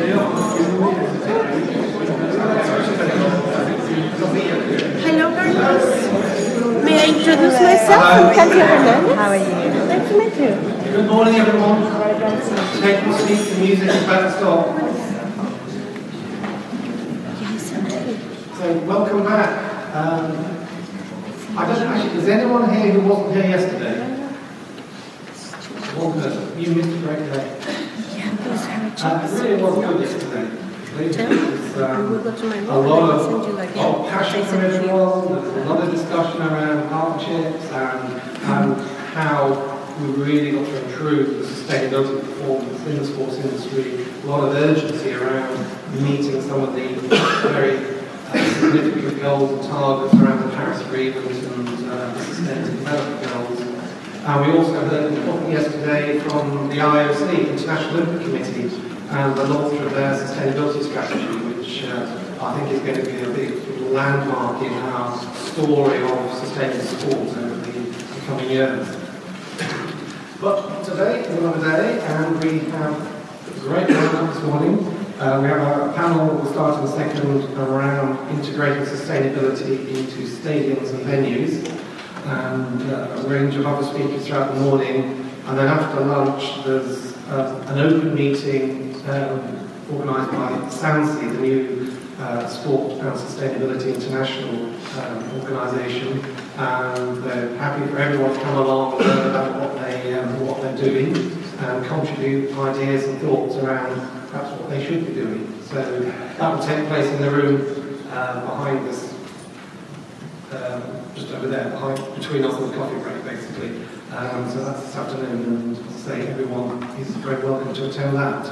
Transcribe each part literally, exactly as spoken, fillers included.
Hello, Carlos. May I introduce myself? I'm Katia Hernandez. How are you? Nice to meet you. Good morning, everyone. Take your seats. The music is about to stop. So, welcome back. Um, I don't actually. Is anyone here who wasn't here yesterday? One person. You missed a great day. Uh, it really was good yesterday. It was, um, a lot of, of passion from everyone. There's a lot of discussion around partnerships and, and how we really got to improve the sustainability performance in the sports industry. A lot of urgency around meeting some of the very uh, significant goals and targets around the Paris Agreement and uh, the Sustainable Development Goals. And we also heard yesterday from the I O C, International Olympic Committee, and the launch of their sustainability strategy, which uh, I think is going to be a big landmark in our story of sustainable sports over the, the coming years. But today is another day, and we have a great lineup this morning. Uh, we have a panel that will start in a second around integrating sustainability into stadiums and venues, and uh, a range of other speakers throughout the morning. And then after lunch, there's uh, an open meeting um, organised by SANSI, the new uh, Sport and Sustainability International um, organisation. And they're happy for everyone to come along and learn about what, they, um, what they're doing and contribute ideas and thoughts around perhaps what they should be doing. So that will take place in the room uh, behind us, um, just over there, behind, between us and the coffee break, basically. Um, so that's this afternoon, and as I say, everyone is very welcome to attend that.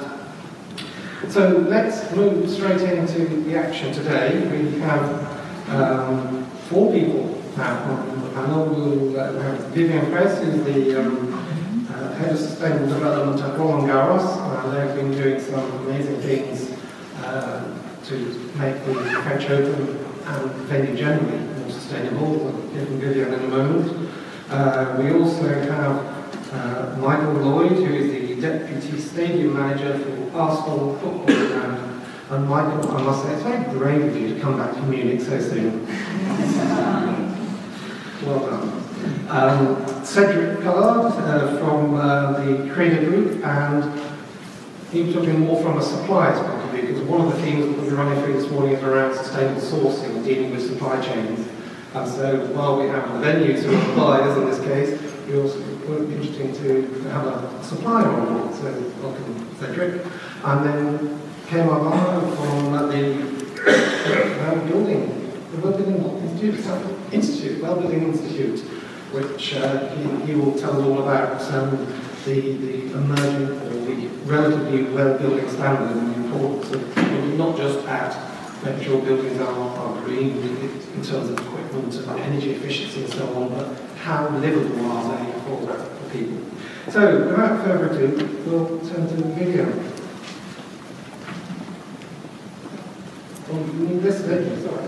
So let's move straight into the action today. We have um, four people now on the panel. We'll uh, we have Vivian Press, who's the um, uh, Head of Sustainable Development at Roland Garros. Uh, they've been doing some amazing things uh, to make the French Open and venue generally more sustainable. We'll hear from Vivian in a moment. Uh, we also have uh, Michael Lloyd, who is the Deputy Stadium Manager for Arsenal Football Ground. And Michael, I must say, it's very brave of you to come back to Munich so soon. Well done. Um, Cedric Collard uh, from uh, the Creator Group, and he was talking more from a supplier's point of view, because one of the themes that we're running through this morning is around sustainable sourcing and dealing with supply chains. And so while we have the venues who are suppliers in this case, we also thought it would be interesting to have a supplier on board. So welcome, Cedric. And then Kemal Bahar from the uh, building, the Well-Building Institute, Institute, Well-Building Institute, which uh, he, he will tell us all about um, the, the emerging or the relatively well-building standard and the importance of looking not just at making sure buildings are, are green in terms of equipment and energy efficiency and so on, but how livable are they for, for people. So, without further ado, we'll turn to the video. Oh, you need this video, sorry.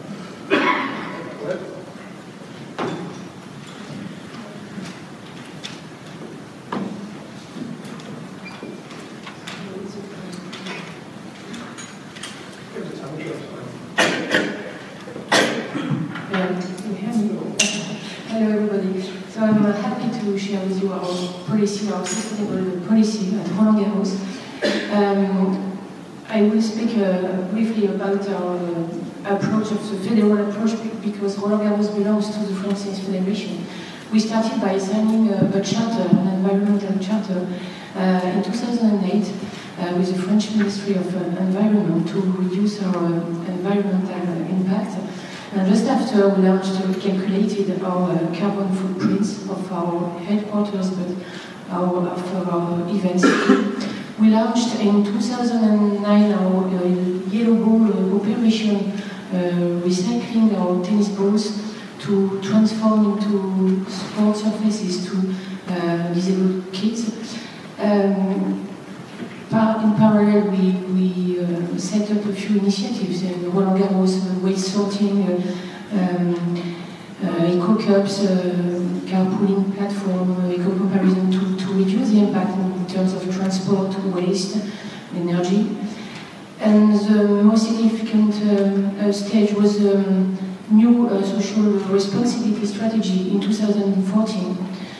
Policy, our sustainable policy at Roland Garros. Um, I will speak uh, briefly about our uh, approach of the federal approach, because Roland Garros belongs to the French Federation. We started by signing a, a charter, an environmental charter, uh, in two thousand eight uh, with the French Ministry of uh, Environment to reduce our uh, environmental impact. And just after, we launched, we calculated our uh, carbon footprints of our headquarters, but our, of our events. We launched in two thousand nine our uh, yellow ball uh, operation, uh, recycling our tennis balls to transform into sport surfaces to uh, disabled kids. Um, In parallel, we, we uh, set up a few initiatives, uh, Roland Garros, uh, waste sorting, uh, um, uh, eco-cups, uh, carpooling platform, uh, eco-comparison to, to reduce the impact in terms of transport, waste, energy. And the most significant um, uh, stage was um, new uh, social responsibility strategy in two thousand fourteen,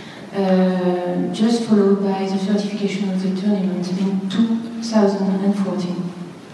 uh, just followed by the certification of the tournament in two thousand fourteen.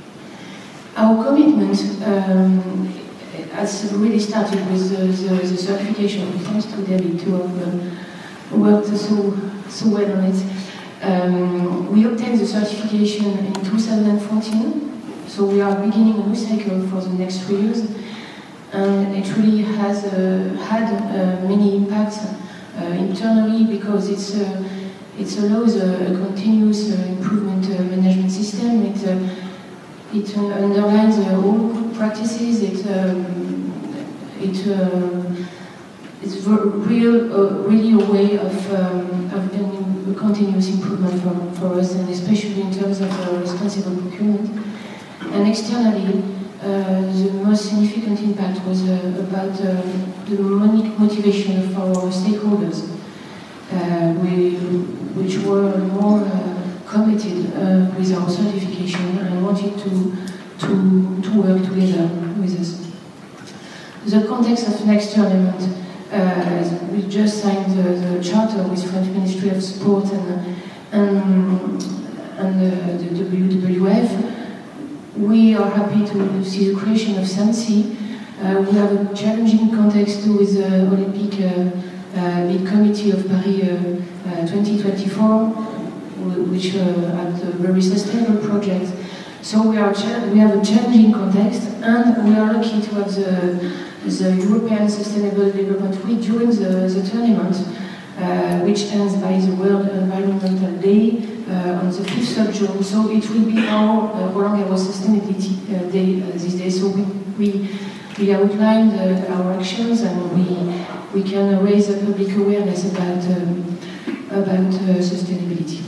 Our commitment um, has really started with the, the, the certification. Thanks to David to have uh, worked so, so well on it. Um, we obtained the certification in two thousand fourteen, so we are beginning a new cycle for the next three years. And it really has uh, had uh, many impacts uh, internally, because it's, uh, it allows a, a continuous uh, improvement uh, management system. It, uh, it uh, underlines uh, all good practices. It, um, it, uh, it's real, uh, really a way of, um, of doing a continuous improvement for, for us, and especially in terms of uh, responsible procurement. And externally, uh, the most significant impact was uh, about uh, the motivation of our stakeholders, uh, we, which were more uh, committed uh, with our certification and wanted to, to, to work together with us. The context of the next tournament, uh, we just signed the, the charter with French Ministry of Sport and, and, and uh, the W W F. We are happy to see the creation of SANSI. Uh, we have a challenging context too with the Olympic uh, uh, Bid Committee of Paris uh, uh, twenty twenty-four, which uh, had a very sustainable project. So we, are we have a challenging context, and we are lucky to have the, the European Sustainable Development Week during the, the tournament, uh, which ends by the World Environmental Day Uh, on the fifth of June, so it will be our uh, Roland Garros Sustainability uh, Day uh, this day. So we we, we outlined uh, our actions, and we we can raise a public awareness about um, about uh, sustainability.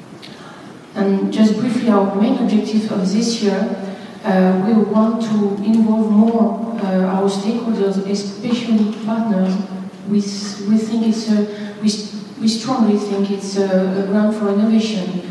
And just briefly, our main objective of this year, uh, we want to involve more uh, our stakeholders, especially partners. We we think it's a we. We strongly think it's a, a ground for innovation.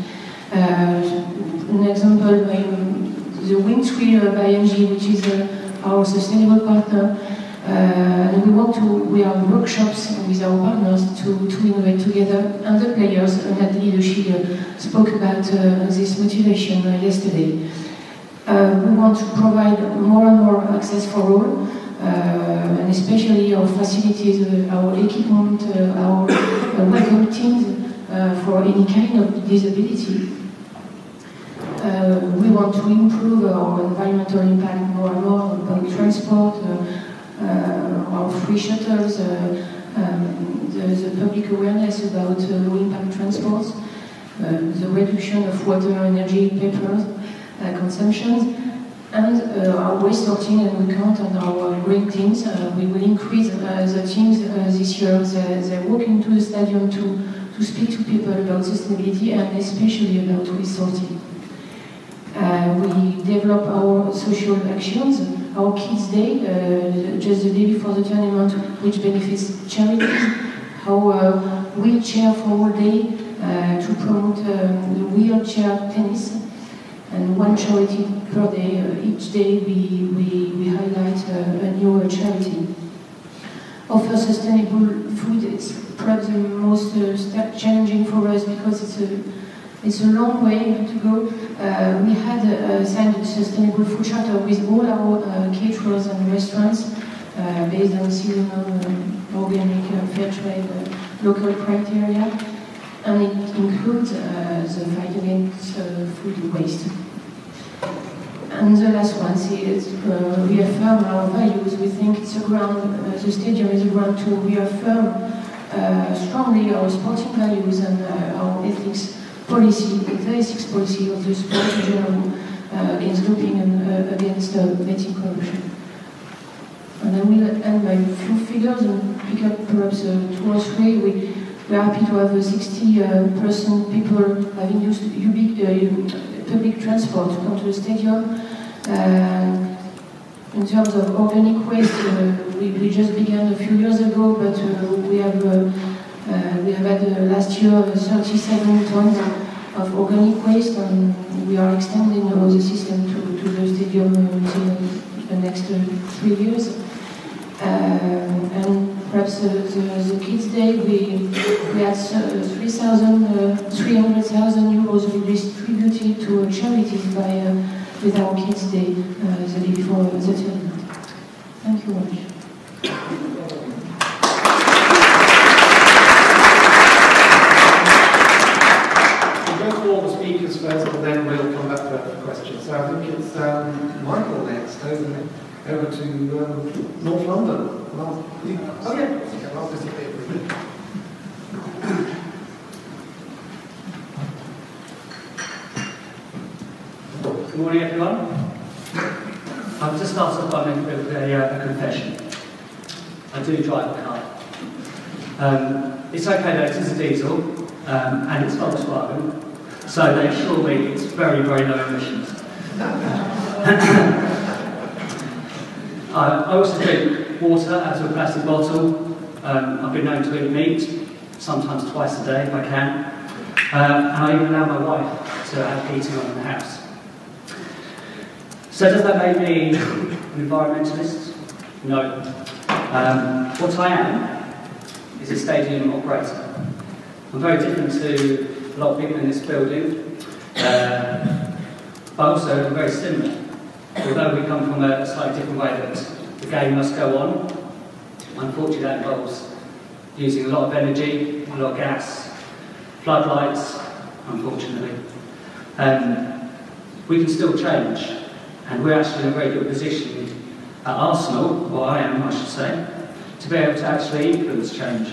Uh, an example, um, the WingTree uh, by M G, which is uh, our sustainable partner, uh, and we want to. We have workshops with our partners to, to innovate together, and the players. And Nathalie Leschy uh, spoke about uh, this motivation uh, yesterday. Uh, we want to provide more and more access for all. Uh, and especially our facilities, uh, our equipment, uh, our uh, welcome teams uh, for any kind of disability. Uh, we want to improve our environmental impact more and more on public transport, uh, uh, our free shuttles, uh, um, the, the public awareness about uh, low impact transports, uh, the reduction of water, energy, paper uh, consumptions. And uh, our waste sorting, and we count on our uh, green teams. Uh, we will increase uh, the teams uh, this year. They, they walk into the stadium to, to speak to people about sustainability, and especially about waste sorting. Uh, we develop our social actions. Our Kids Day, uh, just the day before the tournament, which benefits charities. Our uh, wheelchair for all day uh, to promote um, the wheelchair tennis. And one charity per day. Uh, each day we, we, we highlight uh, a new uh, charity. Offer sustainable food. It's perhaps the most uh, challenging for us, because it's a, it's a long way to go. Uh, we had uh, signed a sustainable food charter with all our uh, caterers and restaurants uh, based on seasonal, um, organic, uh, fair trade, uh, local criteria. And it includes uh, the fight against uh, food waste. And the last one is uh, reaffirm our values. We think it's a ground, uh, the stadium is a ground to reaffirm uh, strongly our sporting values and uh, our ethics policy, the ethics policy of the sport in general, uh, against doping and uh, against uh, betting corruption. And I will end by a few figures and pick up perhaps uh, two or three. We, We are happy to have sixty percent uh, people having used ubic, uh, public transport to come to the stadium. Uh, in terms of organic waste, uh, we, we just began a few years ago, but uh, we have uh, uh, we have had uh, last year thirty-seven tons of organic waste, and we are extending uh, the system to, to the stadium until the next uh, three years. Um, and perhaps uh, the, the Kids Day, we, we had uh, three hundred thousand euros we distributed to charities by, uh, with our Kids Day uh, the day before the tournament. Thank you very much. All the speakers first, and then we'll come back to questions. So I think it's um, Michael next, isn't it? Over to um, North London. Well, oh yeah, okay, I'll just stay with you. Good morning, everyone. I'll just start off by making a, a, a confession. I do drive a car. Um, it's okay though, it is a diesel, um, and it's Volkswagen. So they assure me it's very, very low emissions. I also drink water out of a plastic bottle. Um, I've been known to eat meat, sometimes twice a day if I can. Um, and I even allow my wife to have heating on in the house. So does that make me an environmentalist? No. Um, what I am is a stadium operator. I'm very different to a lot of people in this building, uh, but also very similar. Although we come from a slightly different way that the game must go on, unfortunately that involves using a lot of energy, a lot of gas, floodlights, unfortunately. Um, we can still change, and we're actually in a very good position at Arsenal, or I am I should say, to be able to actually influence change.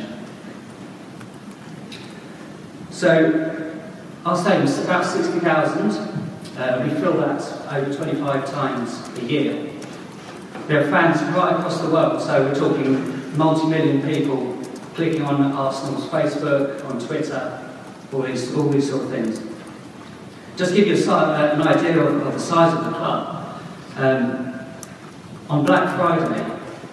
So, our stadium is about sixty thousand. Uh, we fill that over twenty-five times a year. There are fans right across the world, so we're talking multi-million people clicking on Arsenal's Facebook, on Twitter, all these, all these sort of things. Just to give you a, uh, an idea of, of the size of the club, um, on Black Friday,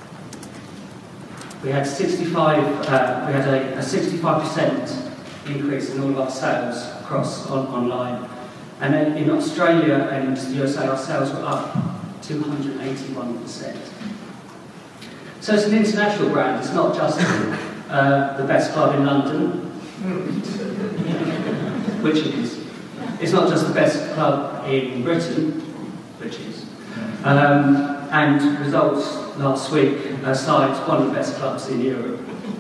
we had sixty-five. Uh, we had a sixty-five percent increase in all of our sales across on, online. And then in Australia and the U S A, our sales were up two hundred eighty-one percent. So it's an international brand. It's not just uh, the best club in London, which it is. It's not just the best club in Britain, which is. Um, and results last week aside, one of the best clubs in Europe.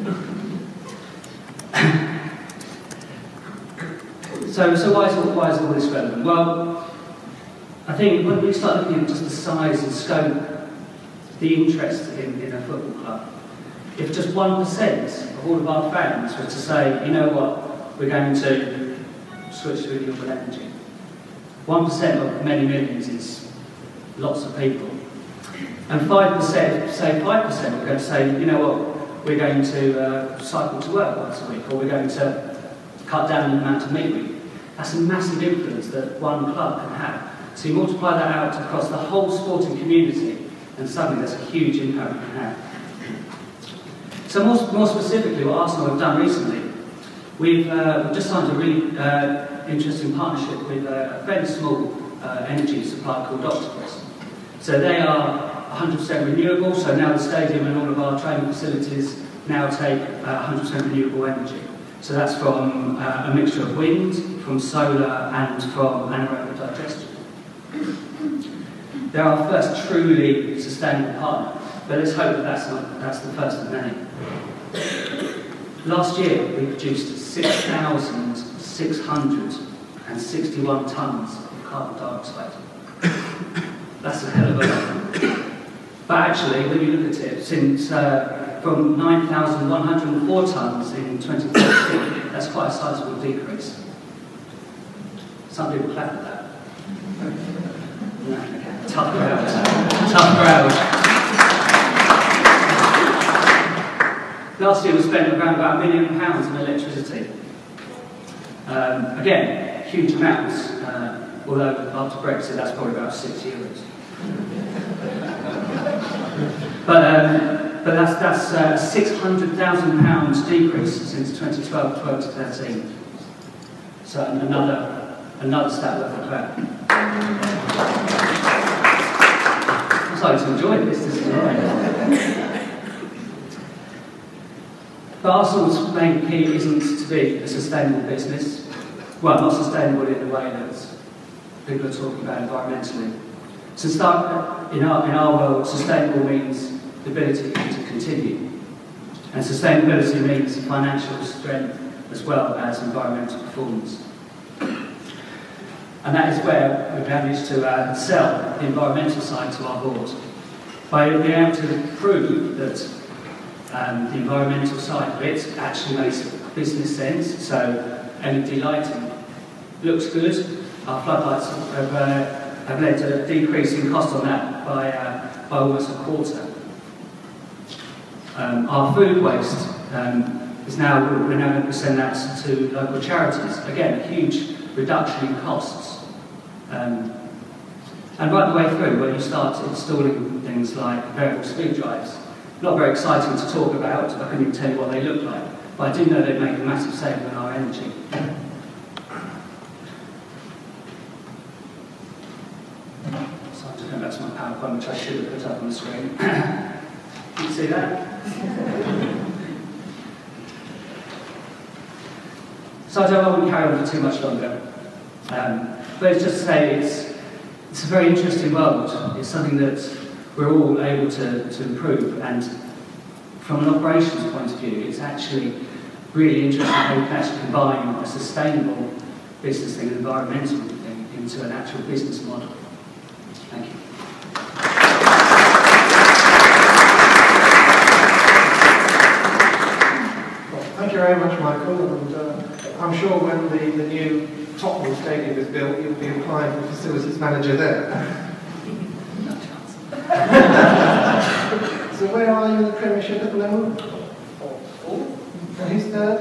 So, so why, is all, why is all this relevant? Well, I think when we start looking at just the size and scope, the interest in, in a football club, if just one percent of all of our fans were to say, you know what, we're going to switch to renewable energy, one percent of many millions is lots of people. And five percent, say five percent, we're going to say, you know what, we're going to uh, cycle to work once a week, or we're going to cut down the amount of meat we eat. That's a massive influence that one club can have. So you multiply that out across the whole sporting community, and suddenly there's a huge impact we can have. So more, more specifically, what Arsenal have done recently, we've, uh, we've just signed a really uh, interesting partnership with a, a fairly small uh, energy supplier called Octopus. So they are one hundred percent renewable, so now the stadium and all of our training facilities now take uh, one hundred percent renewable energy. So that's from uh, a mixture of wind, from solar, and from anaerobic digestion. They're our first truly sustainable partner, but let's hope that that's, not, that's the first of many. Last year, we produced six thousand six hundred sixty-one tonnes of carbon dioxide. That's a hell of a lot. But actually, when you look at it, since uh, from nine thousand one hundred four tonnes in twenty thirteen, that's quite a sizable decrease. Some people clap at that. No, okay. Tough crowd. Tough crowd. Last year we spent around about a million pounds on electricity. Um, again, huge amounts, uh, although after Brexit that's probably about six euros. But, um, but that's, that's uh, six hundred thousand pounds decrease since twenty twelve to twenty thirteen. So another Another stat worth of crap. I'm starting to enjoy this, this is alright. But Arsenal's main key isn't to be a sustainable business. Well, not sustainable in the way that people are talking about environmentally. So start, in, our, in our world, sustainable means the ability to continue. And sustainability means financial strength as well as environmental performance. And that is where we've managed to uh, sell the environmental side to our board. By being able to prove that um, the environmental side of it actually makes business sense. So L E D lighting looks good. Our floodlights have, uh, have led to a decrease in cost on that by, uh, by almost a quarter. Um, our food waste um, is now, we're now going to send that to local charities. Again, a huge reduction in costs. Um, and right the way through, when you start installing things like variable speed drives, not very exciting to talk about, I couldn't even tell you what they look like, but I do know they make a massive saving on our energy. So I'm just going back to my PowerPoint, which I should have put up on the screen. Can you see that? So I don't want to carry on for too much longer. Um, but it's just to say it's, it's a very interesting world. It's something that we're all able to, to improve. And from an operations point of view, it's actually really interesting how we can actually combine a sustainable business thing, an environmental thing, into an actual business model. Thank you. Thank you very much, Michael, and uh, I'm sure when the, the new Tottenham Stadium is built, you'll be applying for facilities manager there. No chance. So where are you in the Premiership at the moment? Fourth. And who's third?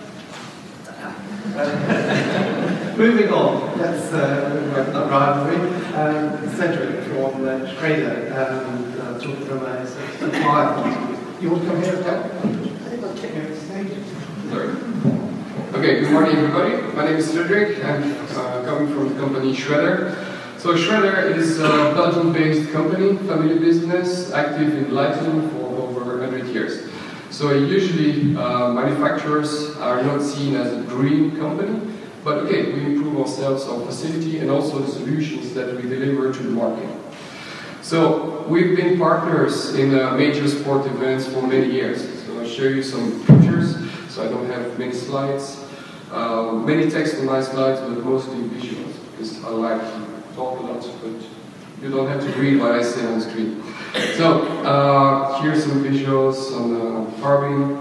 Moving on, let's uh, not rivalry. Um, Cedric from uh, Schrader, um, uh, talking from a supplier point of view. You want to come here as well? I think I'll take you to the stage. Sorry. Okay, good morning everybody. My name is Cedric. I'm uh, coming from the company Schrader. So Schrader is a Belgium-based company, family business, active in lighting for over one hundred years. So usually uh, manufacturers are not seen as a green company, but okay, we improve ourselves, our facility, and also the solutions that we deliver to the market. So we've been partners in uh, major sport events for many years. So I'll show you some pictures. So I don't have many slides, uh, many text on my slides, but mostly visuals, because I like to talk a lot, but you don't have to read what I say on the screen. So uh, here's some visuals on uh, farming.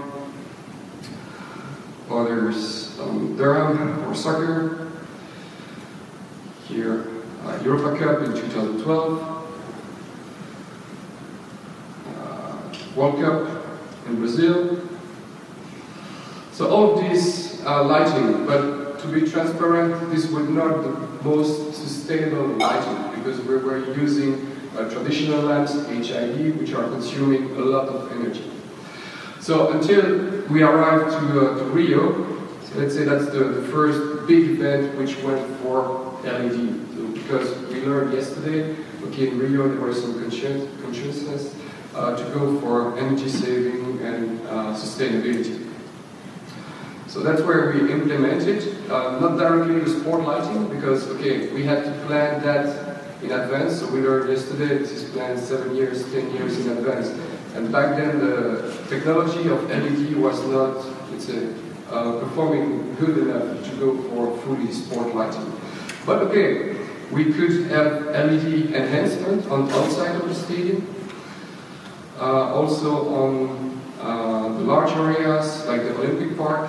Others um, Durham for soccer. Here, uh, Europa Cup in two thousand twelve. Uh, World Cup in Brazil. So all of this uh, lighting, but to be transparent, this was not the most sustainable lighting because we were using uh, traditional lamps, H I D, which are consuming a lot of energy. So until we arrived to, uh, to Rio, so let's say that's the, the first big event which went for L E D. So because we learned yesterday, okay, in Rio there was some conscious, consciousness uh, to go for energy saving and uh, sustainability. So that's where we implemented, uh, not directly the sport lighting, because, okay, we had to plan that in advance. So we learned yesterday this is planned seven years, ten years in advance. And back then the technology of L E D was not, let's say, uh, performing good enough to go for fully sport lighting. But okay, we could have L E D enhancement on the outside of the stadium, uh, also on uh, the large areas like the Olympic Park.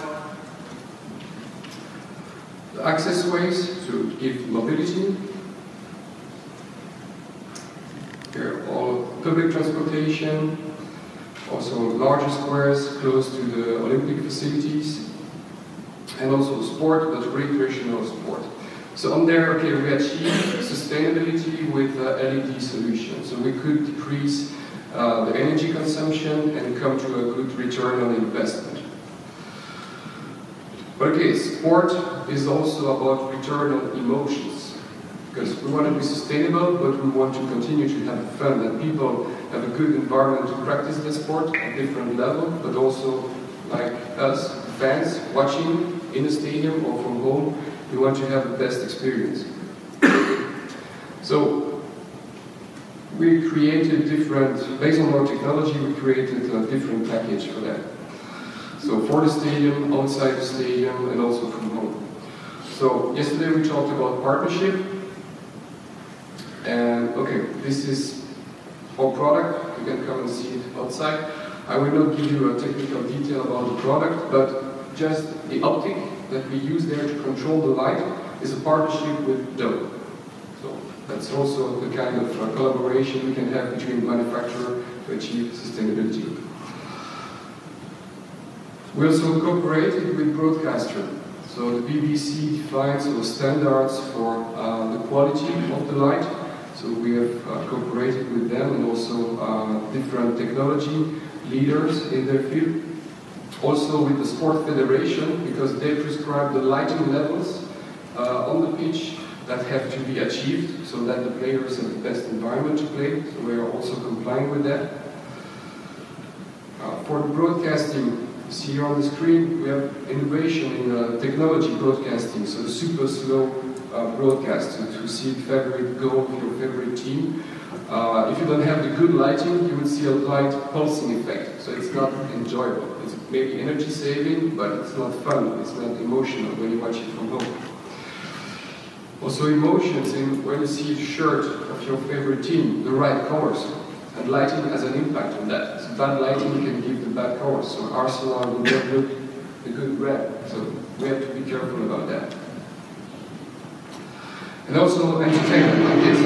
The access ways to give mobility. Here, all public transportation, also larger squares close to the Olympic facilities, and also sport, but recreational sport. So on there, okay, we achieved sustainability with uh, L E D solutions. So we could decrease uh, the energy consumption and come to a good return on investment. But okay, sport is also about return on emotions, because we want to be sustainable, but we want to continue to have fun, and people have a good environment to practice the sport at different level, but also like us, fans, watching in the stadium or from home, we want to have the best experience. So, we created different, based on our technology, we created a different package for that. So for the stadium, outside the stadium, and also from home. So yesterday we talked about partnership. And okay, this is our product. You can come and see it outside. I will not give you a technical detail about the product, but just the optic that we use there to control the light is a partnership with Dole. So that's also the kind of uh, collaboration we can have between manufacturer to achieve sustainability. We also cooperated with broadcaster. So the B B C defines the standards for uh, the quality of the light. So we have uh, cooperated with them, and also uh, different technology leaders in their field. Also with the Sport Federation, because they prescribe the lighting levels uh, on the pitch that have to be achieved so that the players have the best environment to play. So we are also complying with that. Uh, for the broadcasting, see here on the screen, we have innovation in uh, technology broadcasting, so super slow uh, broadcast to, to see favorite goal of your favorite team. Uh, if you don't have the good lighting, you will see a light pulsing effect, so it's not enjoyable. It's maybe energy saving, but it's not fun, it's not emotional when you watch it from home. Also emotions in when you see the shirt of your favorite team, the right colors. And lighting has an impact on that. So bad lighting can give the bad colors. So Arsenal will not look the good red. So we have to be careful about that. And also entertainment like this.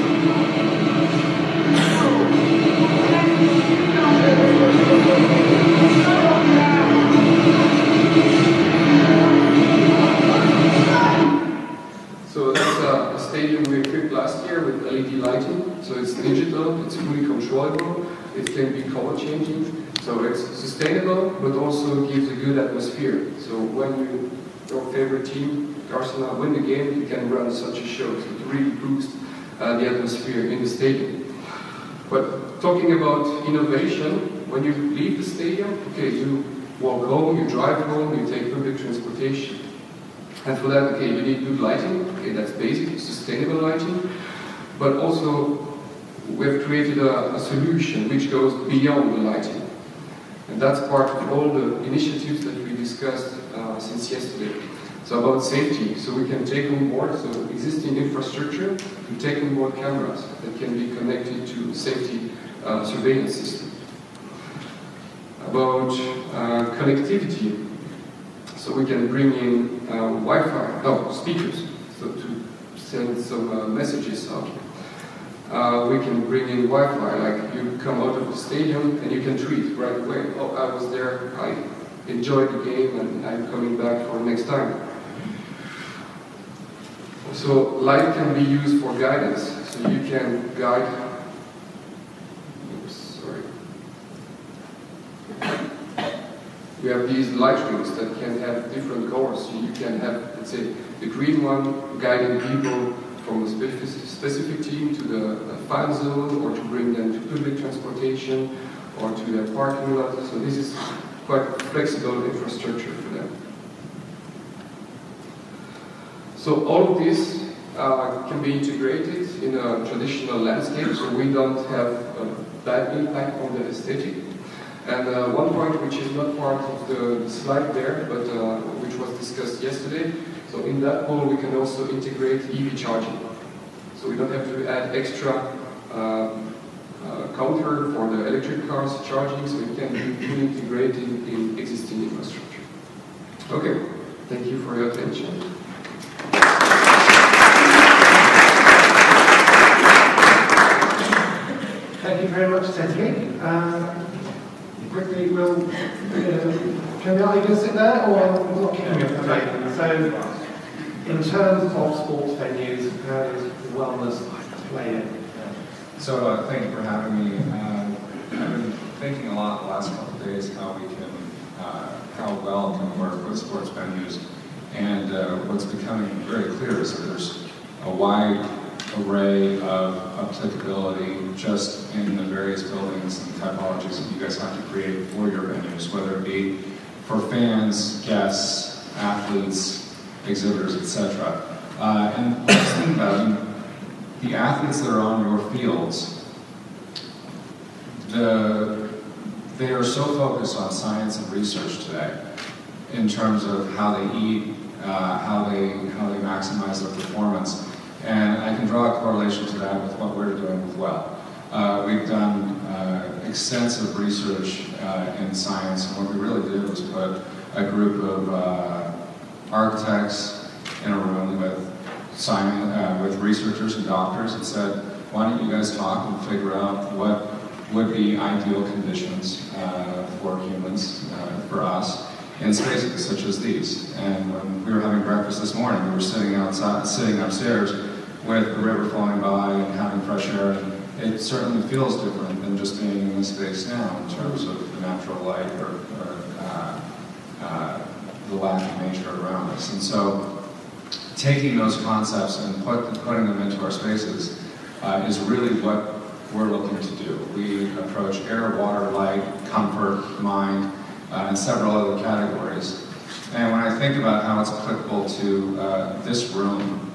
So that's a, a stadium we equipped last year with L E D lighting. So it's digital, it's fully controllable, it can be color changing. So it's sustainable, but also gives a good atmosphere. So when you, your favorite team, Arsenal, win the game, you can run such a show. So it really boosts uh, the atmosphere in the stadium. But talking about innovation, when you leave the stadium, okay, you walk home, you drive home, you take public transportation. And for that, okay, you need good lighting. Okay, that's basic, sustainable lighting. But also, we have created a, a solution which goes beyond the lighting. And that's part of all the initiatives that we discussed uh, since yesterday. So about safety, so we can take on board so existing infrastructure to take on board cameras that can be connected to safety uh, surveillance system. About uh, connectivity, so we can bring in uh, Wi-Fi, no, speakers, so to send some uh, messages out. Uh, we can bring in Wi-Fi, like you come out of the stadium and you can tweet right away, oh, I was there, I enjoyed the game and I'm coming back for next time. So light can be used for guidance, so you can guide, oops, sorry. We have these light rings that can have different colors, so you can have, let's say, the green one guiding people from a specific, specific team to the uh, fan zone, or to bring them to public transportation, or to their parking lot, so this is quite flexible infrastructure for them. So all of this uh, can be integrated in a traditional landscape, so we don't have a bad impact on the aesthetic. And uh, one point which is not part of the, the slide there, but uh, which was discussed yesterday, so in that pole we can also integrate E V charging. So we don't have to add extra uh, uh, counter for the electric cars charging, so it can be fully integrated in existing infrastructure. Okay, thank you for your attention. Thank you very much, Cedric. Uh, quickly, we'll, uh, can I go sit there, or what can we have? So, in terms of sports venues, how does wellness play in? So, uh, thank you for having me. Uh, I've been thinking a lot the last couple of days how we can, uh, how well can we work with sports venues. And uh, what's becoming very clear is that there's a wide array of applicability just in the various buildings and typologies that you guys have to create for your venues, whether it be for fans, guests, athletes, exhibitors, et cetera. Uh, and just think about it, the athletes that are on your fields, the, they are so focused on science and research today in terms of how they eat, uh, how they how they maximize their performance. And I can draw a correlation to that with what we're doing with Well. Uh, we've done uh, extensive research uh, in science, and what we really did was put a group of uh, architects in a room with Simon, uh, with researchers and doctors, and said, why don't you guys talk and figure out what would be ideal conditions uh, for humans, uh, for us, in spaces such as these. And when we were having breakfast this morning, we were sitting outside, sitting upstairs with the river flowing by and having fresh air. And it certainly feels different than just being in this space now in terms of the natural light or, or uh, uh, the lack of nature around us. And so taking those concepts and put, putting them into our spaces uh, is really what we're looking to do. We approach air, water, light, comfort, mind, uh, and several other categories. And when I think about how it's applicable to uh, this room,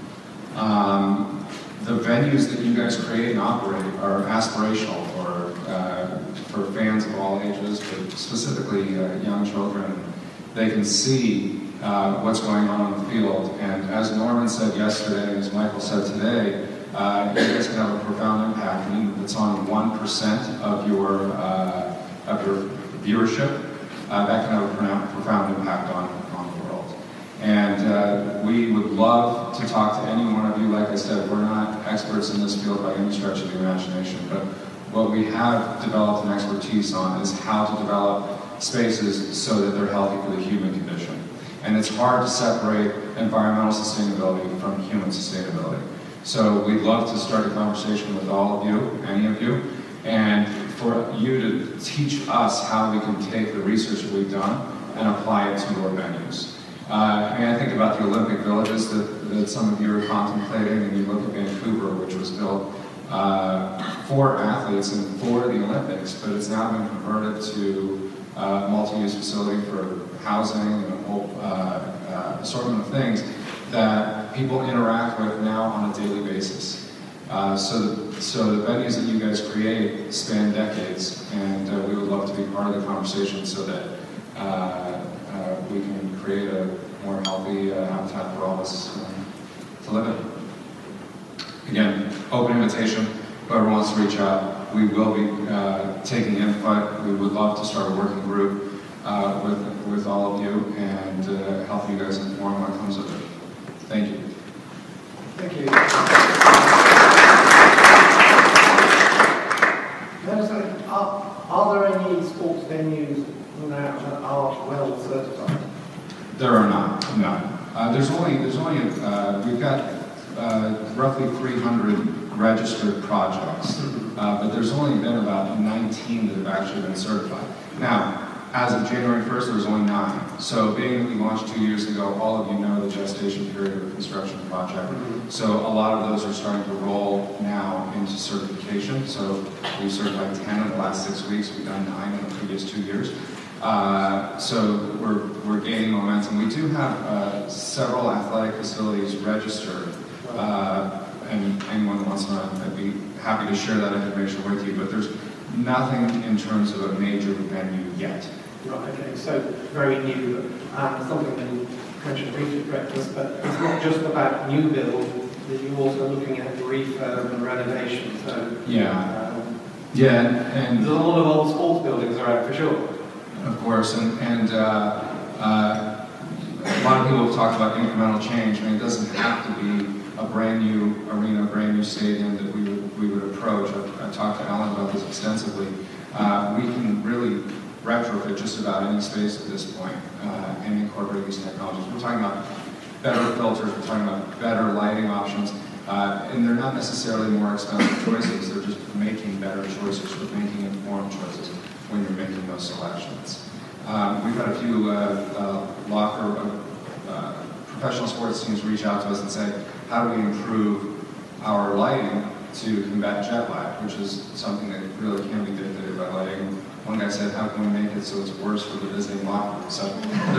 um, the venues that you guys create and operate are aspirational for, uh, for fans of all ages, but specifically uh, young children. They can see uh, what's going on in the field. And as Norman said yesterday, and as Michael said today, uh, you guys can have a profound impact. And even if it's on one percent of your, uh, of your viewership, uh, that can have a profound impact on, on the world. And uh, we would love to talk to any one of you. Like I said, we're not experts in this field by any stretch of the imagination, but what we have developed an expertise on is how to develop spaces so that they're healthy for the human condition. And it's hard to separate environmental sustainability from human sustainability. So we'd love to start a conversation with all of you, any of you, and for you to teach us how we can take the research that we've done and apply it to your venues. Uh, I mean, I think about the Olympic villages that, that some of you are contemplating, and you look at Vancouver, which was built uh, for athletes and for the Olympics, but it's now been converted to a multi-use facility for housing and a whole uh, uh, assortment of things that people interact with now on a daily basis. Uh, so, the, so the venues that you guys create span decades, and uh, we would love to be part of the conversation so that uh, uh, we can create a more healthy uh, habitat for all of us um, to live in. Again, open invitation, whoever wants to reach out. We will be uh, taking input. We would love to start a working group uh, with, with all of you and uh, help you guys inform what comes of it. Thank you. Thank you. Are, are there any sports venues now that are well certified? There are not, no. Uh, there's only, there's only uh, we've got uh, roughly three hundred registered projects, uh, but there's only been about nineteen that have actually been certified. Now, as of January first, there was only nine. So being that we launched two years ago, all of you know the gestation period of a construction project. Mm-hmm. So a lot of those are starting to roll now into certification. So we've certified ten in the last six weeks. We've done nine in the previous two years. Uh, so we're, we're gaining momentum. We do have uh, several athletic facilities registered. Uh, and anyone who wants to know, I'd be happy to share that information with you. But there's nothing in terms of a major venue yet. Right, okay, so very new, um, something that you mentioned briefly at breakfast, but it's not just about new build, you're also looking at refurb and renovation, so... Yeah, um, yeah, and... There's a lot of old sports buildings around, for sure. Of course, and, and uh, uh, a lot of people have talked about incremental change. I mean, it doesn't have to be a brand new arena, brand new stadium that we would, we would approach. I've, I've talked to Alan about this extensively. Uh, we can really retrofit just about any space at this point uh, and incorporate these technologies. We're talking about better filters, we're talking about better lighting options, uh, and they're not necessarily more expensive choices, they're just making better choices, we're making informed choices when you're making those selections. Um, we've had a few uh, uh, locker uh, professional sports teams reach out to us and say, how do we improve our lighting to combat jet lag, which is something that really can be dictated by lighting. One guy said, how can we make it so it's worse for the visiting locker room? So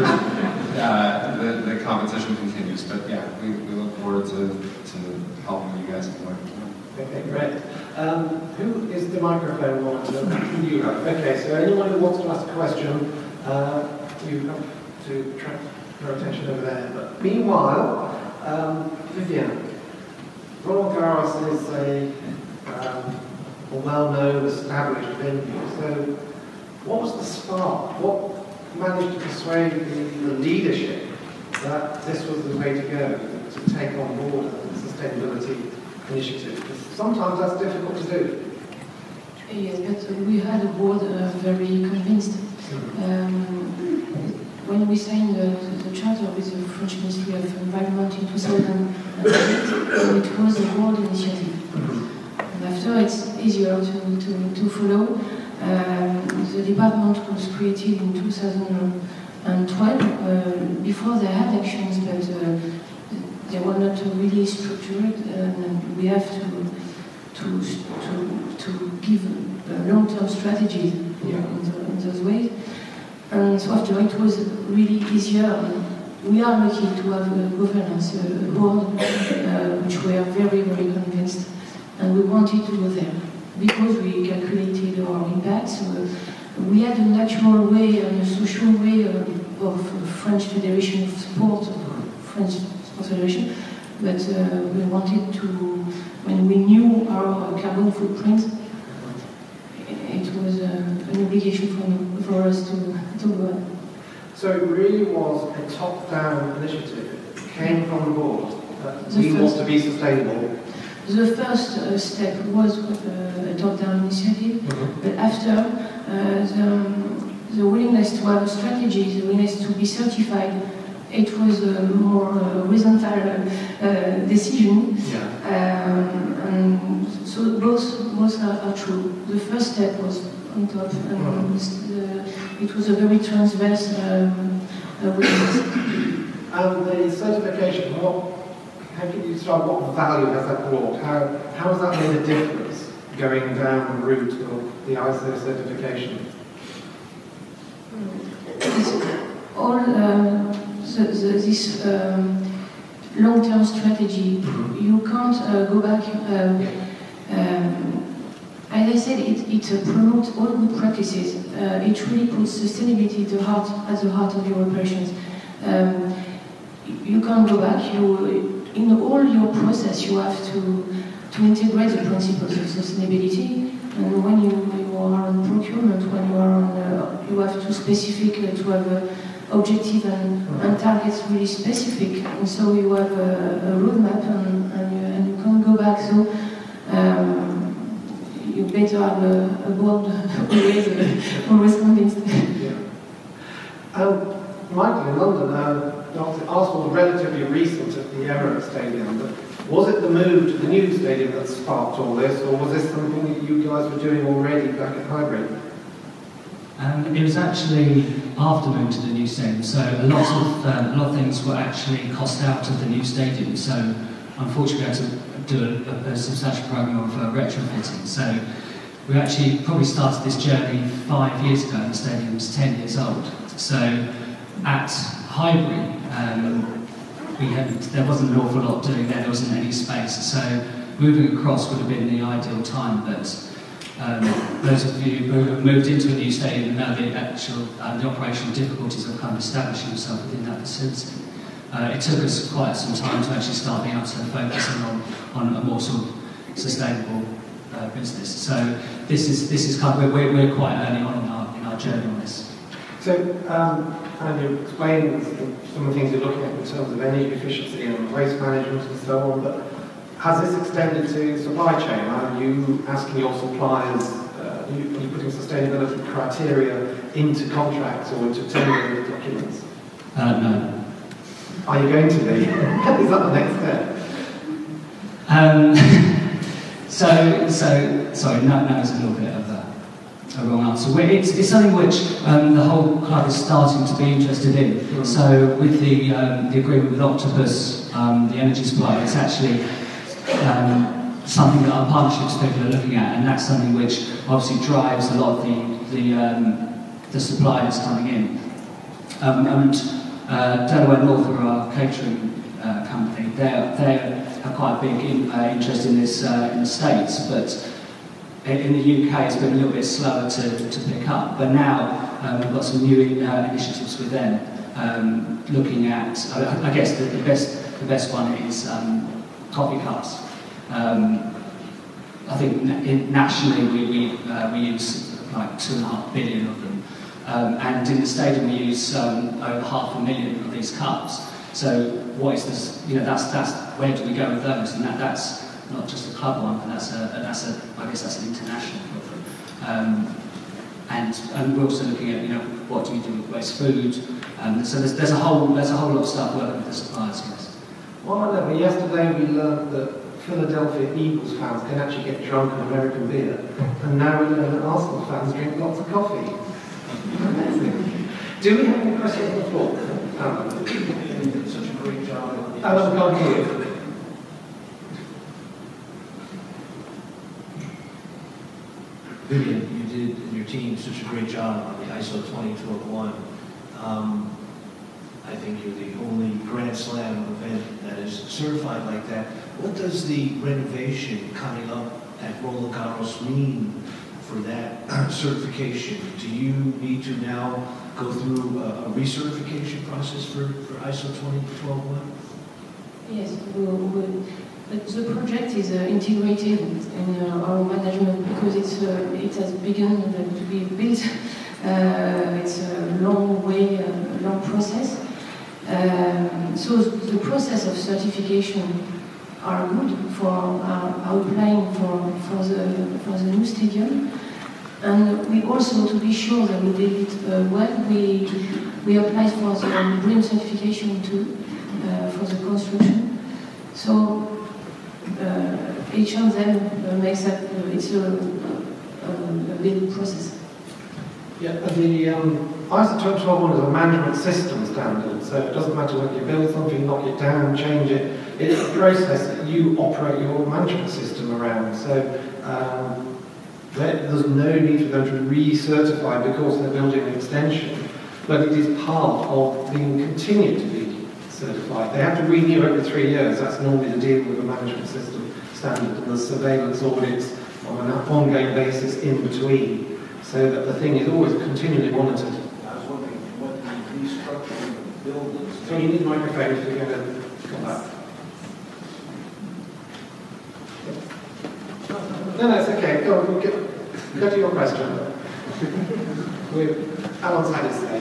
uh, the, the competition continues. But yeah, we, we look forward to, to helping you guys in the way. Okay, great. Um, who is the microphone monitor? You have. Okay, so anyone who wants to ask a question, uh, you have to track your attention over there. But meanwhile, um, Vivian, Roland Garros is a, um, a well-known, established venue. So, what was the spark? What managed to persuade the, the leadership that this was the way to go, to take on board a sustainability initiative? Because sometimes that's difficult to do. Yes, but we had a board uh, very convinced. Um, when we signed the, the, the charter with the French Ministry of Environment in two thousand eight, it was a board initiative. And after, it's easier to, to, to follow. Um, the department was created in two thousand twelve. Uh, before they had actions, but uh, they were not really structured, and we have to to to, to give a long-term strategy yeah. in, the, in those ways. And so after, it was really easier. We are lucky to have a governance, a board, uh, which we are very, very convinced, and we wanted to go there because we calculated our impact. So we had a natural way and a social way uh, of French Federation of Sport, French Sport Federation, but uh, we wanted to, when we knew our carbon footprint, it was uh, an obligation for, for us to, to go on. So it really was a top-down initiative. It came from the board that The we want first- to be sustainable. The first uh, step was uh, a top-down initiative, Mm-hmm. but after, uh, the, the willingness to have a strategy, the willingness to be certified, it was a more uh, horizontal uh, decision. Yeah. Um, and so both, both are, are true. The first step was on top, and the, it was a very transverse um, uh, willingness. And the certification, what, how can you describe what value has that brought? How, how has that made a difference going down the route of the I S O certification? It's all um, the, the, this um, long-term strategy, Mm-hmm. you can't uh, go back. Um, um, as I said, it, it uh, promotes all good practices. Uh, it really puts sustainability at the heart, at the heart of your operations. Um, you can't go back. You, in all your process, you have to to integrate the principles of sustainability. And when you, you are on procurement, when you are on, uh, you have to specific uh, to have a objective and, and targets really specific. And so you have a, a roadmap, and, and, you, and you can't go back. So um, you better have a, a board always, uh, always convinced. Yeah. Um, Michael, in London, uh, Arsenal was relatively recent at the Emirates Stadium, but was it the move to the new stadium that sparked all this, or was this something that you guys were doing already back at Highbury? Um, it was actually after moving to the new stadium, so a lot of um, a lot of things were actually cost out of the new stadium. So unfortunately, we had to do a, a substantial program of uh, retrofitting. So we actually probably started this journey five years ago, and the stadium's ten years old. So at Highbury, um, we had there wasn't an awful lot doing there. There wasn't any space. So moving across would have been the ideal time, but Um, those of you who have moved into a new stadium know the actual, uh, the operational difficulties of kind of establishing yourself within that facility. Uh, it took us quite some time to actually start being able to focusing on, on a more sort of sustainable uh, business. So this is this is kind of we're, we're quite early on in our in our journey on this. So, um, and you explained some of the things you're looking at in terms of energy efficiency and waste management and so on, but has this extended to supply chain? Are you asking your suppliers, uh, are, you, are you putting sustainability criteria into contracts or into tender documents? Uh, no. Are you going to be? Is that the next step? Um, so, so, sorry, no, no is a little bit of a a wrong answer. Well, It's, it's something which um, the whole club is starting to be interested in. Mm. So with the, um, the agreement with Octopus, um, the energy supply, it's actually um, something that our partnerships people are looking at, and that's something which obviously drives a lot of the, the, um, the supply that's coming in. Um, and uh, Delaware North are our catering uh, company. They're, they have quite a big in, uh, interest in this uh, in the States, but in the U K it's been a little bit slower to, to pick up. But now um, we've got some new uh, initiatives with them, um, looking at, I, I guess the, the best the best one is um, coffee cups. Um, I think in, nationally we, we, uh, we use like two and a half billion of them. Um, and in the stadium we use um, over half a million of these cups. So what is this? You know, that's that's where do we go with those? And that that's not just a club one, but that's a that's a I guess that's an international problem. Um, and and we're also looking at, you know, what do we do with waste food? Um, so there's there's a whole there's a whole lot of stuff working with the suppliers. Yes. Well, I know, but yesterday we learned that Philadelphia Eagles fans can actually get drunk on American beer, and now we learn that Arsenal fans drink lots of coffee. Do we have any questions on the floor? Um, Such a great job. Alan, come here. Vivian, you did, and your team, such a great job on the I S O twenty twelve one. Um, I think you're the only Grand Slam event that is certified like that. What does the renovation coming up at Roland Garros mean for that certification? Do you need to now go through a, a recertification process for, for I S O twenty twelve one? Yes, we, we, but the project is uh, integrated in uh, our management because it's uh, it has begun to be built. Uh, it's a long way, a long process. Um, so the process of certification are good for our, our plan for for the for the new stadium. And we also, to be sure that we did it uh, well, we we applied for the BREEAM certification too, uh, for the construction. So uh, each of them uh, makes up, uh, it's a, a, a big process. Yeah, the um, I S O twenty twelve one is a management system standard, so it doesn't matter whether you build something, knock it down, change it. It's a process that you operate your management system around. So. Um, There's no need for them to recertify because they're building an extension, but it is part of being continued to be certified. They have to renew every three years. That's normally the deal with a management system standard, and there's surveillance audits on an ongoing basis in between, so that the thing is always continually monitored. I was wondering what the restructuring of the buildings. So you need a microphone if you're going to come back. No, no, it's okay. Go on, we'll get, go to your question. We're, Alan's had his say.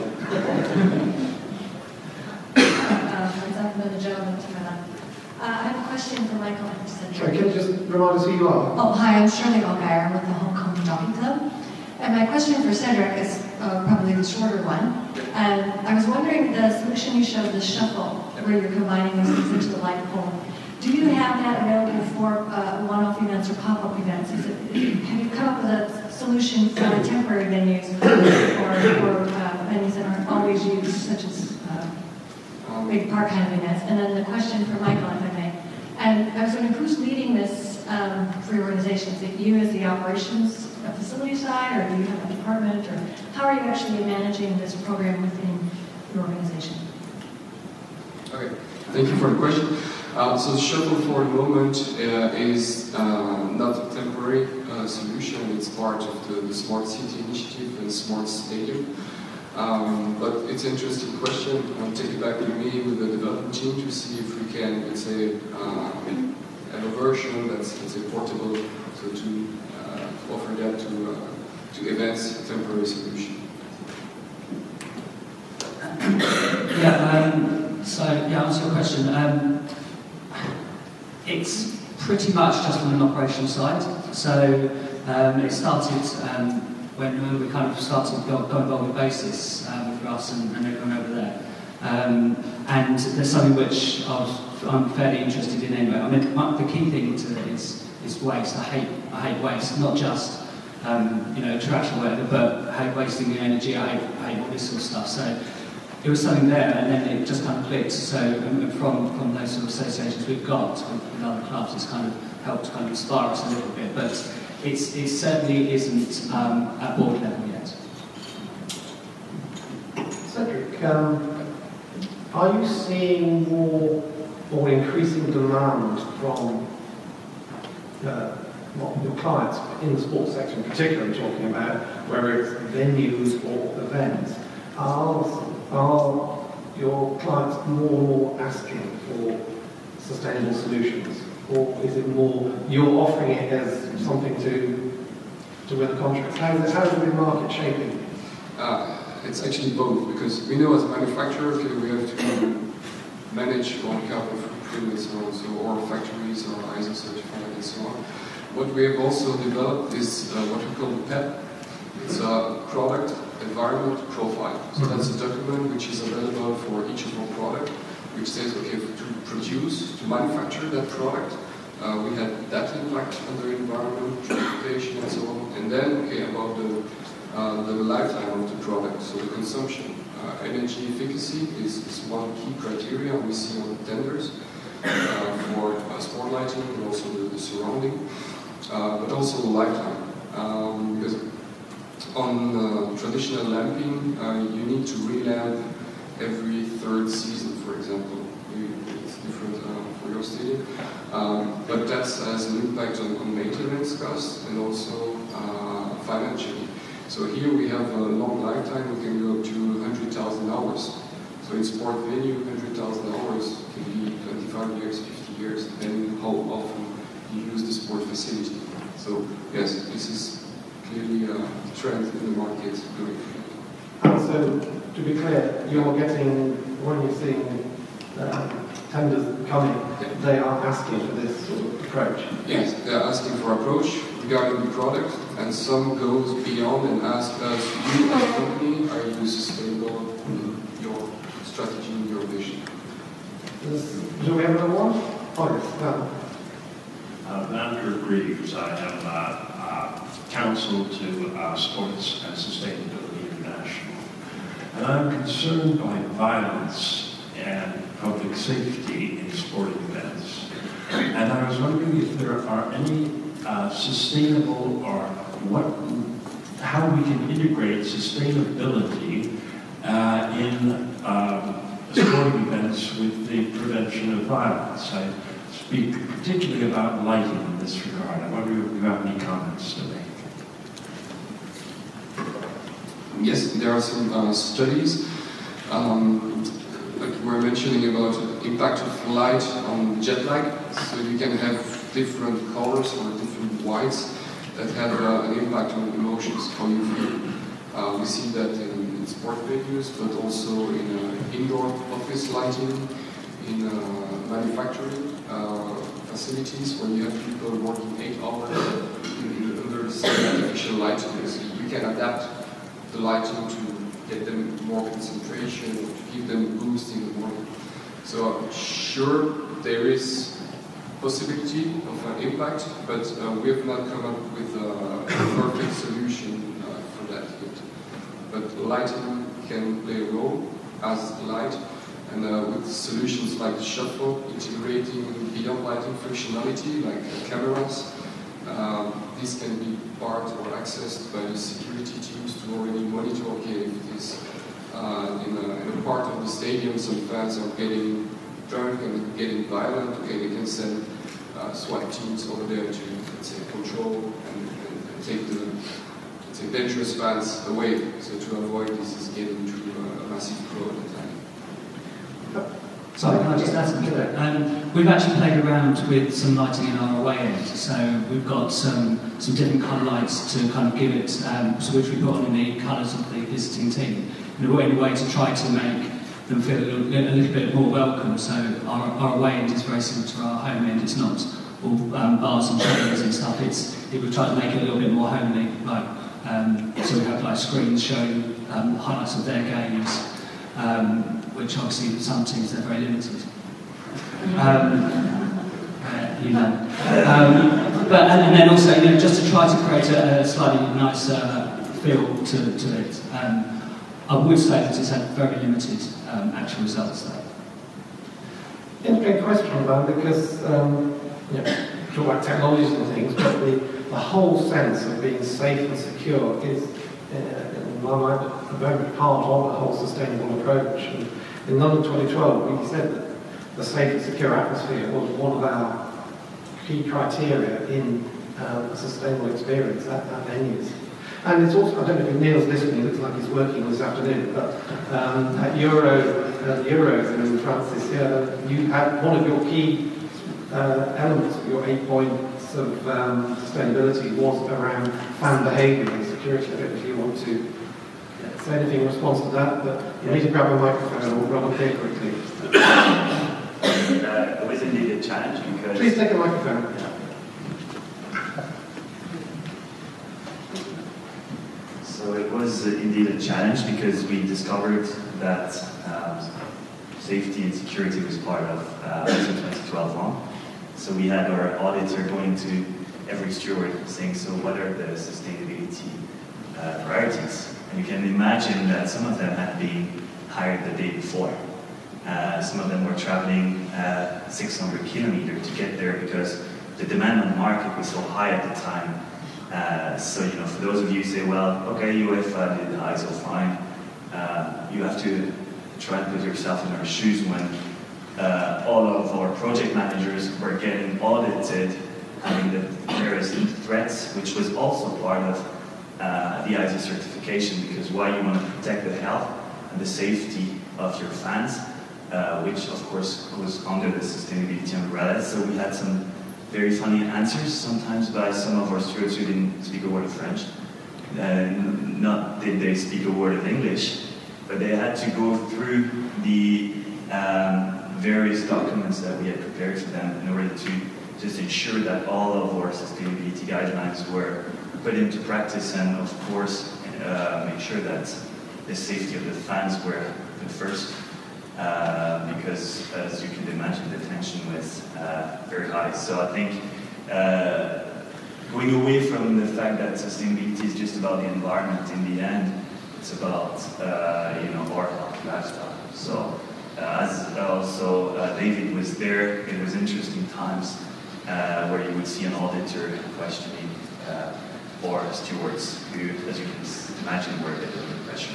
Uh, I have a question for Michael Anderson. Sorry, can you just remind us who you are? Oh, hi, I'm Shirley O'Geyer with the Hong Kong Jockey Club. And my question for Cedric is uh, probably the shorter one. And I was wondering, the solution you showed, the shuffle, where you're combining these things into the light pole. Do you have that available for uh, one-off events or pop-up events? Is it, have you come up with a solution for temporary venues or for uh, venues that aren't always used, such as uh, big park kind of events? And then the question for Michael, if I may. And I was wondering, who's leading this um, for your organization? Is it you as the operations facility side, or do you have a department, or how are you actually managing this program within your organization? Okay, thank you for the question. Uh, so the shuffle for the moment uh, is uh, not a temporary uh, solution, it's part of the, the Smart City Initiative and Smart Stadium. Um, but it's an interesting question. I'll take it back with me with the development team to see if we can, let's say, uh, have a version that's, let's say, portable, so to uh, offer that to, uh, to events, a temporary solution. Yeah, um, so yeah, answer your question. Um, It's pretty much just on an operational side. So um, it started um, when we kind of started going go involved with Basis um, for us and, and everyone over there. Um, and there's something which I was, I'm fairly interested in anyway. I mean, the key thing to is is waste. I hate I hate waste, not just um, you know, interaction or whatever, but I hate wasting the energy, I hate, I hate all this sort of stuff. So it was something there, and then it just kind of clicked. So um, from, from those sort of associations we've got with, with other clubs, it's kind of helped kind of inspire us a little bit, but it's, it certainly isn't um, at board level yet. Cedric, um, are you seeing more or increasing demand from uh, well, your clients in the sports sector, in particular, I'm talking about, whether it's venues or events? Are, are your clients more and more asking for sustainable solutions? Or is it more you're offering it as something to to win a contract? How is, it, how is the market shaping? Uh, it's actually both, because we know as a manufacturer, okay, we have to manage our carbon footprint and so on, so our factories are I S O certified and so on. What we have also developed is uh, what we call the P E P. It's a product environment profile. So that's a document which is available for each of our products, which says, okay, to produce, to manufacture that product, uh, we had that impact on the environment, transportation and so on. And then, okay, about the, uh, the lifetime of the product, so the consumption. Uh, energy efficacy is, is one key criteria we see on tenders uh, for uh, sport lighting and also the, the surrounding, uh, but also the lifetime. Um, because on uh, traditional lamping, uh, you need to relamp every third season, for example. It's different uh, for your stadium. Um, but that has an impact on, on maintenance costs and also uh, financially. So here we have a long lifetime, we can go up to one hundred thousand hours. So in sport venue, one hundred thousand hours can be twenty-five years, fifty years, depending how often you use the sport facility. So yes, this is clearly a trend in the market going forward. And so, to be clear, you're getting, when you're seeing um, tenders coming, yeah. They are asking for this sort of approach? Yes, they are asking for approach regarding the product, and some goes beyond and ask us, you as a company, are you sustainable in your strategy, in your vision? Do we have another one? Oh, yes. No. Uh, Vander Greaves, I am uh, uh, counsel to uh, Sports and Sustainability International. And I'm concerned by violence and public safety in sporting events. And I was wondering if there are any uh, sustainable or what, how we can integrate sustainability uh, in um, sporting events with the prevention of violence. I speak particularly about lighting in this regard. I wonder if you have any comments to make. Yes, there are some uh, studies, um, like we were mentioning about the impact of light on jet lag. So you can have different colors or different whites that have uh, an impact on emotions, how you feel. Uh, we see that in, in sport venues, but also in uh, indoor office lighting, in uh, manufacturing uh, facilities where you have people working eight hours in, under the same artificial lighting. So you can adapt the lighting to get them more concentration, to give them a boost in the morning. So I'm sure there is possibility of an impact, but uh, we have not come up with a perfect solution uh, for that yet. But lighting can play a role as light, and uh, with solutions like the shuffle, integrating beyond lighting functionality like uh, cameras, um, this can be part or accessed by the security teams to already monitor, okay, if this uh, in, a, in a part of the stadium some fans are getting drunk and getting violent, okay, they can send uh, SWAT teams over there to, let's say, control and, and, and take the let's say, dangerous fans away, so to avoid this is getting to a, a massive crowd at the time. Sorry, can I just add something to that? Um, we've actually played around with some lighting in our away end, so we've got some, some different colour lights to kind of give it, um, so which we put on in the colours of the visiting team, in a way, in a way to try to make them feel a little, a little bit more welcome. So our, our away end is very similar to our home end. It's not all um, bars and chairs and stuff. It's it, we've tried to make it a little bit more homely. Like um, so, we have like screens showing um, highlights of their games. Um, which obviously some teams they're very limited. Um, uh, you know. Um, but and, and then also, you know, just to try to create a, a slightly nicer feel to, to it. Um, I would say that it's had very limited um, actual results there. Interesting question, man, because um, you know, talk about technologies and things, but the, the whole sense of being safe and secure is, uh, in my mind, a very big part of the whole sustainable approach. And in London twenty twelve, we said that the safe and secure atmosphere was one of our key criteria in uh, a sustainable experience at, at venues. And it's also, I don't know if Neil's listening, it looks like he's working this afternoon, but um, at Euro, uh, the Euros in France this year, you had one of your key uh, elements of your eight points of um, sustainability was around fan behaviour and security. I don't know if you want to say anything in response to that, but you need to grab a microphone or run up here quickly. Uh, it was indeed a challenge because... Please take a microphone. Yeah. So it was indeed a challenge because we discovered that um, safety and security was part of uh, I S O twenty twelve one. So we had our auditor going to every steward saying, so what are the sustainability uh, priorities? And you can imagine that some of them had been hired the day before. Uh, some of them were traveling uh, six hundred kilometers to get there because the demand on the market was so high at the time. Uh, so, you know, for those of you who say, well, okay, UEFA did I S O fine, uh, you have to try and put yourself in our shoes when uh, all of our project managers were getting audited, having the terrorist threats, which was also part of uh, the I S O certification, because why you want to protect the health and the safety of your fans, uh, which of course goes under the sustainability umbrella. So we had some very funny answers, sometimes by some of our stewards who didn't speak a word of French. Uh, not did they speak a word of English, but they had to go through the um, various documents that we had prepared for them in order to just ensure that all of our sustainability guidelines were put into practice, and of course uh, make sure that the safety of the fans were put first. Uh, because, as you can imagine, the tension was uh, very high. So I think uh, going away from the fact that sustainability is just about the environment, in the end, it's about uh, you know, our lifestyle. So uh, as also uh, David was there, it was interesting times uh, where you would see an auditor questioning uh, or stewards who, as you can imagine, were a bit under pressure.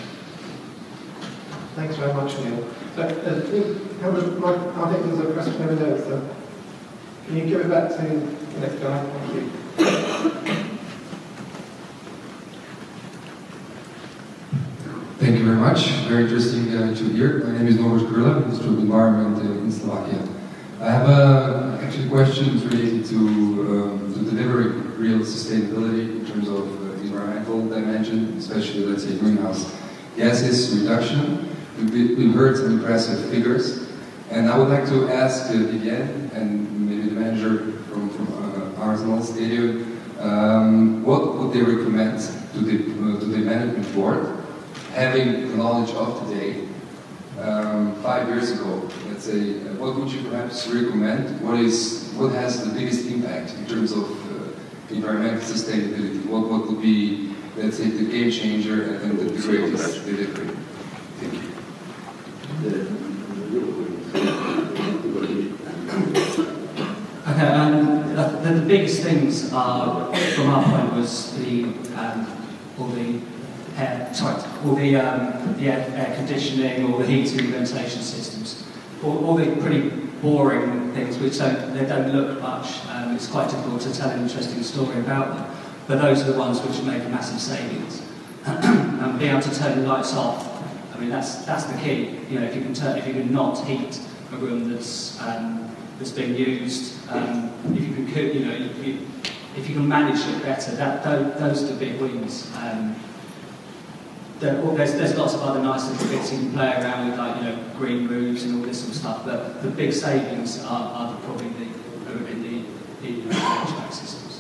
Thanks very much, Neil. So, uh, how was my, I think there's a question over there, so can you give it back to the next guy? Thank you. Thank you very much. Very interesting uh, to hear. My name is Norbert Krula, Minister of Environment uh, in Slovakia. I have uh, actually questions related to, um, to delivering real sustainability in terms of uh, environmental dimension, especially, let's say, greenhouse gases reduction. We've, we've heard some impressive figures, and I would like to ask uh, Vivienne and maybe the manager from, from uh, Arsenal Stadium, um, what would they recommend to the, uh, to the management board, having the knowledge of today, um, five years ago, let's say, uh, what would you perhaps recommend? What is, what has the biggest impact in terms of uh, environmental sustainability? What, what would be, let's say, the game changer and the, the greatest delivery? Thank you. Okay, um, the, the biggest things are, from our point, was the um, all the air, sorry, all the um, the air, air conditioning, all the heating and ventilation systems, all, all the pretty boring things which don't they don't look much. Um, it's quite difficult to tell an interesting story about them, but those are the ones which make a massive savings. And being able to turn the lights off. I mean, that's that's the key. You know, if you can turn, if you can not heat a room that's um, that's being used, um, if you can cook, you know, if you, if you can manage it better, that those, those are the big wins. Um, there, well, there's there's lots of other nice little bits you can play around with, like, you know, green roofs and all this sort of stuff. But the big savings are, are probably the are in the the H V A C systems.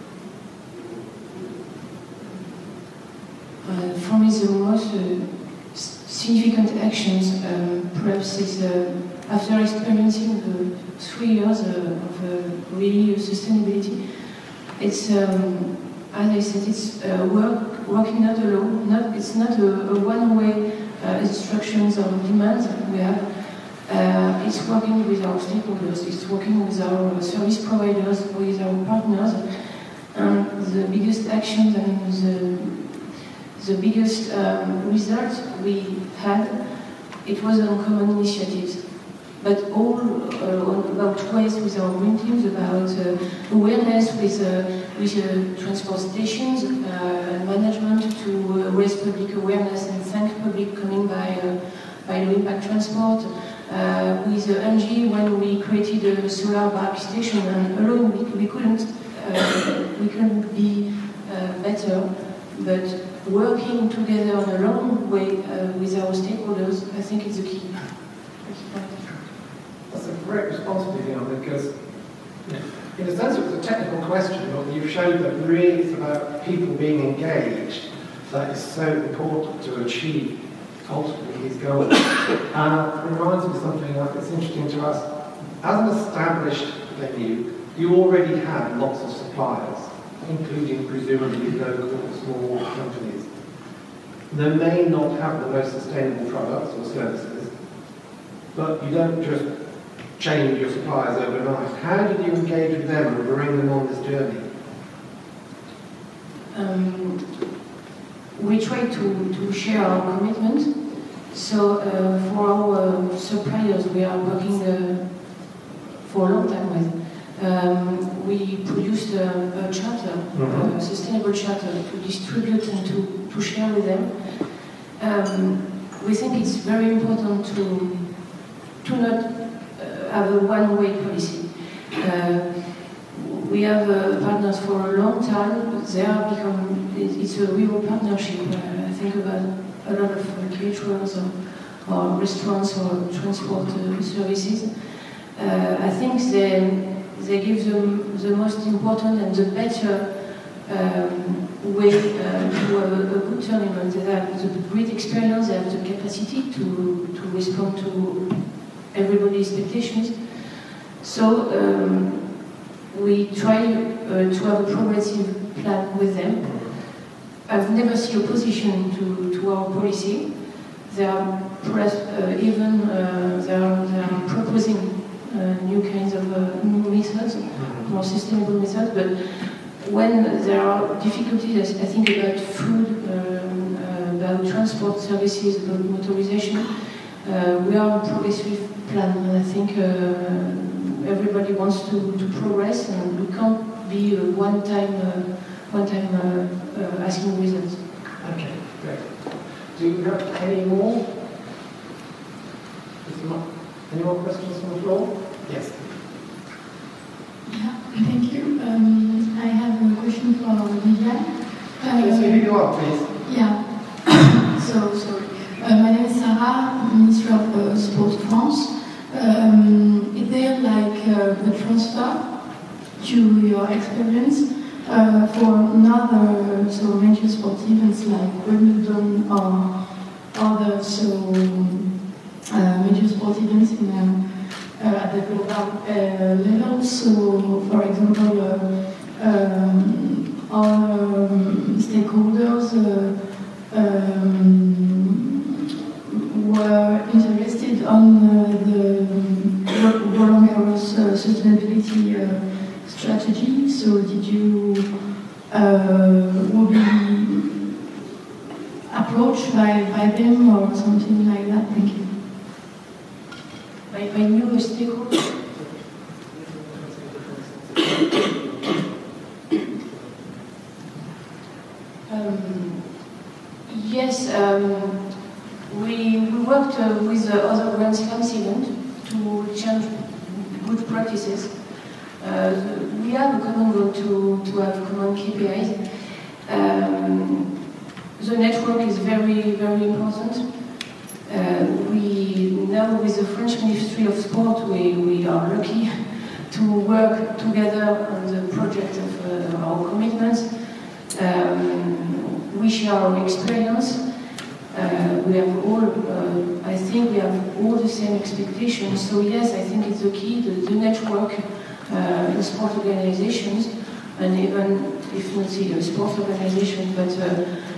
Uh, for me, the most uh, significant actions um, perhaps is uh, after experiencing the three years uh, of uh, really sustainability, it's, um, as I said, it's uh, work, working not alone. Not, it's not a, a one-way uh, instructions or demands that we have. Uh, it's working with our stakeholders, it's working with our service providers, with our partners. And the biggest actions and the, the biggest um, results we had, it was on common initiatives. But all uh, about waste with our green teams, about uh, awareness with, uh, with uh, transport stations, uh, management to uh, raise public awareness and thank public coming by, uh, by low impact transport. Uh, with uh, Engie, when we created a solar bike station, and alone we, we couldn't uh, we couldn't be uh, better, but working together on a long way uh, with our stakeholders, I think it's the key. That's a great response, Vivian, because in a sense it was a technical question, but you've shown that really it's about people being engaged that is so important to achieve ultimately his goals. And it reminds me of something that's interesting to us. As an established venue, you already have lots of suppliers, including presumably local small companies. They may not have the most sustainable products or services, but you don't just change your suppliers overnight. How did you engage with them and bring them on this journey? Um, we try to, to share our commitment. So uh, for our uh, suppliers, we are working uh, for a long time with. Um, we produced a, a charter, mm-hmm. a sustainable charter to distribute and to, to share with them. Um, we think it's very important to, to not uh, have a one-way policy. Uh, we have uh, partners for a long time, but they are become, it's a real partnership. Uh, I think about a lot of uh, caterers or, or restaurants or transport uh, services. Uh, I think they, they give them the most important and the better um, way uh, to have a, a good tournament. They have the great experience, they have the capacity to, to respond to everybody's expectations. So um, we try uh, to have a progressive plan with them. I've never seen opposition to, to our policy. They are press, uh, even uh, they, are, they are proposing uh, new kinds of uh, new methods, more sustainable methods. But when there are difficulties, I think about food, um, uh, about transport services, about motorization, uh, we are on a progressive plan, and I think uh, everybody wants to, to progress, and we can't be a one-time. Uh, one time uh, uh, asking results. Okay, great. Do you have any more? Any more questions from the floor? Yes. Yeah, thank you. Um, I have a question for Vivian. Uh, Let's see who you are, please. Yeah. so, sorry. Uh, my name is Sarah, Minister of uh, Sport France. Um, is there like uh, a transfer to your experience Uh, for another so major sport events like Wimbledon or other so uh, major sport events in, uh, uh, at the global uh, level? So, for example, uh, um, our um, stakeholders uh, um, were interested on uh, the Roland Garros uh, sustainability uh, strategy. So did you uh, will be approached by, by them or something like that? Thank you. By, by new stakeholders? um, yes, um, we, we worked uh, with uh, other Grand Slams event to change good practices. Uh, we have a common goal to, to have common K P Is. Um, the network is very, very important. Uh, we now, with the French Ministry of Sport, we, we are lucky to work together on the project of uh, our commitments. Um, we share our experience. Uh, we have all, uh, I think we have all the same expectations. So yes, I think it's the key, the, the network uh, in sport organizations, and even if not the sport organization, but uh,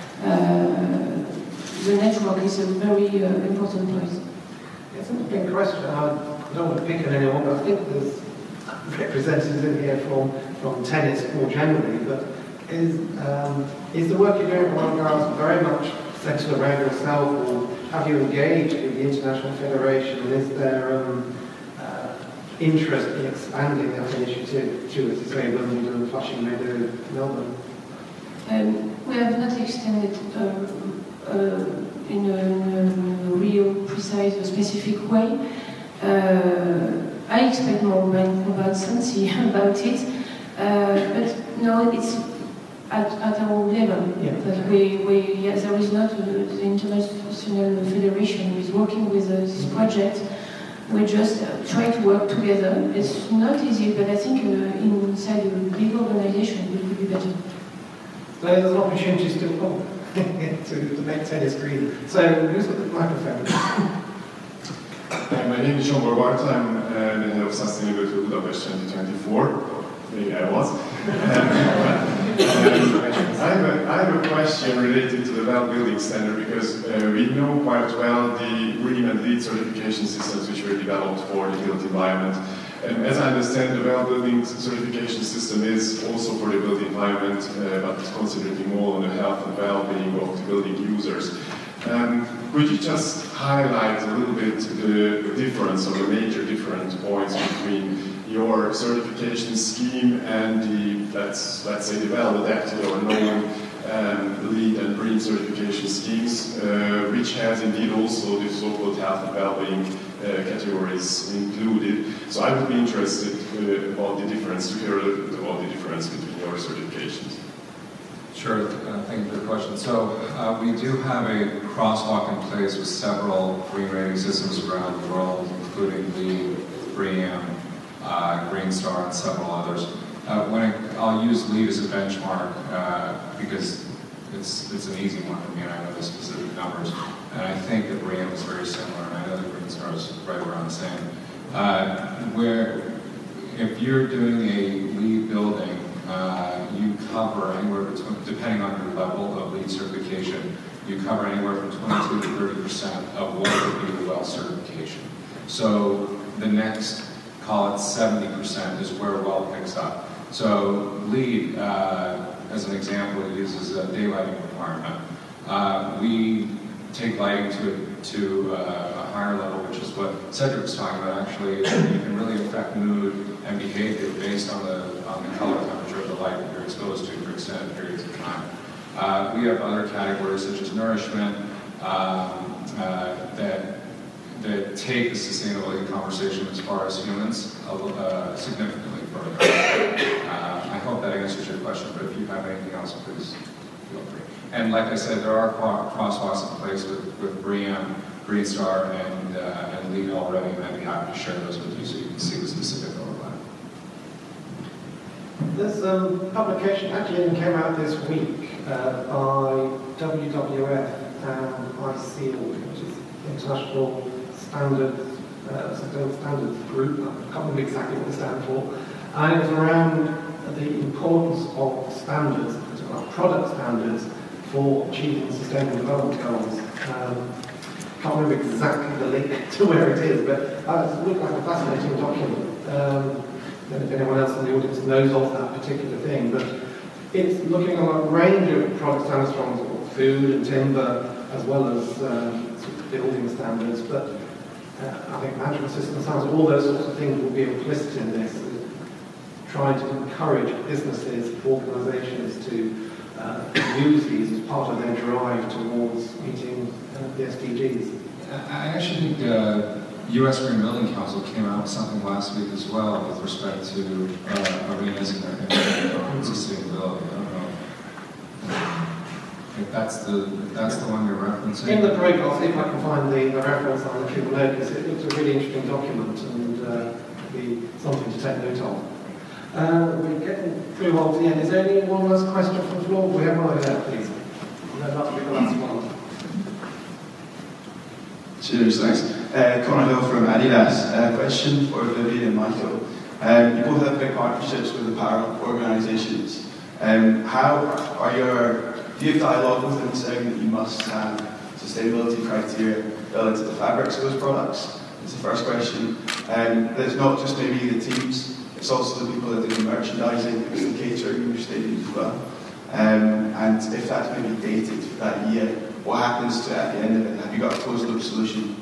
uh, the network is a very uh, important point. It's an interesting question. I don't want to pick on anyone, but I think there's representatives in here from, from tennis more generally, but is, um, is the work you're doing at Roland Garros very much centered around yourself, or have you engaged with the International Federation, and is there um, uh, interest in expanding that initiative to, as you say, Wimbledon, Flushing Meadows, Melbourne? Um, we have not extended um, uh, in, a, in a real, precise, or specific way. Uh, I expect more about Santi about it, uh, but no, it's at, at our level. Yeah. That we, we, yes, there is not uh, the International Federation who is working with uh, this project. We just uh, try to work together. It's not easy, but I think uh, inside a big organization it will be better. So there's an opportunity still for to, to make tennis green. So who's got the microphone? Hi, my name is Jean Borgart. I'm uh, the head of sustainability of Budapest twenty twenty-four. Maybe I was. um, I, have a, I have a question related to the WELL building standard, because uh, we know quite well the BREEAM and LEED certification systems which were developed for the built environment. And as I understand, the WELL building certification system is also for the built environment, uh, but it's concentrating more on the health and well-being of the building users. Um, could you just highlight a little bit the difference, or the major different points between your certification scheme and the, let's, let's say, the well-adapted or known um, LEED and BREEAM certification schemes, uh, which has indeed also the so-called health and well-being uh, categories included. So I would be interested uh, about the difference, to hear a little bit about the difference between your certifications. Sure, uh, thank you for the question. So uh, we do have a crosswalk in place with several green rating systems around the world, including the BREEAM, uh, Green Star, and several others. Uh, when I, I'll use LEED as a benchmark uh, because it's it's an easy one for me, and I know the specific numbers. And I think that BREEAM is very similar, and I know that Green Star is right around the same. Uh, where if you're doing a LEED building, Uh, you cover anywhere between, depending on your level of LEED certification, you cover anywhere from twenty-two to thirty percent of what would be the WELL certification. So the next, call it seventy percent, is where WELL picks up. So LEED, uh, as an example, it uses a daylighting requirement. Uh, we take lighting to, to uh, a higher level, which is what Cedric was talking about. Actually, you can really affect mood and behavior based on the, on the color temperature of the light that you're exposed to for extended periods of time. Uh, we have other categories such as nourishment um, uh, that, that take the sustainability conversation as far as humans uh, significantly further. Uh, I hope that answers your question, but if you have anything else, please feel free. And like I said, there are crosswalks in place with, with BREEAM, Green Star, and, uh, and LEED already, and I'd be happy to share those with you so you can see the specific overlap. There's a um, publication actually even came out this week uh, by W W F and I C E L, which is International Standards, uh, Standards Group. I can't remember exactly what they stand for. And it was around the importance of standards, particularly product standards, for achieving sustainable development goals. Um, can't remember exactly the link to where it is, but uh, it looked like a fascinating document. Um, I don't know if anyone else in the audience knows of that particular thing, but it's looking at a range of product standards from food and timber, as well as um, sort of building standards. But uh, I think management system science, all those sorts of things will be implicit in this, trying to encourage businesses, organisations to uh, use these as part of their drive towards meeting uh, the S D Gs. I actually think uh, U S Green Building Council came out with something last week as well with respect to uh, arenas and their sustainability. I don't know if that's the if that's the one you're referencing. In the break, I'll see if I can find the, the reference on the Tribune Note, because it looks a really interesting document and uh, be something to take note of. Uh, we're getting through on to the end. Is there any one last question from the floor? We have one over there, please. No, that'll be the last one. Cheers, thanks. Uh, Conor Hill from Adidas. Uh, question for Vivian and Michael. Um, you both have big partnerships with apparel organisations. Um, how are your, do you have dialogue with them saying that you must have sustainability criteria built into the fabrics of those products? That's the first question. Um, but it's not just maybe the teams, it's also the people that do the merchandising, it's the catering in your stadiums as well. Um, and if that's maybe dated for that year, what happens to it at the end of it? Have you got a closed loop solution?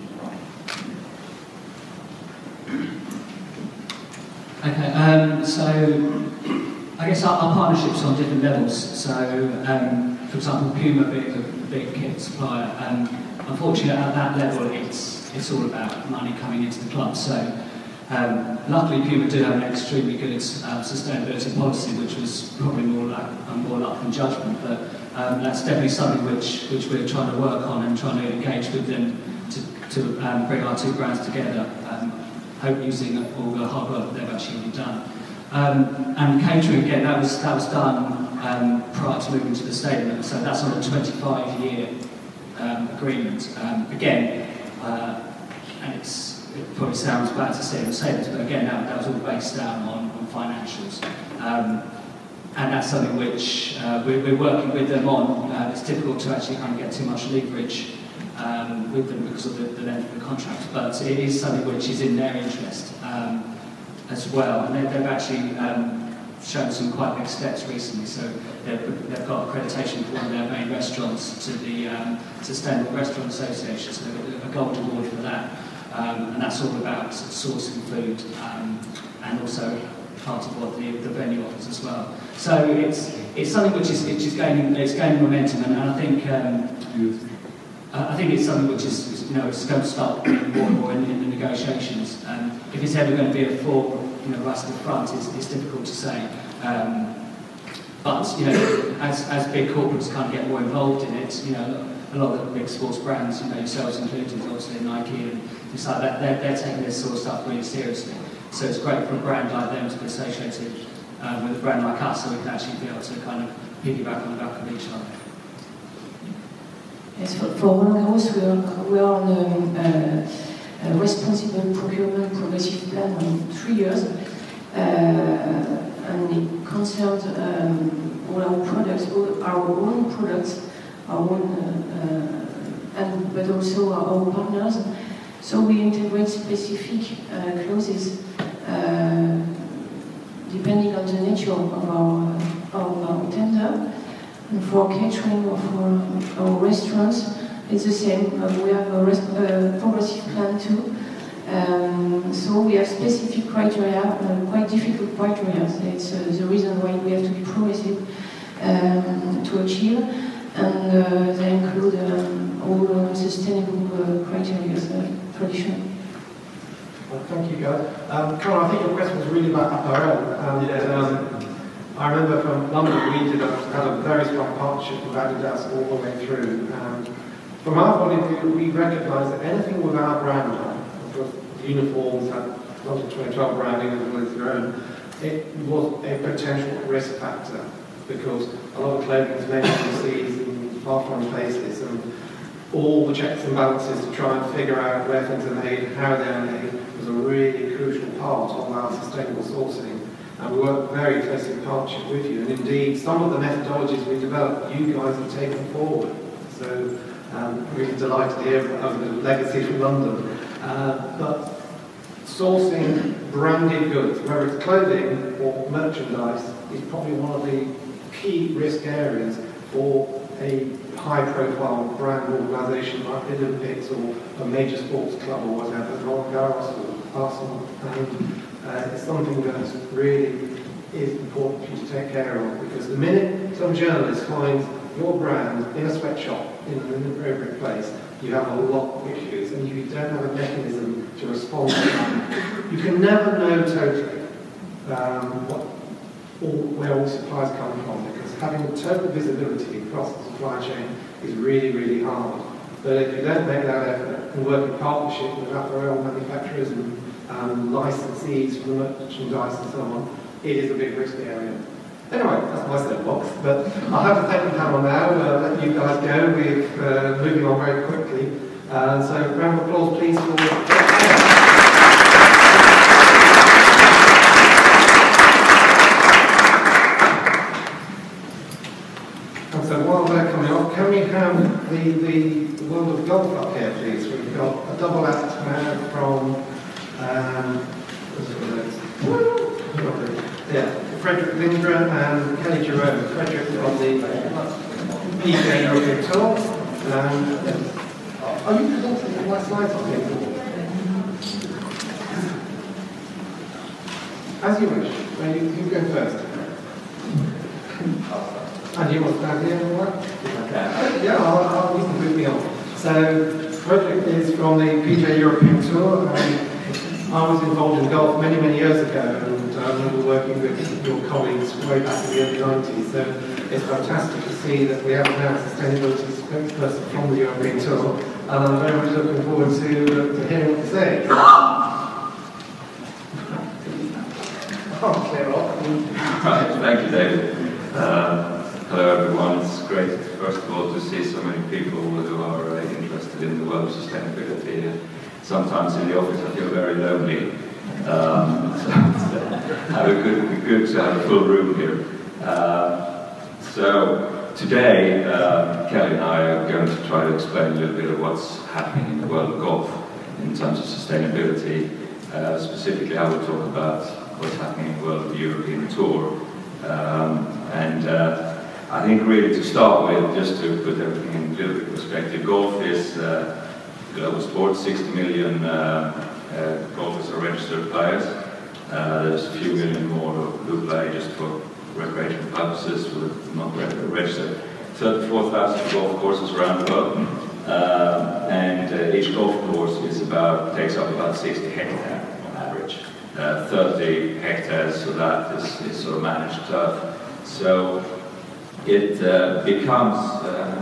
Okay, um, so I guess our, our partnerships are on different levels. So, um, for example, Puma being a big kit supplier, um, unfortunately at that level it's it's all about money coming into the club. So, um, luckily Puma do have an extremely good uh, sustainability policy, which was probably more like um, more luck than judgment. But um, that's definitely something which which we're trying to work on and trying to engage with them to to um, bring our two brands together. Um, hope using all the hard work that they've actually done. Um, and catering, again, that was that was done um, prior to moving to the stadium, so that's on a twenty-five year um, agreement. Um, again, uh, and it's, it probably sounds bad to say, say this, but again, that, that was all based down on, on financials. Um, and that's something which uh, we're, we're working with them on. Uh, it's difficult to actually kind of get too much leverage Um, with them because of the, the length of the contract, but it is something which is in their interest um, as well, and they've, they've actually um, shown some quite big steps recently. So they've, they've got accreditation for one of their main restaurants to the um, Sustainable Restaurant Association, so they've got a gold award for that, um, and that's all about sourcing food um, and also part of what the, the venue offers as well. So it's it's something which is which is gaining it's gaining momentum, and, and I think. Um, Uh, I think it's something which is, you know, it's going to start being more and more in, in the negotiations. Um, if it's ever going to be a full, you know, right to the front, it's, it's difficult to say. Um, but, you know, as, as big corporates kind of get more involved in it, you know, a lot of the big sports brands, you know, yourselves included, obviously Nike and things like that, they're, they're taking this sort of stuff really seriously. So it's great for a brand like them to be associated um, with a brand like us, so we can actually be able to kind of piggyback on the back of each other. Yes, for, for Roland Garros, we are, we are on a, a, a responsible procurement progressive plan on three years, uh, and it concerns um, all our products, all our own products, our own, uh, uh, and but also our, our partners. So we integrate specific uh, clauses uh, depending on the nature of our, of our tender. And for catering or for our restaurants, it's the same. Uh, we have a rest, uh, progressive plan too. Um, so we have specific criteria, uh, quite difficult criteria. So it's uh, the reason why we have to be progressive um, to achieve. And uh, they include um, all uh, sustainable uh, criteria, uh, traditional. Well, thank you, guys. Um, Carol, I think your question was really about apparel. And, yeah. um, I remember from London we did a, had a very strong partnership with Adidas all the way through. And from our point of view, we recognise that anything with our brand on, of course, uniforms had London twenty twelve branding as well as their own, it was a potential risk factor because a lot of clothing is made overseas in far-flung places, and all the checks and balances to try and figure out where things are made and how they're made was a really crucial part of our sustainable sourcing. And we work very closely in partnership with you. And indeed, some of the methodologies we developed, you guys have taken forward. So um, really delighted to hear of the legacy from London. Uh, but sourcing branded goods, whether it's clothing or merchandise, is probably one of the key risk areas for a high-profile brand organisation like the Olympics or a major sports club or whatever, Roland Garros or Arsenal. And, Uh, it's something that really is important for you to take care of, because the minute some journalist finds your brand in a sweatshop in an inappropriate place, you have a lot of issues, and you don't have a mechanism to respond to that. You can never know totally um, what, all, where all supplies come from, because having total visibility across the supply chain is really, really hard. But if you don't make that effort and work in partnership with apparel manufacturers and Um, licensees for merchandise and so on, it is a big risk area. Anyway, that's my soapbox, but I'll have to take the panel now, uh, let you guys go. We're uh, moving on very quickly. Uh, so round of applause please for And so while they're coming off, can we have the, the world of golf up here please? We've got a double act uh, from um, yeah, Frederick Lindgren and Kelly Jerome. Frederick from the P G A European Tour. Um, yeah. Are you presenting the last slides on here? As you wish. Well, you, you go first. And you want to stand here or what? Okay. Yeah, I'll, I'll, you can move me on. So, Frederick is from the P G A European Tour. Um, I was involved in golf many, many years ago, and I remember working with your colleagues way back in the early nineties. So it's fantastic to see that we have now a sustainability spokesperson from the European Tour, and I'm very much looking forward to, uh, to hearing what you say. Oh, clear off. Right, thank you, David. Uh, hello, everyone. It's great, first of all, to see so many people who are uh, interested in the world of sustainability. Sometimes in the office I feel very lonely. Um, so it's uh, good, good to have a full room here. Uh, so today, uh, Kelly and I are going to try to explain a little bit of what's happening in the world of golf in terms of sustainability. Uh, specifically, I will talk about what's happening in the world of the European Tour. Um, and uh, I think really to start with, just to put everything in a little bit of perspective, golf is uh, global sport. sixty million uh, uh, golfers are registered players. Uh, there's a few million more who play just for recreational purposes, who are not registered. thirty-four thousand golf courses around the world, uh, and uh, each golf course is about takes up about sixty hectares on average. Uh, thirty hectares, so that is, is sort of managed turf. So it uh, becomes. Uh,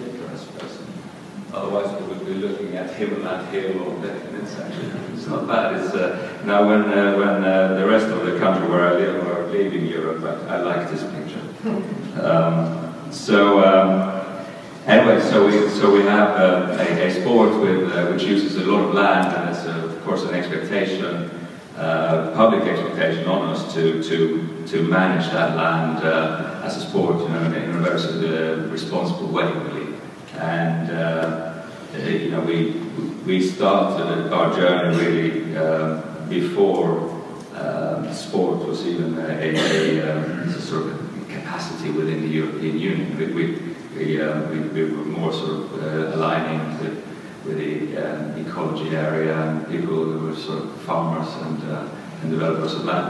Otherwise, we would be looking at Himmelland Hill all day, and it's actually it's not bad. It's uh, now when uh, when uh, the rest of the country where I live are leaving Europe, I, I like this picture. Um, so um, anyway, so we so we have uh, a, a sport with uh, which uses a lot of land, and it's uh, of course an expectation, uh, public expectation on us to to to manage that land uh, as a sport, you know, in a very uh, responsible way, really. And uh, you know, we we started our journey really uh, before uh, sport was even a, a, a, a sort of capacity within the European Union. We we we, uh, we, we were more sort of uh, aligning with with the um, ecology area and people who were sort of farmers and uh, and developers of land.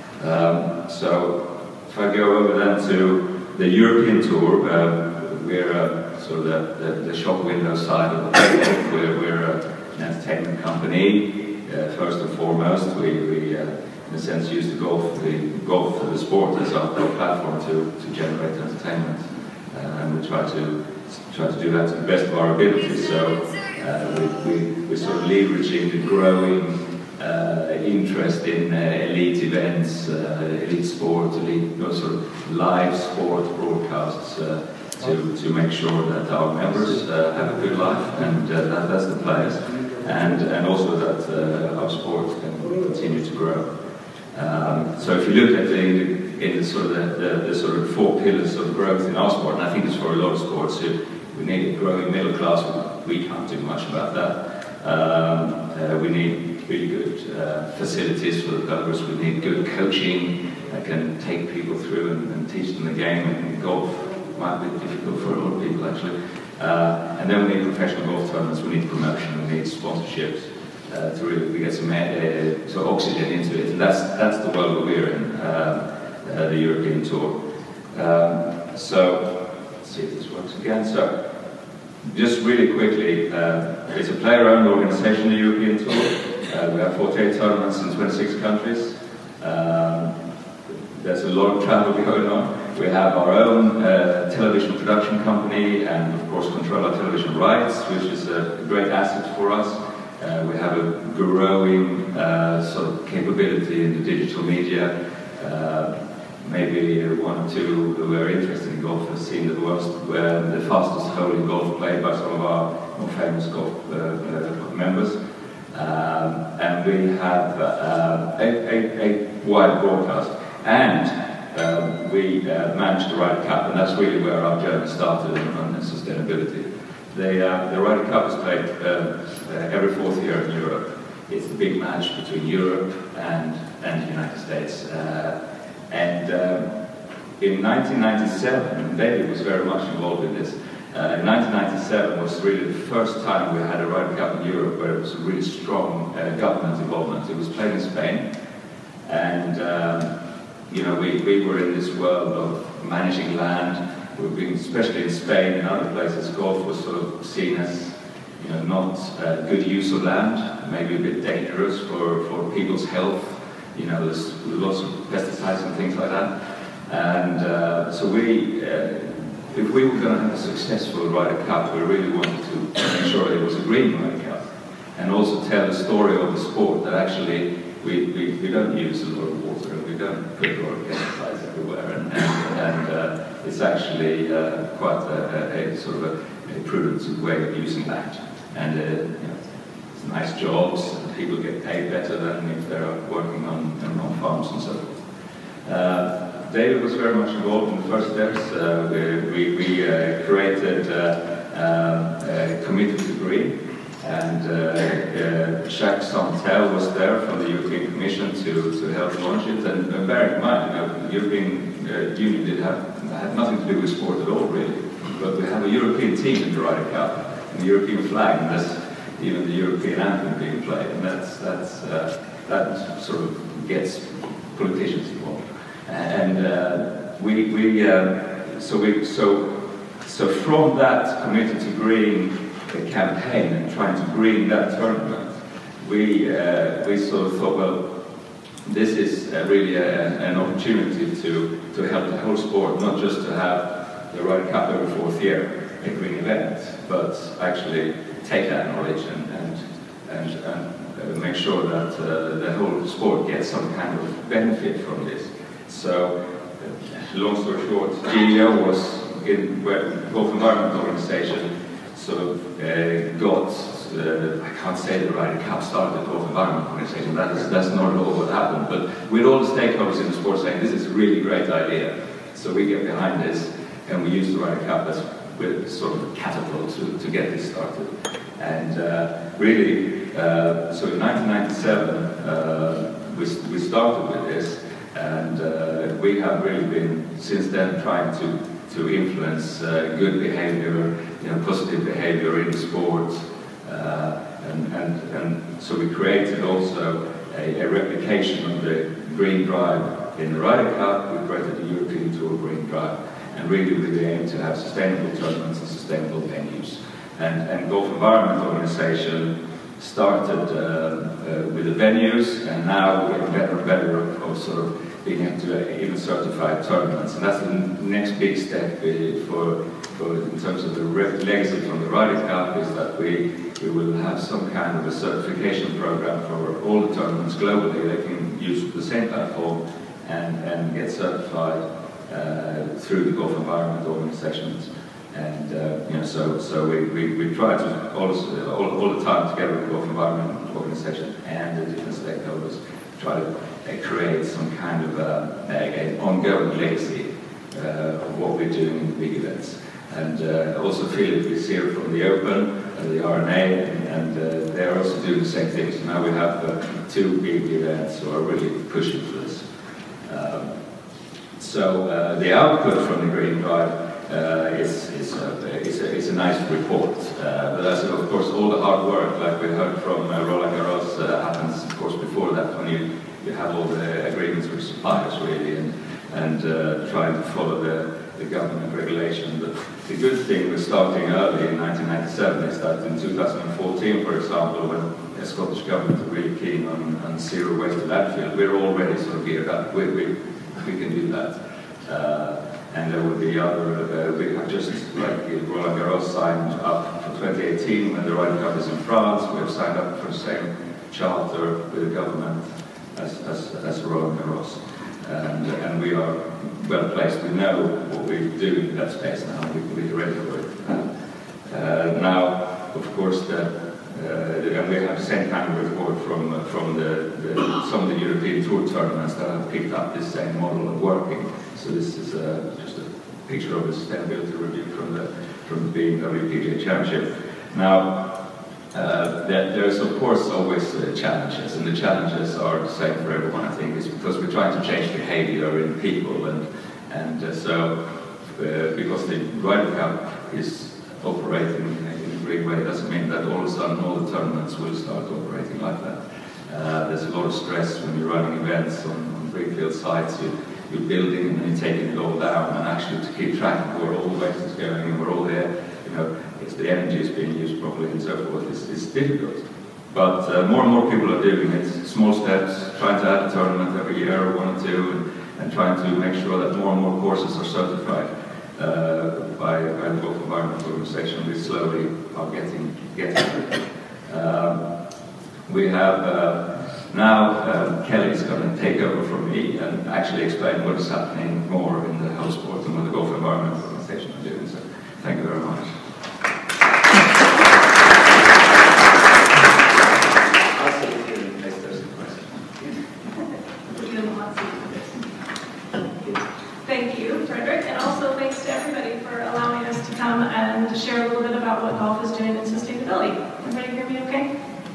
Um, so if I go over then to the European Tour, uh, we're uh, So the, the, the shop window side of the world, we're, we're an entertainment company. Uh, first and foremost, we, we uh, in a sense use the golf, the golf for the sport as our, our platform to, to generate entertainment, uh, and we try to try to do that to the best of our ability. So uh, we, we, we're sort of leveraging the growing uh, interest in uh, elite events, uh, elite sport, elite you know, sort of live sport broadcasts. Uh, To, to make sure that our members uh, have a good life, and uh, that, that's the players, and, and also that uh, our sport can continue to grow. Um, so if you look at the, in the, sort of the, the, the sort of four pillars of growth in our sport, and I think it's for a lot of sports, we need a growing middle class. We can't do much about that. Um, uh, we need really good uh, facilities for the players. We need good coaching that can take people through and, and teach them the game. And golf might be difficult for a lot of people actually. Uh, and then we need professional golf tournaments, we need promotion, we need sponsorships uh, to really we get some air, uh, sort of oxygen into it. And that's that's the world that we're in, uh, uh, the European Tour. Um, so let's see if this works again. So just really quickly, uh, it's a player-owned organisation, the European Tour. Uh, we have forty-eight tournaments in twenty-six countries. Um, there's a lot of travel going on. We have our own uh, television production company, and of course control our television rights, which is a great asset for us. Uh, we have a growing uh, sort of capability in the digital media. Uh, maybe one or two who are interested in golf have seen the worst, uh, the fastest hole in golf played by some of our more famous golf uh, uh, members. Um, and we have uh, a, a, a wide broadcast. And um, we uh, managed the Ryder Cup, and that's really where our journey started on, on sustainability. The, uh, the Ryder Cup is played uh, uh, every fourth year in Europe. It's the big match between Europe and, and the United States. Uh, and um, in nineteen ninety-seven, and David was very much involved in this, uh, in nineteen ninety-seven was really the first time we had a Ryder Cup in Europe where it was a really strong uh, government involvement. It was played in Spain, and um, you know, we, we were in this world of managing land. We've been, especially in Spain and other places, golf was sort of seen as, you know, not uh, good use of land, maybe a bit dangerous for, for people's health. You know, there's lots of pesticides and things like that. And uh, so we, uh, if we were going to have a successful Ryder Cup, we really wanted to make sure it was a green Ryder Cup. And also tell the story of the sport, that actually we, we, we don't use a lot of water, we don't put a lot of pesticides everywhere, and, and, and uh, it's actually uh, quite a, a, a sort of a, a prudent way of using land. And uh, you know, it's nice jobs, and people get paid better than if they're working on, on farms and so forth. Uh, David was very much involved in the first steps. Uh, we we, we uh, created uh, uh, a committee to green. And uh, uh, Jacques Santel was there from the European Commission to, to help launch it. And uh, bear in mind, you know, the European uh, Union did have, had nothing to do with sport at all, really. But we have a European team in the Ryder Cup, and the European flag, and there's even the European anthem being played. And that's, that's, uh, that sort of gets politicians involved. And uh, we, we, uh, so, we so, so from that committee to green a campaign and trying to green that tournament, we uh, we sort of thought, well, this is uh, really a, an opportunity to to help the whole sport, not just to have the Ryder Cup every fourth year, a green event, but actually take that knowledge and and and, and uh, make sure that uh, the whole sport gets some kind of benefit from this. So, uh, long story short, G E O was in well, Golf Environment Organization. Sort of uh, got, uh, I can't say the Ryder Cup started the Golf Environment Organization, that is, that's not at all what happened, but with all the stakeholders in the sport saying this is a really great idea, so we get behind this and we use the Ryder Cup as with sort of a catapult to, to get this started. And uh, really, uh, so in nineteen ninety-seven uh, we, we started with this, and uh, we have really been since then trying to to influence uh, good behavior, you know, positive behavior in sport, uh, and, and, and so we created also a, a replication of the Green Drive in the Ryder Cup. We created the European Tour Green Drive, and really with the aim to have sustainable tournaments and sustainable venues. And, and Golf Environment Organization started uh, uh, with the venues, and now we're getting better and better of, of sort of being able to even certify tournaments, and that's the next big step for, for in terms of the legacy from the Ryder Cup, is that we, we will have some kind of a certification program for all the tournaments globally. They can use the same platform and, and get certified uh, through the Golf Environment Organizations. And uh, you know, so so we, we, we try to all, all, all the time together with the Golf Environment Organization and the different stakeholders try to uh, create some kind of uh, a, an ongoing legacy uh, of what we're doing in the big events. And uh, also Philip is here from the Open, uh, the R N A, and, and uh, they're also doing the same thing. So now we have uh, two big events who are really pushing for this. Um, so uh, the output from the Green Drive Uh, is, is, a, is, a, is a nice report, uh, but that's of course all the hard work, like we heard from uh, Roland Garros, uh, happens of course before that, when you, you have all the agreements with suppliers really, and, and uh, trying to follow the, the government regulation. But the good thing with starting early in nineteen ninety-seven is that in two thousand fourteen, for example, when the Scottish government are really keen on, on zero waste to landfill, we're already sort of geared up, we, we, we can do that. Uh, And there will be other, uh, we have just, like Roland Garros signed up for twenty eighteen when the Ryder Cup is in France. We have signed up for the same charter with the government as, as, as Roland Garros. And, and we are well placed. We know what we do in that space now, and we can be ready for it. Uh, uh, now, of course, the, uh, and we have the same kind of report from uh, from the, the some of the European Tour tournaments that have picked up this same model of working. So this is uh, just a picture of a sustainability review from the from the B M W P G A Championship. Now. Uh, there, there's of course always uh, challenges, and the challenges are the same for everyone. I think it's because we're trying to change behaviour in people, and and uh, so uh, because the Ryder Cup is operating in a, in a great way, doesn't mean that all of a sudden all the tournaments will start operating like that. Uh, there's a lot of stress when you're running events on, on greenfield sites. You, you're building and then you're taking it all down, and actually to keep track of where all the waste is going and we're all there. You know, it's the energy is being used properly and so forth. It's, it's difficult, but uh, more and more people are doing it. Small steps, trying to add a tournament every year or one or two, and, and trying to make sure that more and more courses are certified uh, by, by the Gulf Environment Organization. We slowly are getting getting there. Um, we have uh, now um, Kelly is going to take over from me and actually explain what is happening more in the whole sport and what the Gulf Environment Organization are doing. So, thank you very much. Thank you, Frederick, and also thanks to everybody for allowing us to come and share a little bit about what golf is doing in sustainability. Everybody hear me okay?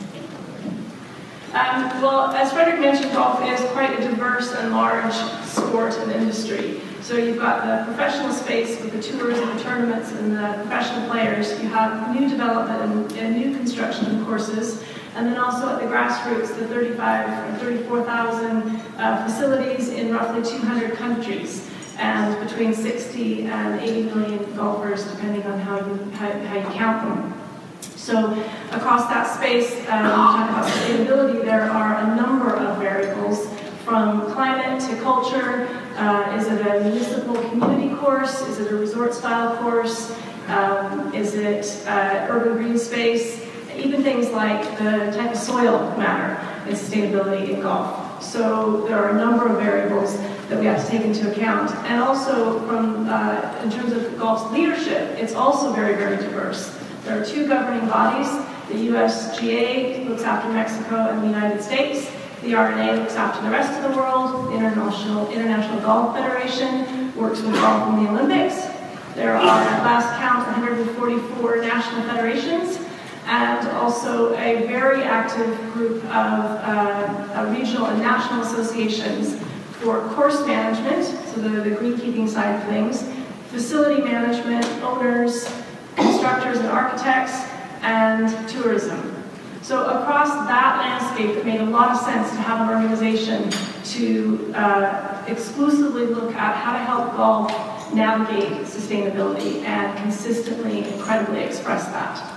Um, well, as Frederick mentioned, golf is quite a diverse and large sport and industry. So you've got the professional space with the tours and the tournaments and the professional players. You have new development and, and new construction of courses. And then also at the grassroots, the thirty-five or thirty-four thousand uh, facilities in roughly two hundred countries, and between sixty and eighty million golfers, depending on how you, how, how you count them. So across that space, um, talking about sustainability, there are a number of variables, from climate to culture. Uh, is it a municipal community course? Is it a resort style course? Um, is it uh, urban green space? Even things like the type of soil matter in sustainability in golf. So there are a number of variables that we have to take into account. And also from, uh, in terms of golf's leadership, it's also very, very diverse. There are two governing bodies. The U S G A looks after Mexico and the United States. The R N A looks after the rest of the world. The International, International Golf Federation works with golf in the Olympics. There are, at last count, one hundred forty-four national federations, and also a very active group of uh, regional and national associations for course management, so the, the greenkeeping side of things, facility management, owners, constructors and architects, and tourism. So across that landscape, it made a lot of sense to have an organization to uh, exclusively look at how to help golf navigate sustainability and consistently and credibly express that.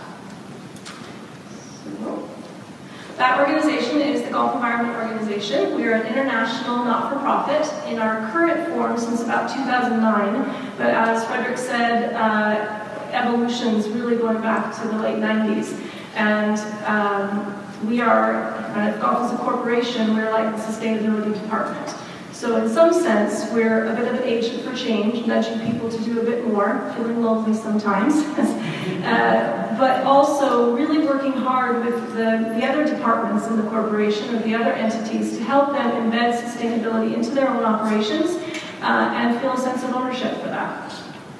So, that organization is the Gulf Environment Organization. We are an international not-for-profit in our current form since about two thousand nine, but as Frederick said, uh, evolution's really going back to the late nineties. And um, we are, uh, Golf is a corporation, we're like the sustainability department. So in some sense, we're a bit of an agent for change, nudging people to do a bit more, feeling lonely sometimes, uh, but also really working hard with the, the other departments in the corporation or the other entities to help them embed sustainability into their own operations uh, and feel a sense of ownership for that.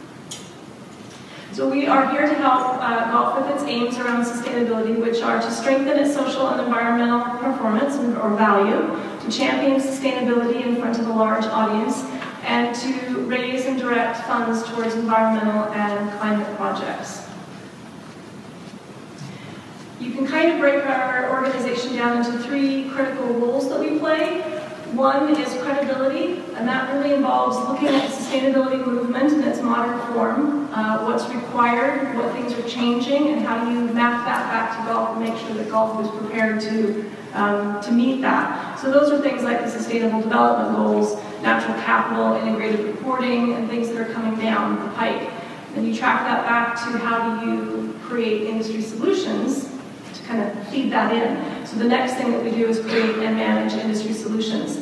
So we are here to help uh, golf with its aims around sustainability, which are to strengthen its social and environmental performance or value, to champion sustainability in front of a large audience, and to raise and direct funds towards environmental and climate projects. You can kind of break our organization down into three critical roles that we play. One is credibility, and that really involves looking at the sustainability movement in its modern form, uh, what's required, what things are changing, and how do you map that back to golf and make sure that golf is prepared to, um, to meet that. So those are things like the Sustainable Development Goals, natural capital, integrated reporting, and things that are coming down the pike. And you track that back to how do you create industry solutions to kind of feed that in. So the next thing that we do is create and manage industry solutions.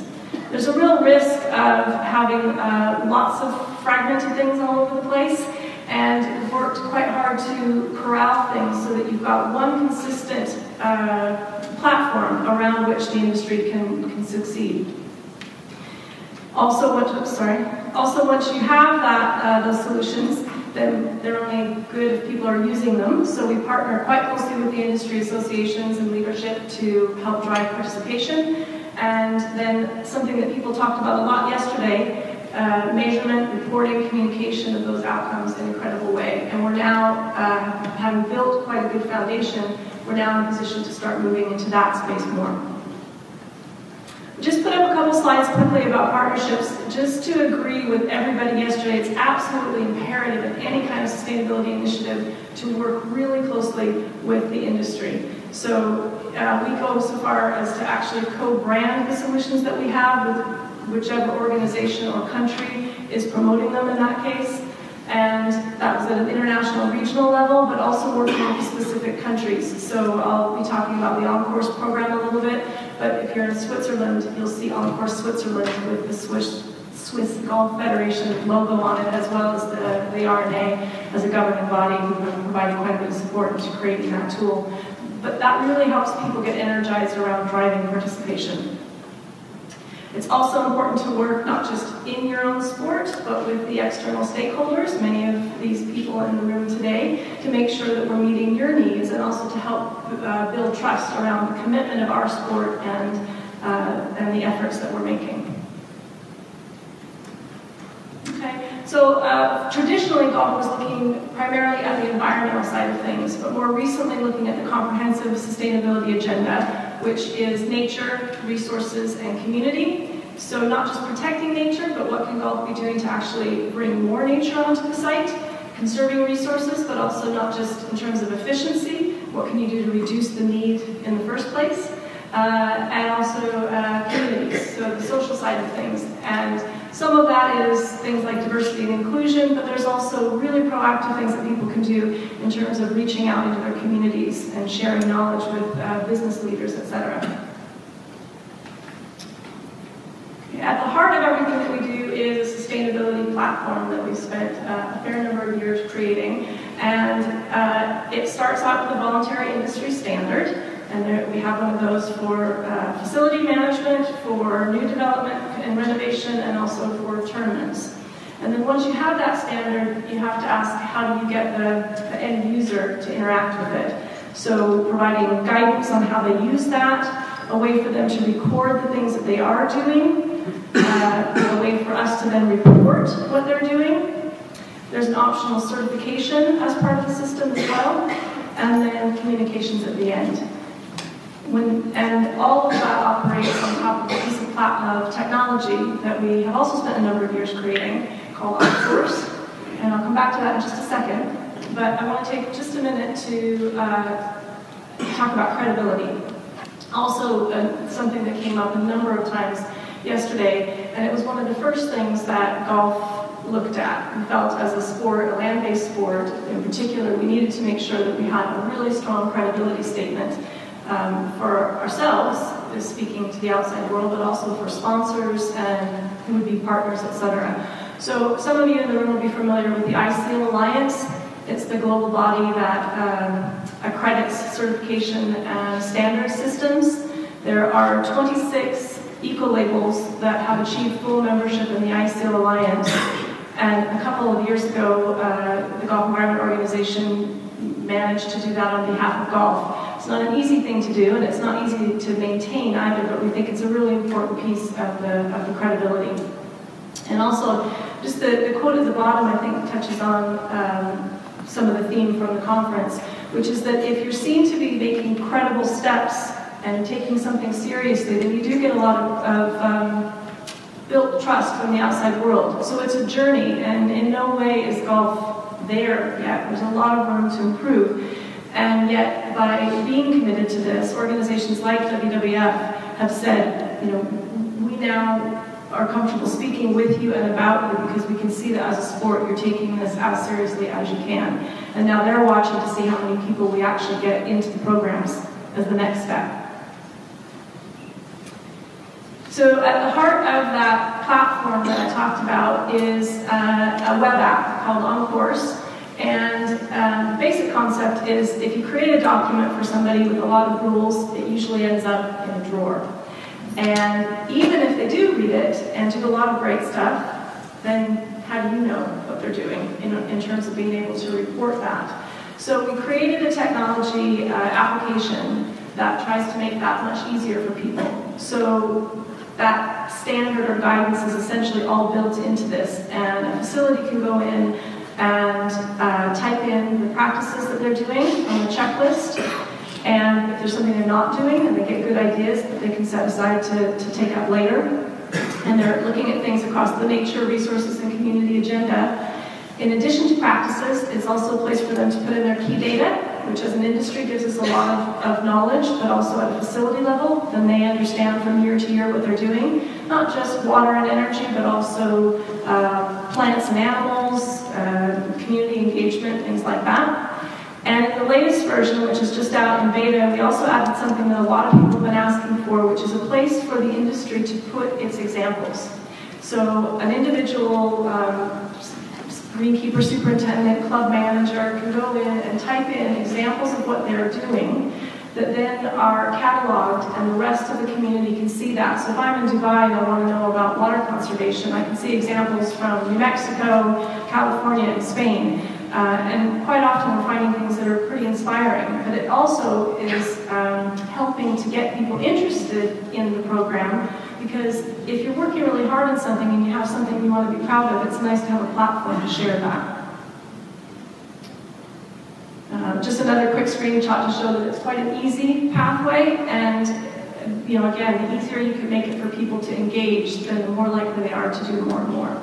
There's a real risk of having uh, lots of fragmented things all over the place, and we've worked quite hard to corral things so that you've got one consistent uh, platform around which the industry can, can succeed. Also, once, oops, sorry. Also, once you have that, uh, those solutions, then they're only good if people are using them. So we partner quite closely with the industry associations and leadership to help drive participation. And then something that people talked about a lot yesterday, uh, measurement, reporting, communication of those outcomes in a credible way. And we're now, uh, having built quite a good foundation, we're now in a position to start moving into that space more. Just put up a couple slides quickly about partnerships, just to agree with everybody yesterday. It's absolutely imperative in any kind of sustainability initiative to work really closely with the industry. So uh, we go so far as to actually co-brand the solutions that we have with whichever organization or country is promoting them in that case. And that was at an international regional level, but also working with specific countries. So I'll be talking about the Encourse program a little bit, but if you're in Switzerland, you'll see Encourse Switzerland with the Swiss, Swiss Golf Federation logo on it, as well as the, the R N A as a governing body who've been providing quite a bit of support into creating that tool. But that really helps people get energized around driving participation. It's also important to work not just in your own sport, but with the external stakeholders, many of these people in the room today, to make sure that we're meeting your needs and also to help uh, build trust around the commitment of our sport and, uh, and the efforts that we're making. Okay, so uh, traditionally golf was looking primarily at the environmental side of things, but more recently looking at the comprehensive sustainability agenda, which is nature, resources, and community. So not just protecting nature, but what can golf be doing to actually bring more nature onto the site, conserving resources, but also not just in terms of efficiency, what can you do to reduce the need in the first place, uh, and also uh, communities, so the social side of things. And some of that is things like diversity and inclusion, but there's also really proactive things that people can do in terms of reaching out into their communities and sharing knowledge with uh, business leaders, et cetera. At the heart of everything that we do is a sustainability platform that we've spent uh, a fair number of years creating. And uh, it starts out with a voluntary industry standard. And there, we have one of those for uh, facility management, for new development and renovation, and also for tournaments. And then once you have that standard, you have to ask, how do you get the, the end user to interact with it? So providing guidance on how they use that, a way for them to record the things that they are doing, uh, a way for us to then report what they're doing. There's an optional certification as part of the system as well, and then communications at the end. When, and all of that operates on top of a piece of, of technology that we have also spent a number of years creating called Encourse. And I'll come back to that in just a second. But I want to take just a minute to uh, talk about credibility. Also, uh, something that came up a number of times yesterday, and it was one of the first things that golf looked at. We felt as a sport, a land-based sport in particular, we needed to make sure that we had a really strong credibility statement um, for ourselves, speaking to the outside world, but also for sponsors and who would be partners, et cetera. So some of you in the room will be familiar with the I SEAL Alliance. It's the global body that um, accredits certification and standard systems. There are twenty-six eco-labels that have achieved full membership in the I SEAL Alliance. And a couple of years ago, uh, the Golf Environment Organization managed to do that on behalf of golf. It's not an easy thing to do, and it's not easy to maintain either, but we think it's a really important piece of the, of the credibility. And also, just the, the quote at the bottom, I think, touches on um, some of the theme from the conference, which is that if you're seen to be making credible steps and taking something seriously, then you do get a lot of, of um, built trust from the outside world. So it's a journey, and in no way is golf there yet. There's a lot of room to improve. And yet, by being committed to this, organizations like W W F have said, you know, we now are comfortable speaking with you and about you because we can see that as a sport you're taking this as seriously as you can. And now they're watching to see how many people we actually get into the programs as the next step. So at the heart of that platform that I talked about is uh, a web app called On Course. And um, the basic concept is if you create a document for somebody with a lot of rules, it usually ends up in a drawer. And even if they do read it and do a lot of great stuff, then how do you know what they're doing in, in terms of being able to report that? So we created a technology uh, application that tries to make that much easier for people. So that standard or guidance is essentially all built into this, and a facility can go in and uh, type in the practices that they're doing on the checklist, and if there's something they're not doing and they get good ideas that they can set aside to, to take up later, and they're looking at things across the nature, resources, and community agenda. In addition to practices, it's also a place for them to put in their key data, which as an industry gives us a lot of, of knowledge, but also at a facility level, then they understand from year to year what they're doing. Not just water and energy, but also uh, plants and animals, uh, community engagement, things like that. And in the latest version, which is just out in beta, we also added something that a lot of people have been asking for, which is a place for the industry to put its examples. So an individual um, greenkeeper, superintendent, club manager can go in and type in examples of what they're doing that then are cataloged, and the rest of the community can see that. So if I'm in Dubai and I want to know about water conservation, I can see examples from New Mexico, California, and Spain. Uh, and quite often we're finding things that are pretty inspiring, but it also is um, helping to get people interested in the program, because if you're working really hard on something and you have something you want to be proud of, it's nice to have a platform to share that. Uh, just another quick screenshot to show that it's quite an easy pathway, and you know, again, the easier you can make it for people to engage, then the more likely they are to do more and more.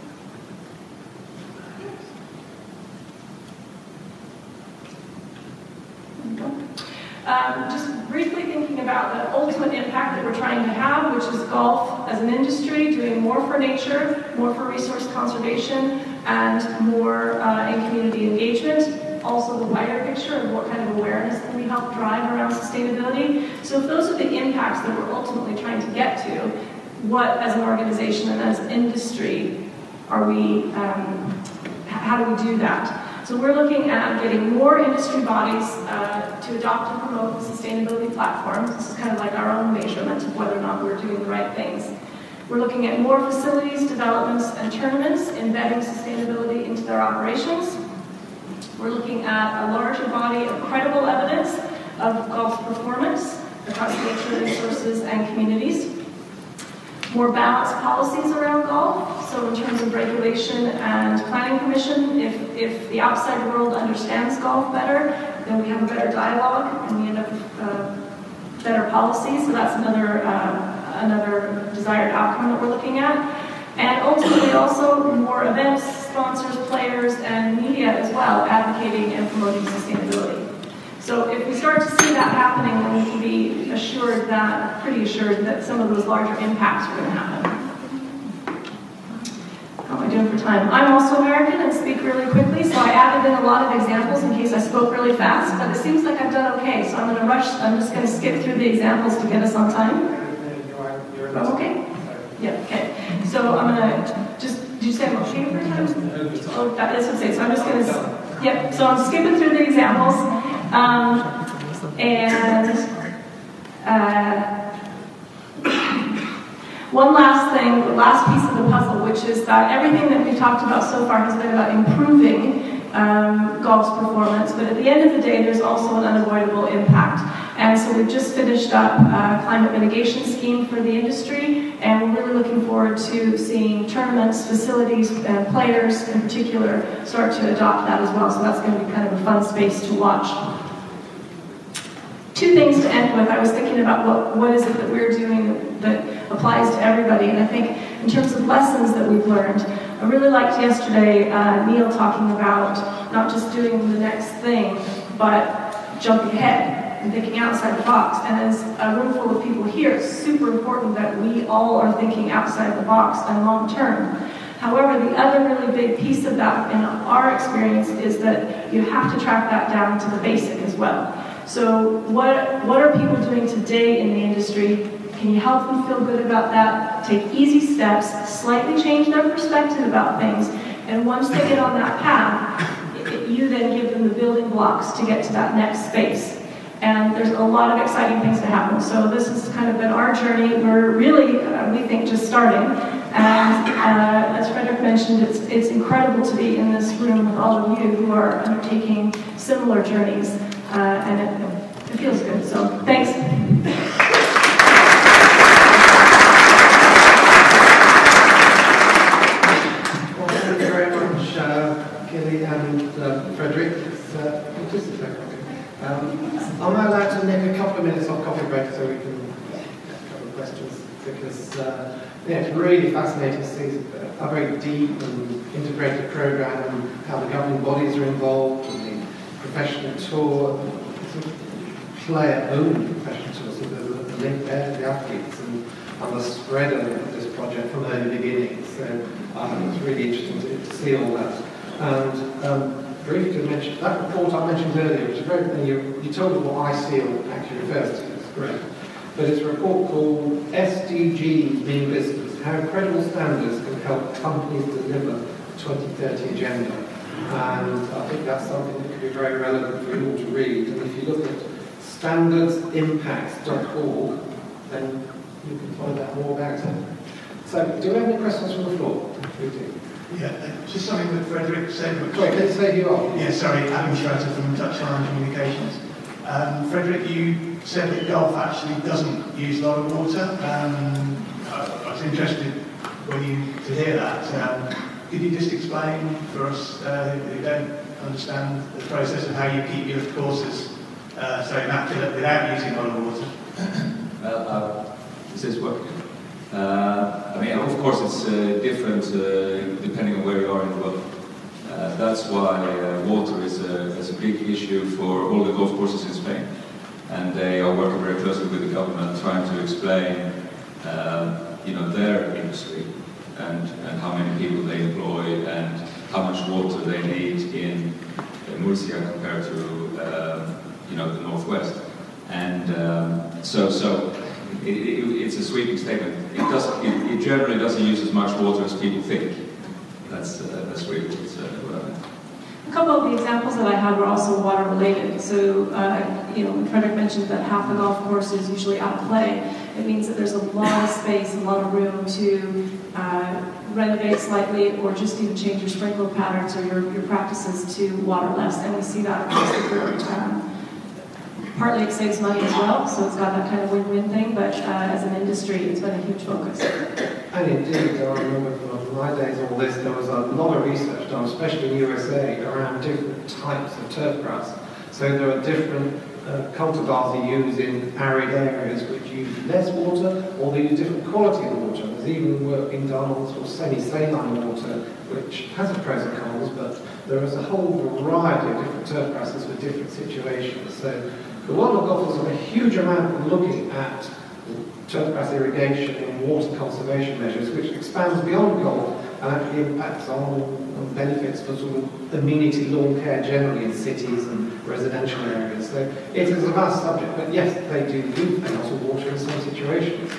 Um, just briefly thinking about the ultimate impact that we're trying to have, which is golf as an industry, doing more for nature, more for resource conservation, and more uh, in community engagement. Also the wider picture of what kind of awareness can we help drive around sustainability. So if those are the impacts that we're ultimately trying to get to, what as an organization and as an industry are we, um, how do we do that? So we're looking at getting more industry bodies uh, to adopt and promote the sustainability platforms. This is kind of like our own measurement of whether or not we're doing the right things. We're looking at more facilities, developments, and tournaments, embedding sustainability into their operations. We're looking at a larger body of credible evidence of golf performance across nature, resources, and communities. More balanced policies around golf, so in terms of regulation and planning permission, if, if the outside world understands golf better, then we have a better dialogue and we end up with uh, better policies, so that's another, uh, another desired outcome that we're looking at. And ultimately also more events, sponsors, players, and media as well, advocating and promoting sustainability. So if we start to see that happening, then we can be assured that, pretty assured that some of those larger impacts are going to happen. How am I doing for time? I'm also American and speak really quickly, so I added in a lot of examples in case I spoke really fast, but it seems like I've done okay, so I'm going to rush, I'm just going to skip through the examples to get us on time. Oh, okay? Yeah, okay. So I'm going to just, did you say I'm okay for time? Oh, that is what I say, so I'm just going to, yep, so I'm skipping through the examples. Um, and uh, one last thing, the last piece of the puzzle, which is that everything that we've talked about so far has been about improving um, golf's performance, but at the end of the day, there's also an unavoidable impact. And so we've just finished up a climate mitigation scheme for the industry, and we're really looking forward to seeing tournaments, facilities, and players in particular start to adopt that as well. So that's going to be kind of a fun space to watch. Two things to end with. I was thinking about what, what is it that we're doing that applies to everybody, and I think in terms of lessons that we've learned, I really liked yesterday uh, Neil talking about not just doing the next thing, but jumping ahead and thinking outside the box. And as a room full of people here, it's super important that we all are thinking outside the box and long term. However, the other really big piece of that in our experience is that you have to track that down to the basic as well. So what, what are people doing today in the industry? Can you help them feel good about that? Take easy steps, slightly change their perspective about things, and once they get on that path, it, it, you then give them the building blocks to get to that next space. And there's a lot of exciting things to happen. So this has kind of been our journey. We're really, uh, we think, just starting. And uh, as Frederick mentioned, it's, it's incredible to be in this room with all of you who are undertaking similar journeys. Uh, and it, it feels good. So thanks. Well, thank you very much, uh, Gilly and uh, Frederick. It's, uh, just a second. Um, am I allowed to make a couple of minutes of coffee break so we can get a couple of questions? Because uh, yeah, it's really fascinating to see a very deep and integrated program and how the governing bodies are involved and the professional tour, sort of player-owned professional tour, so there's a link there to the athletes and, and the spread of this project from early beginnings. So um, it's really interesting to, to see all that. And um, briefly to mention, that report I mentioned earlier, which is very, and you, you told me what I C L actually refers to, it's correct. But it's a report called S D Gs Being Business, How Credible Standards Can Help Companies Deliver the twenty thirty Agenda. And I think that's something that could be very relevant for you all to read. And if you look at standards impacts dot org, then you can find out more about it. So, do we have any questions from the floor? Yeah, uh, just something that Frederick said. Which, sorry, can you say who you are? Yeah, sorry, Adam Schroeder from Touchline Communications. Um, Frederick, you said that golf actually doesn't use a lot of water. Um, I, I was interested when you to hear that. Um, could you just explain for us uh, who don't understand the process of how you keep your courses uh, so immaculate without using a lot of water? Well, uh, this is working. Uh, I mean, of course, it's uh, different uh, depending on where you are in the world. Uh, that's why uh, water is a, is a big issue for all the golf courses in Spain. And they are working very closely with the government, trying to explain, uh, you know, their industry and, and how many people they employ and how much water they need in Murcia compared to, um, you know, the northwest. And um, so, so. It, it, it's a sweeping statement. It, does, it, it generally doesn't use as much water as people think. That's, uh, that's really what's, uh, what I meant. A couple of the examples that I had were also water related. So, uh, you know, when Frederick mentioned that half the golf course is usually out of play, it means that there's a lot of space, a lot of room to uh, renovate slightly or just even change your sprinkler patterns or your, your practices to water less. And we see that across the board. Um, Partly it saves money as well, so it's got that kind of win-win thing, but uh, as an industry, it's been a huge focus. And indeed, I remember from my days on this, there was a lot of research done, especially in the U S A, around different types of turf grass. So there are different uh, cultivars you use in arid areas which use less water, or they use different quality of water. There's even work being done on sort of semi-saline water, which has its pros and cons, but there is a whole variety of different turf grasses for different situations. So the World of Golf has done a huge amount of looking at turf grass irrigation and water conservation measures, which expands beyond golf and actually impacts on, on benefits for sort of amenity lawn care generally in cities and residential areas. So it is a vast subject, but yes, they do use a lot of water in some situations.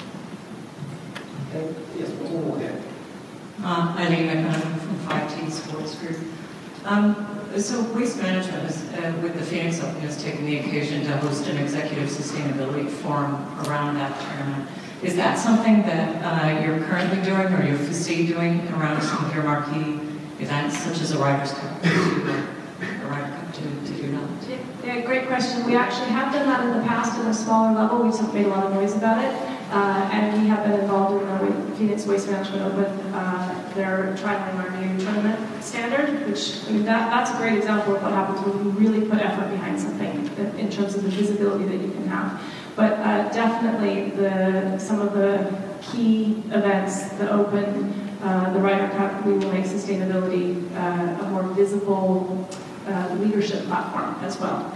Okay. Yes, one more here. Uh, Eileen McMahon from five T Sports Group. Um, So Waste Management is, uh, with the Phoenix Open, has taken the occasion to host an executive sustainability forum around that tournament. Is that something that uh, you're currently doing or you foresee doing around some of your marquee events, such as a Ryder's Cup, to, uh, a Ryder Cup to, to do that? Yeah, great question. We actually have done that in the past at a smaller level. We just made a lot of noise about it. Uh, and we have been involved in the Phoenix Waste Management Open. Uh, they're trialing our new tournament standard, which, I mean, that, that's a great example of what happens when you really put effort behind something in terms of the visibility that you can have. But uh, definitely the, some of the key events, the Open, uh, the Ryder Cup, we will make sustainability uh, a more visible uh, leadership platform as well.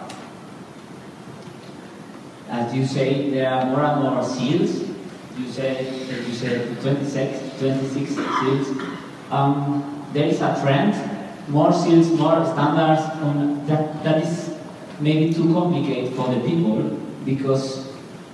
As you say, there are more and more seals. You said that you said twenty-six, twenty-six seals. Um, there is a trend, more seals, more standards. Um, that that is maybe too complicated for the people because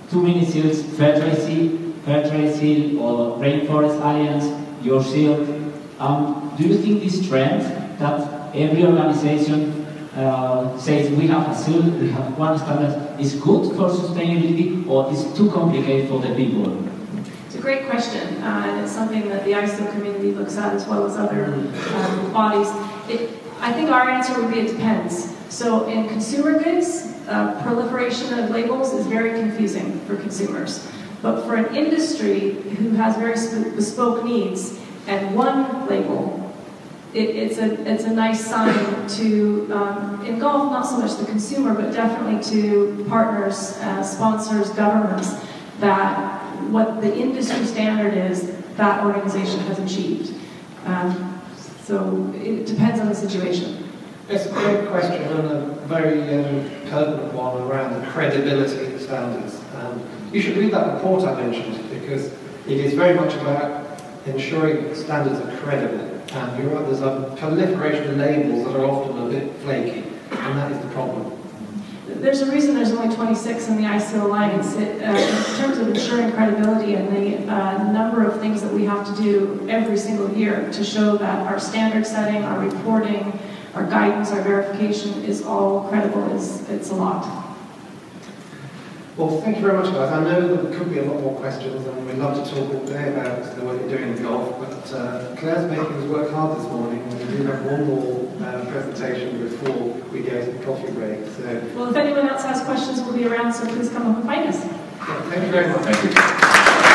too many seals, Fairtrade Seal, Fairtrade Seal or Rainforest Alliance, Your Seal. Um, do you think this trend that every organization uh, says we have a seal, we have one standard, is good for sustainability or is too complicated for the people? It's a great question, uh, and it's something that the I S O community looks at as well as other um, bodies. It, I think our answer would be it depends. So in consumer goods, uh, proliferation of labels is very confusing for consumers. But for an industry who has very bespoke needs and one label, it, it's, a, it's a nice sign to um, engulf not so much the consumer, but definitely to partners, uh, sponsors, governments, that what the industry standard is, that organization has achieved. Um, so it depends on the situation. It's a great question and a very um, pertinent one around the credibility of standards. Um, you should read that report I mentioned because it is very much about ensuring that standards are credible. And you're right, there's a proliferation of labels that are often a bit flaky, and that is the problem. There's a reason there's only twenty-six in the I S O Alliance. It, uh, in terms of ensuring credibility and the uh, number of things that we have to do every single year to show that our standard setting, our reporting, our guidance, our verification is all credible, is it's a lot. Well, thank you very much, guys. I know there could be a lot more questions, and we'd love to talk all day about the work you're doing in golf, but uh, Claire's making us work hard this morning, and we do have one more uh, presentation before we go to the coffee break. So, well, if anyone else has questions, we'll be around, so please come up and find us. Yeah, thank you very much. Thank you.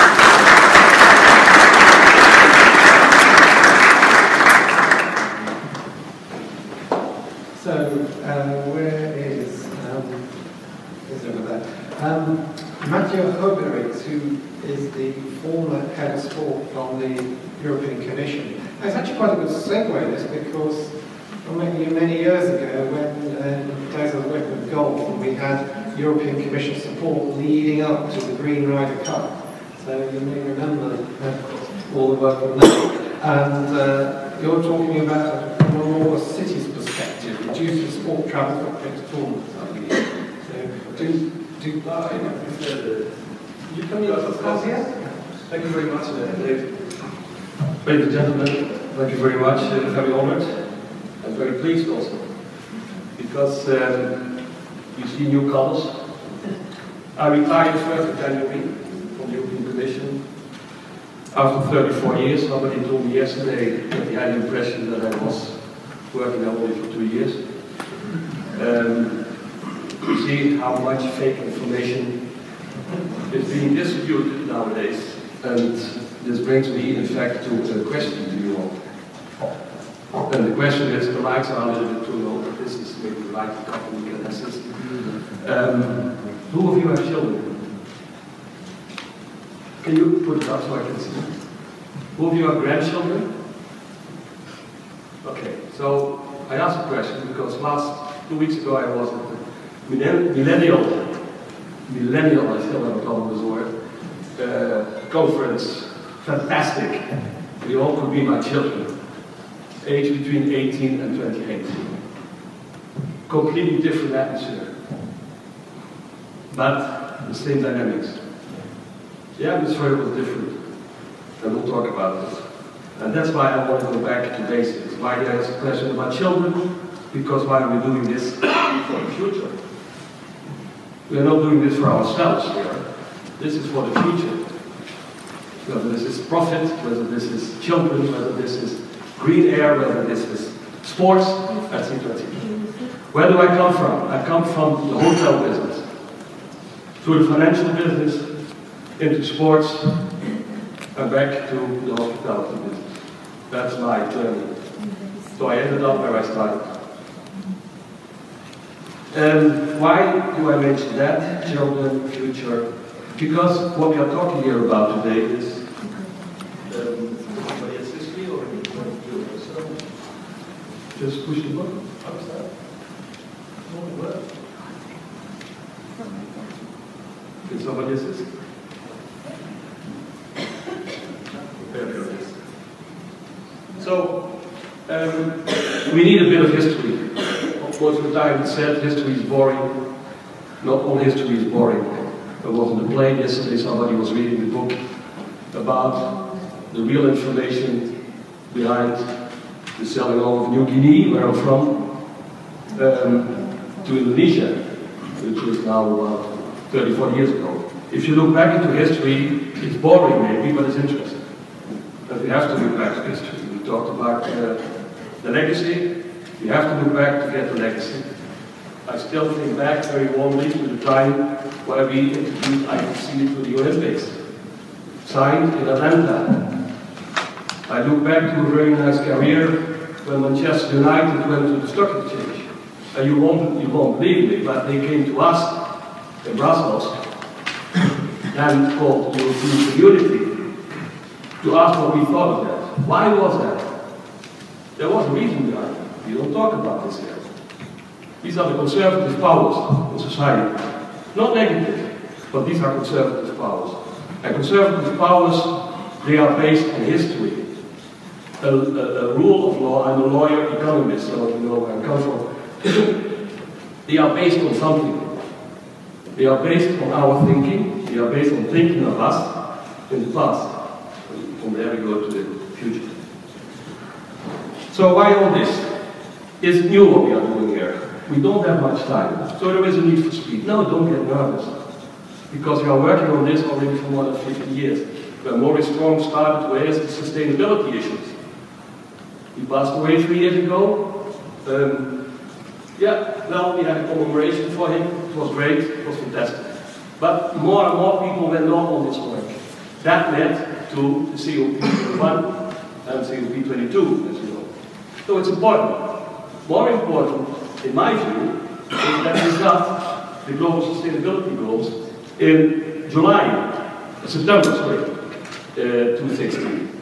So, uh, where is, um, is over there? Um, Mathieu Roberix, who is the former head of sport from the European Commission. Now, it's actually quite a good segue, this, because many, many years ago, when uh, days I was working with golf, and we had European Commission support leading up to the Green Ryder Cup. So you may remember uh, all the work on that. And uh, you're talking about from a more city's perspective, reducing sport travel footprint tournaments, I believe. So do, do uh, you come here to the here? Thank you very much, uh, Dave. Ladies and gentlemen, thank you very much. Uh, very honored and very pleased also, because um, you see new colors. I retired first of January from the European Commission after thirty-four years. Somebody told me yesterday that he had the impression that I was working there only for two years. Um, you see how much fake information is being distributed nowadays, and this brings me in fact to a question to you all. And the question is, the lights are a little bit too low, but this is maybe the light company can assist. Um, who of you have children? Can you put it up so I can see? Who of you have grandchildren? Okay, so I asked a question because last two weeks ago I was at the millennial, millennial, I still have a problem with the word, uh, conference. Fantastic. You all could be my children. Age between eighteen and twenty-eight. Completely different atmosphere. But the same dynamics. The atmosphere was different. And we'll talk about this. And that's why I want to go back to basics. Why there is a question about children? Because why are we doing this for the future? We are not doing this for ourselves here. This is for the future. Whether this is profit, whether this is children, whether this is green air, whether this is sports, et cetera, et cetera. Where do I come from? I come from the hotel business, through the financial business, into sports, and back to the hospitality business. That's my journey. So I ended up where I started. And why do I mention that? Children, future. Because what we are talking here about today is um, somebody has history or so. Just push the button. How's that? Oh, what? Can somebody assist? There it is. So, um, we need a bit of history. Of course, what I said, history is boring. Not all history is boring. I was in the plane yesterday, somebody was reading the book about the real information behind the selling of New Guinea, where I'm from, um, to Indonesia, which is now about thirty, forty years ago. If you look back into history, it's boring maybe, but it's interesting. But we have to look back to history. We talked about uh, the legacy. We have to look back to get the legacy. I still think back very warmly to the time where we introduced I F C to the Olympics, signed in Atlanta. I look back to a very nice career when Manchester United went to the stock exchange. And you won't, you won't believe me, but they came to us in Brussels, and called the European Community, to ask what we thought of that. Why was that? There was a reason behind it. We don't talk about this yet. These are the conservative powers in society. Not negative, but these are conservative powers. And conservative powers, they are based on history. A, a, a rule of law, I'm a lawyer, economist, so you know where I come from. They are based on something. They are based on our thinking. They are based on thinking of us in the past. From there we go to the future. So why all this? It's new what we are doing here. We don't have much time. So there is a need for speed. No, don't get nervous. Because we are working on this already for more than fifty years. When Maurice Strong started to raise the sustainability issues. He passed away three years ago. Um, yeah, well, we had a commemoration for him. It was great, it was fantastic. But more and more people went on on this work. That led to the C O P twenty-one and C O P twenty-two, as you know. So it's important. More important, in my view, is that we got the global sustainability goals in July, uh, September, sorry, uh, two thousand sixteen.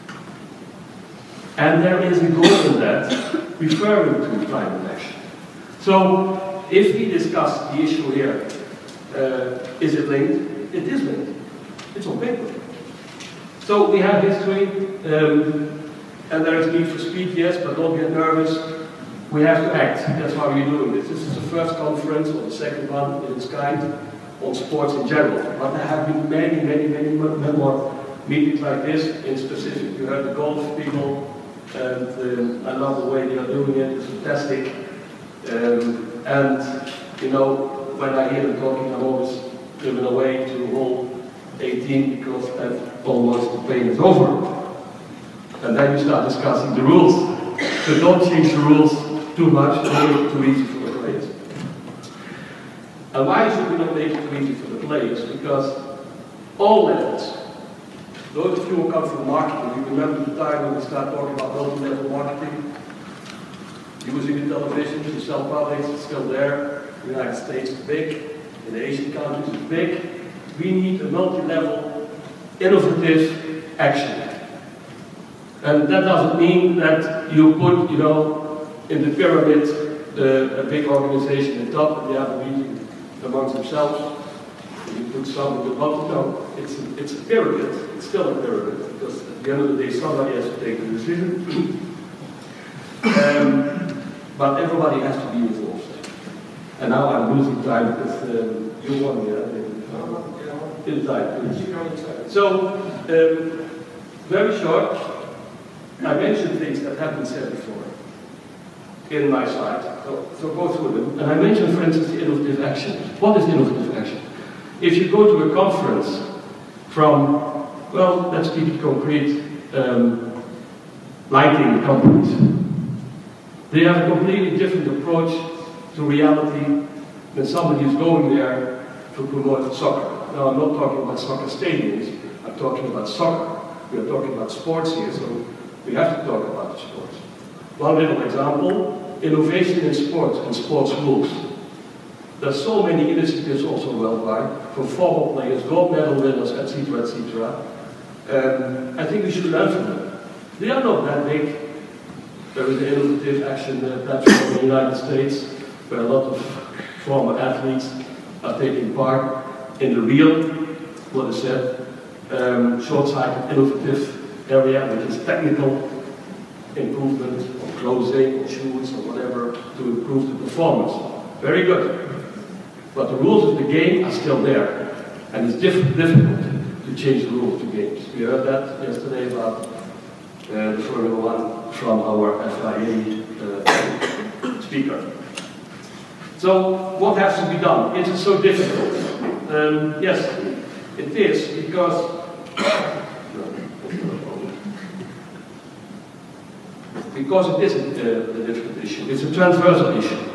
And there is a goal in that referring to climate action. So, if we discuss the issue here, uh, is it linked? It is linked. It's on paper. So we have history, um, and there is need for speed, yes, but don't get nervous. We have to act. That's why we're doing this. This is the first conference, or the second one in its kind, on sports in general. But there have been many, many, many more meetings like this in specific. You heard the golf people, and um, I love the way they are doing it. It's fantastic. Um, and, you know, when I hear them talking, I'm always driven away to hole eighteen because that almost the pain is over. And then you start discussing the rules. So don't change the rules too much, to make it too easy for the players. And why should we not make it too easy for the players? Because all levels, those of you who come from marketing, you remember the time when we started talking about multi-level marketing, using the television to sell products, it's still there. The United States is big, in the Asian countries it's big. We need a multi-level, innovative action. And that doesn't mean that you put, you know, in the pyramid, uh, a big organization at the top and the other meeting amongst themselves. You put some in the bottom. No, it's a, it's a pyramid. It's still a pyramid because at the end of the day, somebody has to take the decision. um, but everybody has to be involved. And now I'm losing time because um, you want me. Uh, inside. So, um, very short. I mentioned things that have been said before in my slide, so, so go through them. And I mentioned, for instance, the innovative action. What is innovative action? If you go to a conference from, well, let's keep it concrete, um, lighting companies, they have a completely different approach to reality than somebody who's going there to promote soccer. Now, I'm not talking about soccer stadiums, I'm talking about soccer. We are talking about sports here, so we have to talk about the sports. One little example, innovation in sports and sports rules. There's so many initiatives also worldwide, from football players, gold medal winners, et cetera, et cetera. Um, I think we should learn from them. They are not that big. There is an innovative action uh, platform in the United States, where a lot of former athletes are taking part in the real, what is said, um, short-sighted, innovative area, which is technical improvement of clothing or shoes or whatever to improve the performance. Very good. But the rules of the game are still there. And it's diff difficult to change the rules of games. We heard that yesterday about uh, the Formula One from our F I A uh, speaker. So what has to be done? It is so difficult. Um, yes, it is, because because it is a, a difficult issue. It's a transversal issue.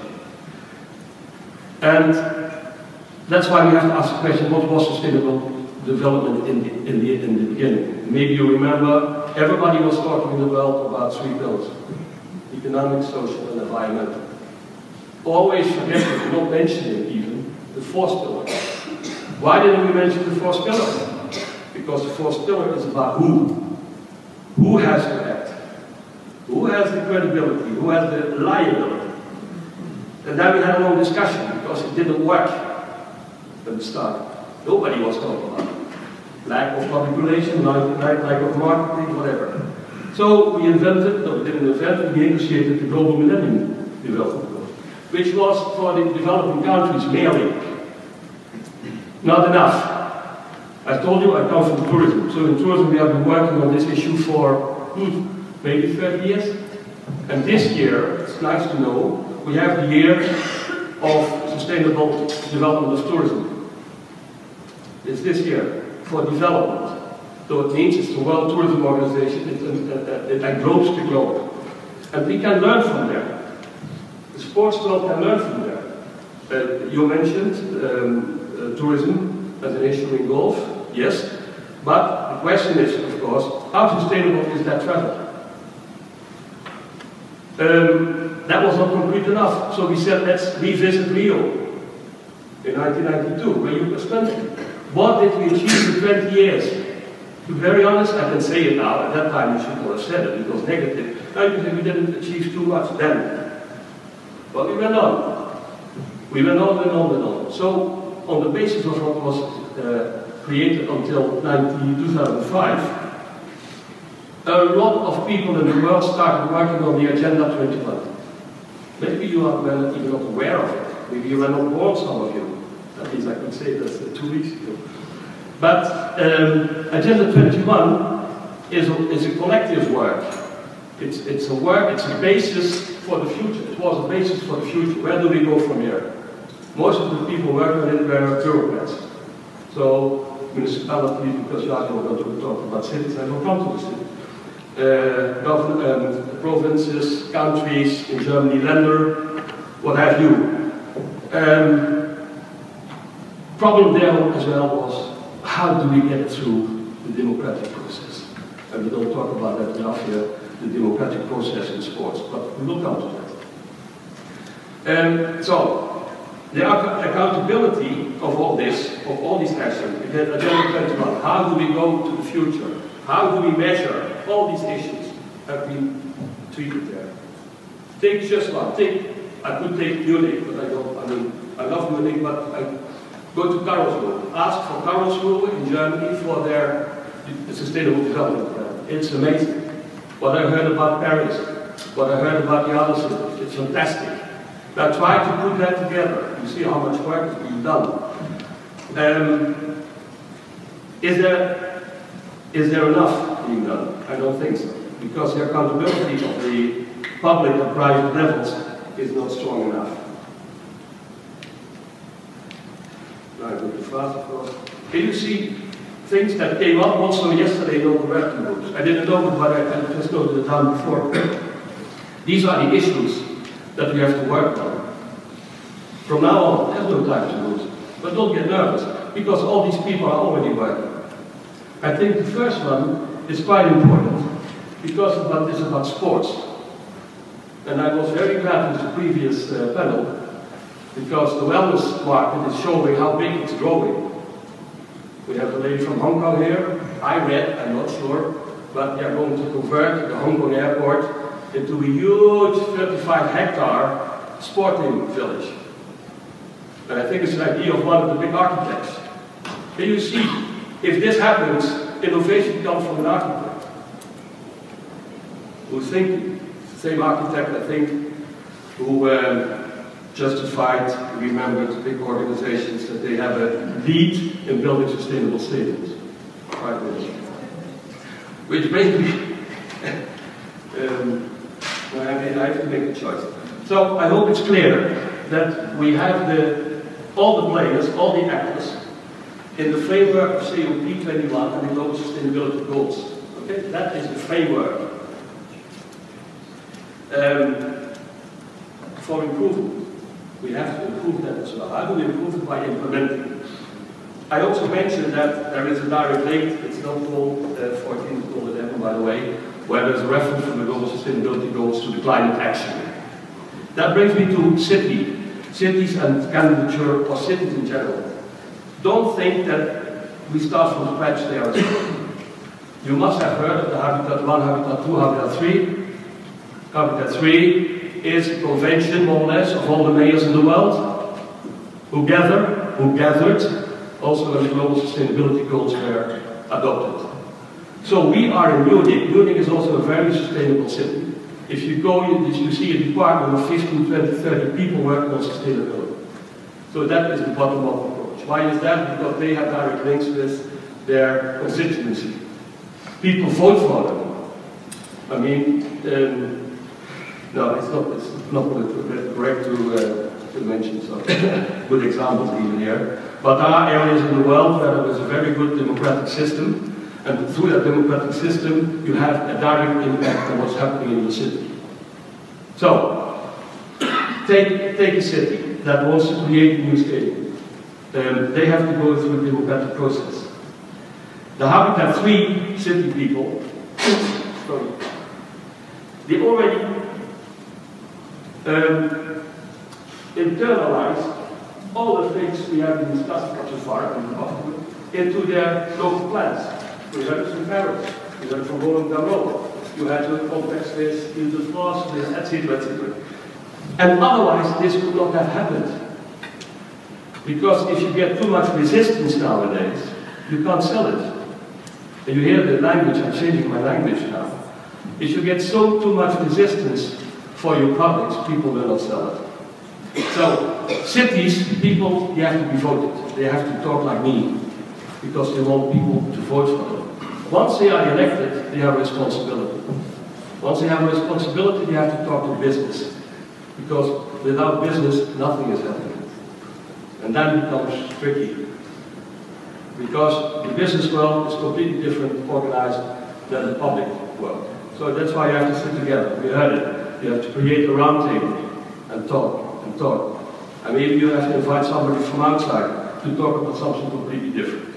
And that's why we have to ask the question, what was sustainable development in the, in the, in the beginning? Maybe you remember, everybody was talking in the world about three pillars: economic, social, and environmental. Always forgetting, not mentioning even, the fourth pillar. Why didn't we mention the fourth pillar? Because the fourth pillar is about who. Who has to act? Who has the credibility? Who has the liability? And then we had a long discussion, because it didn't work at the start. Nobody was talking about it. Lack of public relations, lack, lack of marketing, whatever. So we invented, no, we didn't invent, we negotiated the Global Millennium Development Goals, which was for the developing countries merely. Not enough. I told you I come from tourism. So in tourism we have been working on this issue for hmm, maybe thirty years. And this year, it's nice to know, we have the year of sustainable development of tourism. It's this year for development. So it means it's the World Tourism Organization, it, it, it englobes the globe. And we can learn from there. The sports world can learn from there. Uh, you mentioned um, uh, tourism as an issue in golf, yes. But the question is, of course, how sustainable is that travel? Um, that was not concrete enough, so we said let's revisit Rio in nineteen ninety-two, where you spent it. What did we achieve in twenty years? To be very honest, I can say it now. At that time, you should not have said it, it was negative. Now you say we didn't achieve too much then. But we went on. We went on and on and on. So, on the basis of what was uh, created until two thousand five, a lot of people in the world started working on the Agenda twenty-one. Maybe you are well, even not aware of it. Maybe you were not born, some of you. At least I could say that uh, two weeks ago. But um, Agenda twenty-one is a, is a collective work. It's, it's a work, it's a basis for the future. It was a basis for the future. Where do we go from here? Most of the people working on it were bureaucrats. So, municipalities, because you are going to talk about cities, I will come to the city. Uh, government, um, provinces, countries, in Germany, Länder, what have you. Um, problem there as well was, how do we get through the democratic process? And we don't talk about that enough here, the democratic process in sports, but we will come to that. Um, so, the accountability of all this, of all these actions, we had Agenda twenty-one, how do we go to the future? How do we measure all these issues have been treated there? Take just one. Take, I could take Munich, but I don't, I mean, I love Munich, but I go to Karlsruhe. Ask for Karlsruhe in Germany for their sustainable development plan. It's amazing. What I heard about Paris, what I heard about the other cities, it's fantastic. Now try to put that together. You see how much work is being done. Um, is there Is there enough being done? I don't think so. Because the accountability of the public and private levels is not strong enough. Now I go too fast, of course. Can you see things that came up also yesterday in all the working groups? I didn't know it, but I, I just noted it down before. These are the issues that we have to work on. From now on, there's no time to lose. But don't get nervous, because all these people are already working. I think the first one is quite important, because it's about sports. And I was very glad with the previous uh, panel, because the wellness market is showing how big it's growing. We have a lady from Hong Kong here. I read, I'm not sure, but they are going to convert the Hong Kong airport into a huge thirty-five hectare sporting village. And I think it's an idea of one of the big architects. Can you see? If this happens, innovation comes from an architect who's thinking. Same architect, I think, who um, justified, remembered big organizations that they have a lead in building sustainable stadiums. Right. Which basically, um, I have to make a choice. So I hope it's clear that we have the, all the players, all the actors, in the framework of C O P twenty-one and the global sustainability goals. Okay, that is the framework. Um, for improvement, we have to improve that as well. How do we improve it? By implementing. I also mentioned that there is a direct link, it's not called uh, fourteen, it's called eleven by the way, where there's a reference from the global sustainability goals to the climate action. That brings me to city, cities and candidature, or cities in general. Don't think that we start from scratch there as well. You must have heard of the Habitat one, Habitat two, Habitat three. Habitat three is a convention, more or less, of all the mayors in the world who gather, who gathered, also when the global sustainability goals were adopted. So we are in Munich. Munich is also a very sustainable city. If you go, you, you see a department of fifteen, twenty, thirty people working on sustainability. So that is the bottom-up approach. Why is that? Because they have direct links with their constituency. People vote for them. I mean, um, no, it's not, it's not correct to, uh, to mention some good examples even here. But there are areas in the world where there is a very good democratic system, and through that democratic system, you have a direct impact on what's happening in the city. So, take, take a city that wants to create a new stadium. Um, they have to go through a democratic process. The Habitat three city people, sorry, they already um, internalize all the things we have been discussing so far into their local plans. We heard it from Paris, we heard it from Roland Garros, you had to context this, in the France, this, et cetera, et cetera. And otherwise, this would not have happened. Because if you get too much resistance nowadays, you can't sell it. And you hear the language, I'm changing my language now. If you get so too much resistance for your products, people will not sell it. So, cities, people, they have to be voted. They have to talk like me, because they want people to vote for them. Once they are elected, they have a responsibility. Once they have a responsibility, they have to talk to business. Because without business, nothing is happening. And then it becomes tricky. Because the business world is completely different organized than the public world. So that's why you have to sit together. We heard it. You have to create a round table and talk and talk. And maybe you have to invite somebody from outside to talk about something completely different.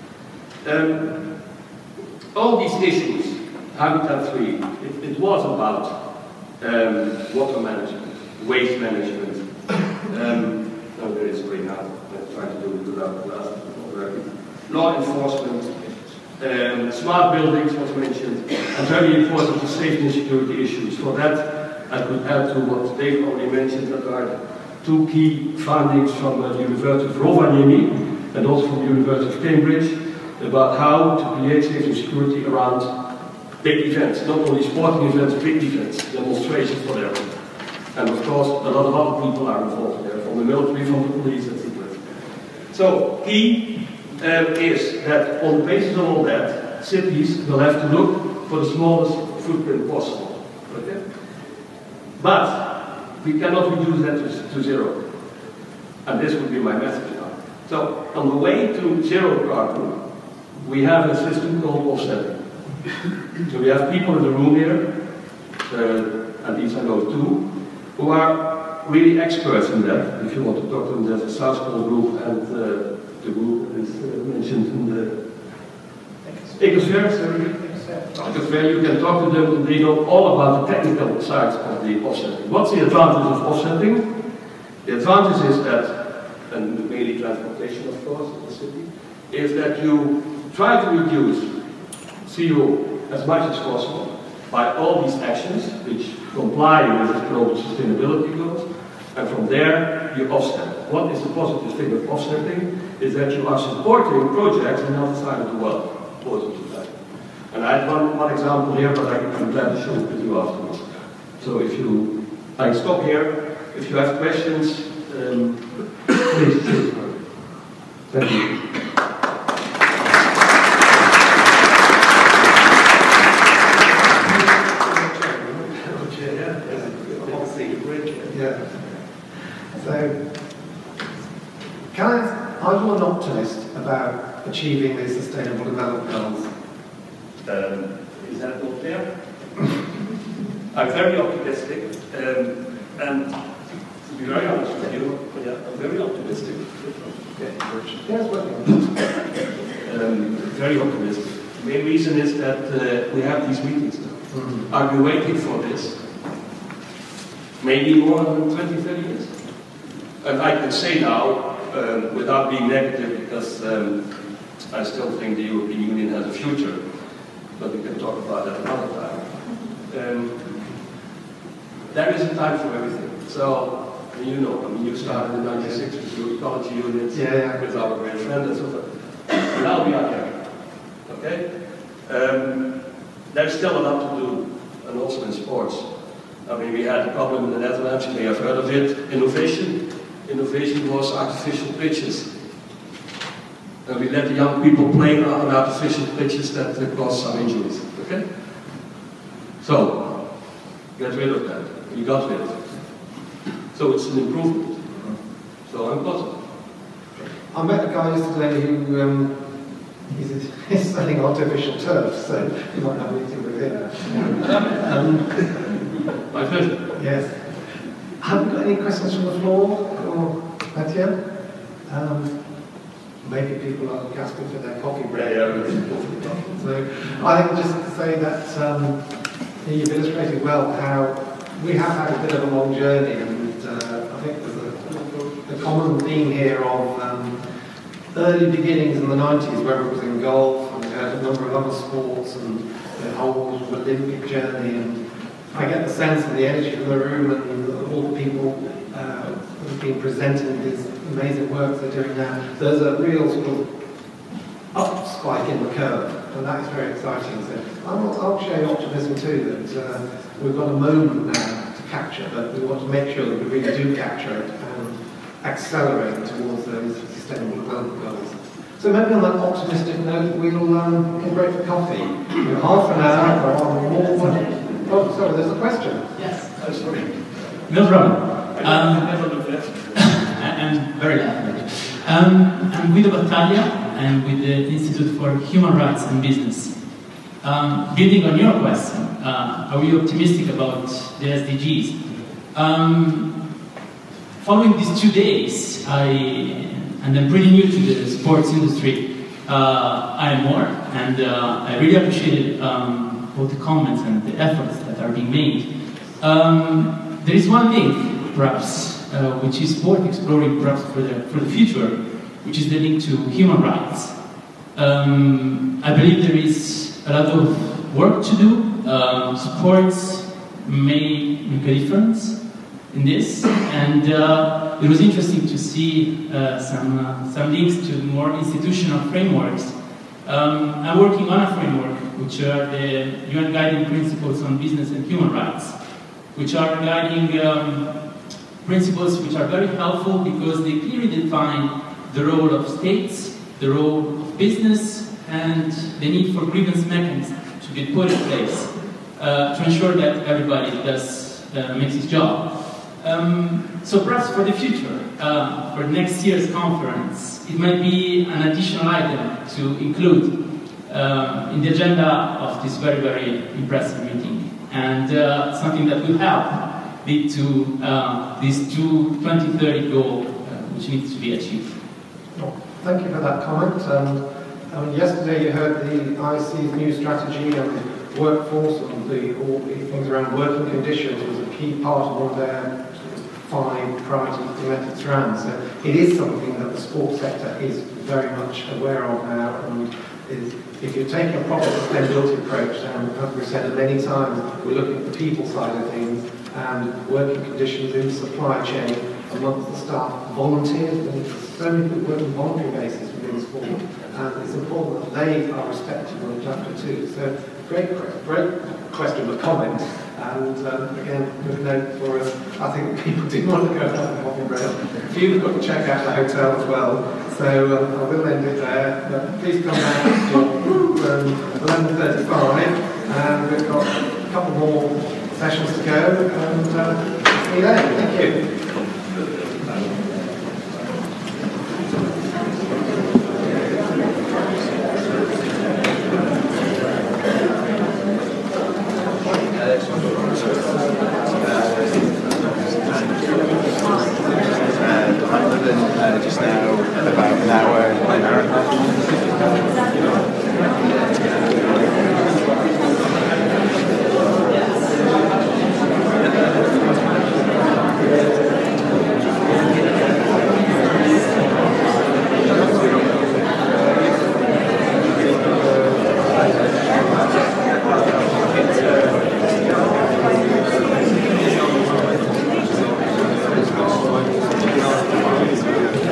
Um, all these issues, Habitat three, it, it was about um, water management, waste management. Um, no, there is way now. I'm trying to do it without glasses. Law enforcement, um, smart buildings was mentioned, and very important the safety and security issues. For that, I could add to what Dave already mentioned, that there are two key findings from the University of Rovaniemi and also from the University of Cambridge about how to create safety and security around big events, not only sporting events, big events, demonstrations, whatever. And of course, a lot of other people are involved there, from the military, from the police, et cetera. So, key Um, is that on the basis of all that, cities will have to look for the smallest footprint possible. Okay? But we cannot reduce that to, to zero. And this would be my message now. So on the way to zero carbon, we have a system called offsetting. So we have people in the room here, uh, and these I know too, who are really experts in that. If you want to talk to them, there's a South Pole group, and uh, the group is uh, mentioned in the Ecosphere, Ecosphere, you can talk to them, and they know all about the technical sides of the offsetting. What's the advantage of offsetting? The advantage is that, and mainly transportation of course in the city, is that you try to reduce C O as much as possible by all these actions which comply with the global sustainability goals, and from there you offset. What is the positive thing of offsetting? Is that you are supporting projects on the other side of the world. Positive side. And I have one, one example here, but I, I'm glad to show it with you afterwards. So if you, I stop here, if you have questions, um, please choose one. Thank you. Yeah. So, can I, are you an optimist about achieving the Sustainable Development Goals? Um, is that not fair? I'm very optimistic, um, and to be very honest with you, yeah, I'm very optimistic. Yes, um, very optimistic. The main reason is that uh, we have these meetings now. Mm-hmm. I've been waiting for this maybe more than twenty, thirty years. And I can say now, um, without being negative, because um, I still think the European Union has a future, but we can talk about that another time. Um, there is a time for everything. So, I mean, you know, I mean, you started in ninety-six with your ecology units, yeah, yeah. with our great friend and so forth. Now we are there. Okay? Um, there's still a lot to do, and also in sports. I mean, we had a problem in the Netherlands, you may have heard of it, innovation. Innovation was artificial pitches. And we let the young people play on artificial pitches that uh, caused some injuries. Okay? So, get rid of that. We got rid of it. So it's an improvement. So I'm positive. I met a guy yesterday who um, he's, he's selling artificial turf, so you might have a meeting with him. um, My pleasure. Yes. Have we got any questions from the floor or Mathieu? Um, maybe people are gasping for their coffee break. Yeah, yeah. So I think just to say that um, you've illustrated well how we have had a bit of a long journey, and uh, I think there's a, a common theme here of um, early beginnings in the nineties, whether it was in golf, and we had a number of other sports, and the whole Olympic journey, and I get the sense of the energy in the room and all the people uh, who have been presenting these amazing work they're doing now. There's a real sort of up spike in the curve, and that is very exciting. So I'll, I'll share your optimism too, that uh, we've got a moment now to capture, but we want to make sure that we really do capture it and accelerate towards those sustainable development goals. So maybe on that optimistic note, we'll, um, we'll break for coffee. In half an hour or more. Oh, sorry, there's a question. Yes. Oh, sorry. No problem. Um, I never looked at it. I'm very laughing. Um, I'm Guido Battaglia. I'm with the Institute for Human Rights and Business. Um, building on your question, uh, are we optimistic about the S D Gs? Um, following these two days, I, and I'm pretty new to the sports industry, uh, I am more, and uh, I really appreciated um, both the comments and the efforts that are being made. Um, there is one thing, perhaps, uh, which is worth exploring perhaps for the, for the future, which is the link to human rights. Um, I believe there is a lot of work to do. Um, sports may make a difference in this, and uh, it was interesting to see uh, some, uh, some links to more institutional frameworks. Um, I'm working on a framework which are the U N Guiding Principles on Business and Human Rights, which are guiding um, principles which are very helpful because they clearly define the role of states, the role of business, and the need for grievance mechanisms to be put in place uh, to ensure that everybody does uh, makes his job. Um, so perhaps for the future, uh, for next year's conference, it might be an additional item to include uh, in the agenda of this very, very impressive meeting, and uh, something that will help lead to uh, this twenty thirty goal, uh, which needs to be achieved. Well, thank you for that comment. Um, I mean, yesterday you heard the I C's new strategy on the workforce and the, all the things around working conditions was a key part of one of their five priorities to let its round. So it is something that the sports sector is very much aware of now, and is, if you take a proper sustainability approach, and as we've said many times, we're looking at the people side of things and working conditions in the supply chain amongst the staff, volunteers. There's so many people work on a voluntary basis within sport, and it's important that they are respected on a chapter too. So great, great question, but comment. And um, again, good note for us. I think people do want to go down the Coffee Braille. A few have got to check out the hotel as well. So um, I will end it there. But please come back to um, eleven thirty-five, and we've got a couple more sessions to go. And uh, see you then. Thank you. Uh, just now, about an hour, an hour and a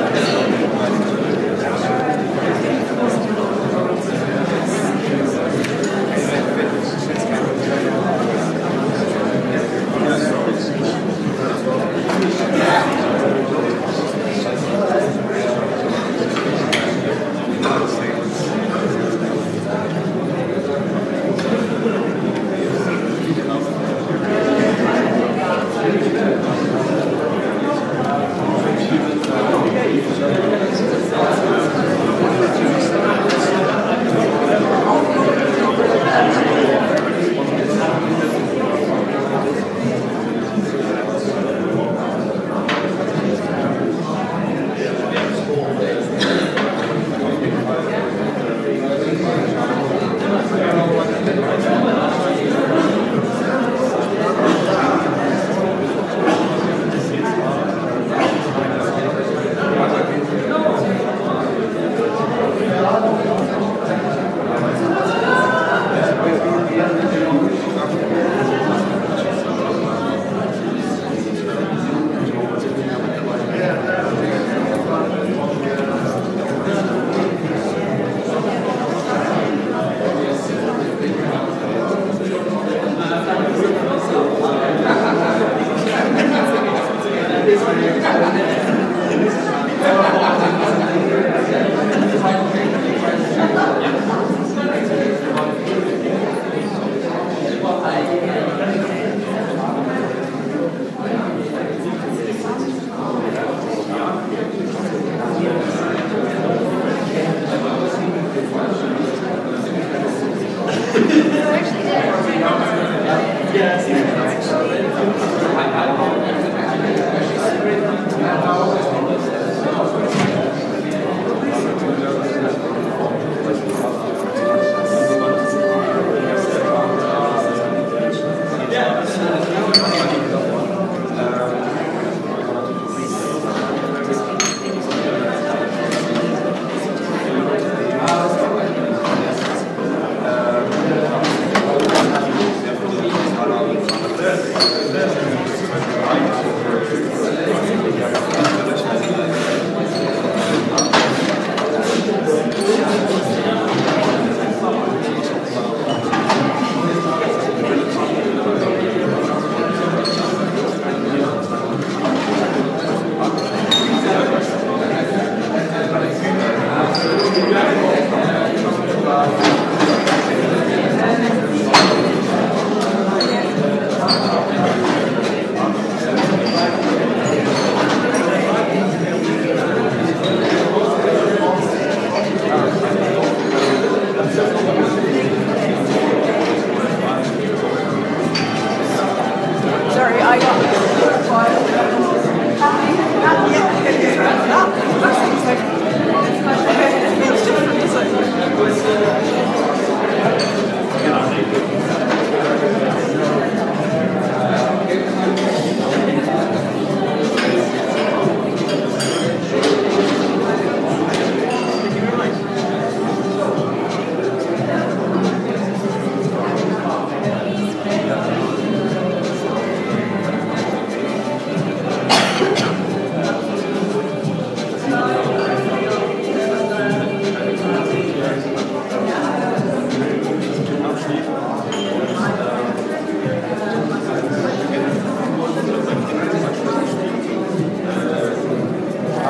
half.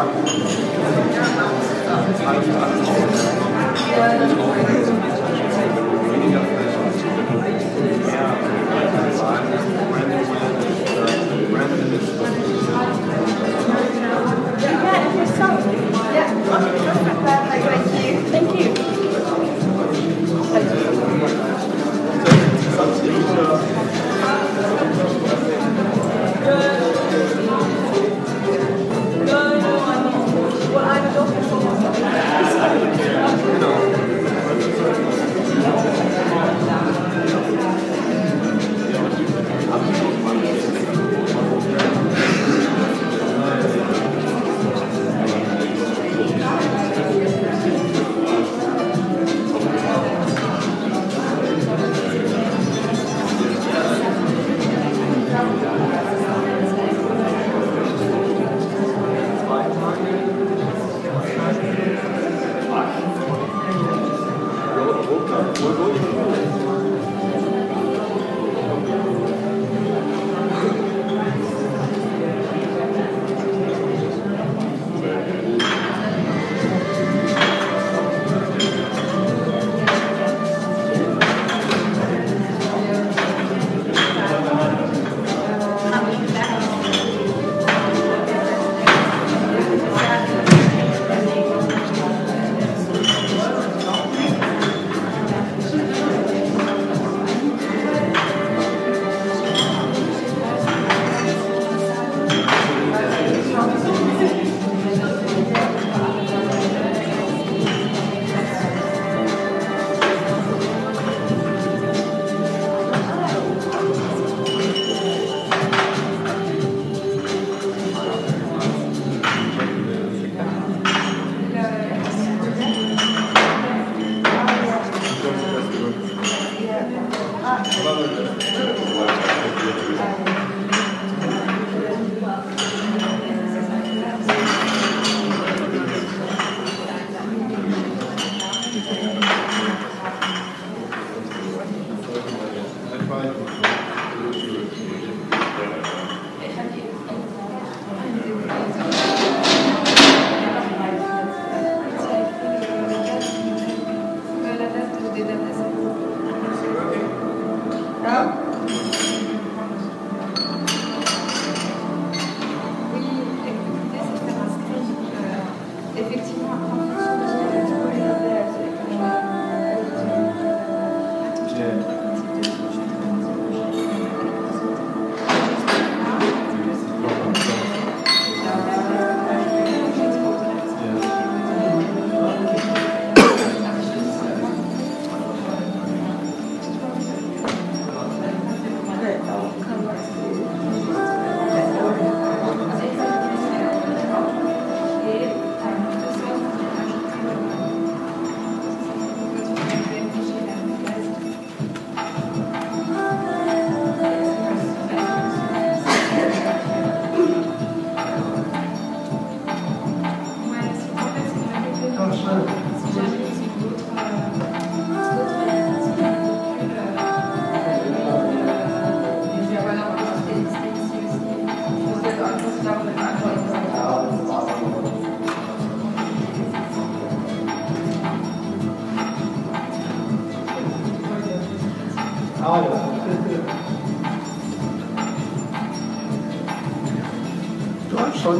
schon,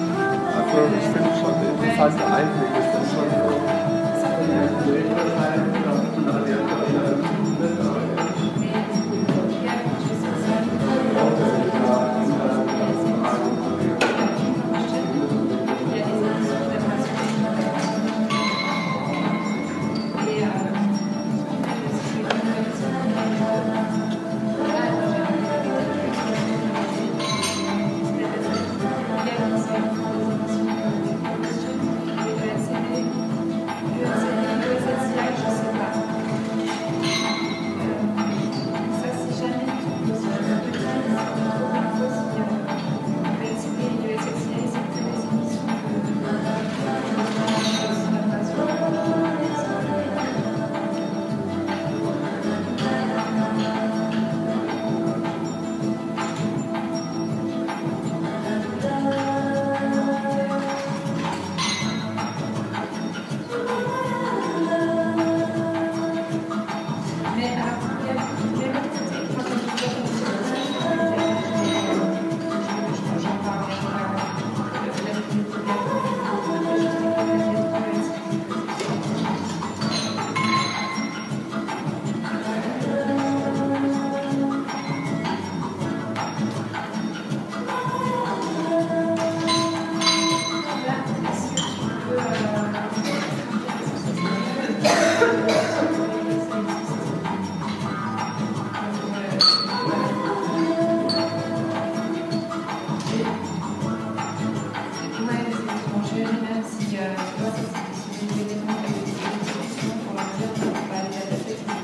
also ich finde schon interessante Einblicke, ist das schon puis, euh, tu vois, ça, c'est des éléments qui ont été discussions pour leur dire qu'on va aller adapter ces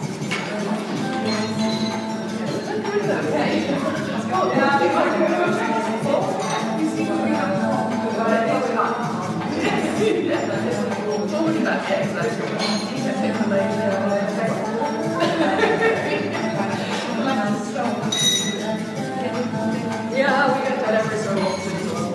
Yeah, we got that every so often.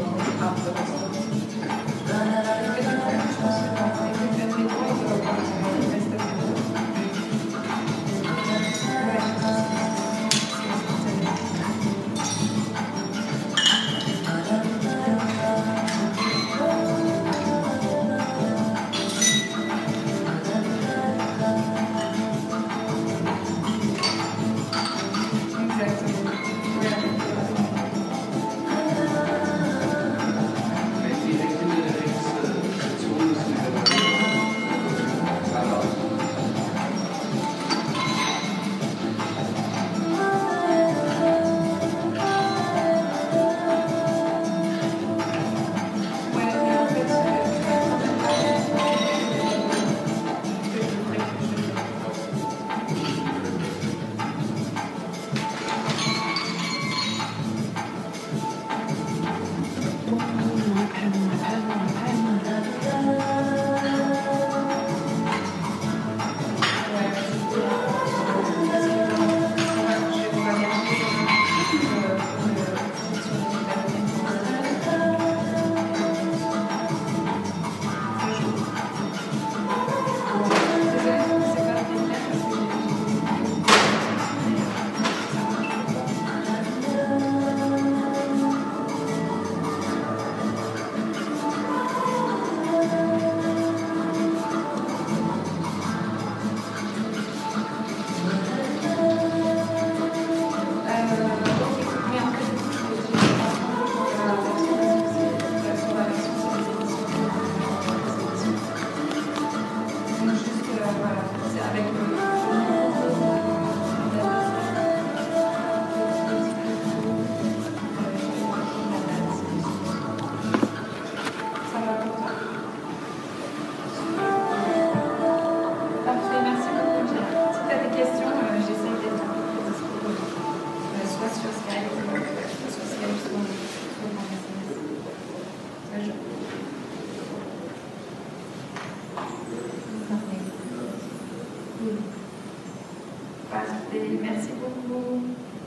Parfait, merci beaucoup.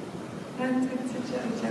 Ciao, ciao.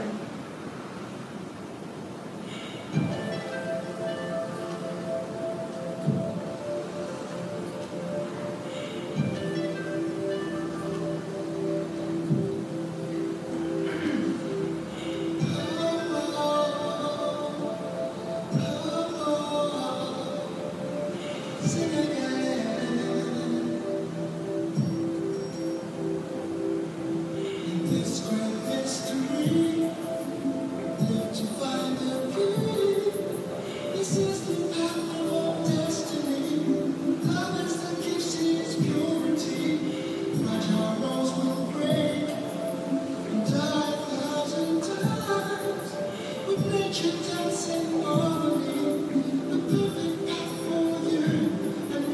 Dancing on me, the perfect path for you.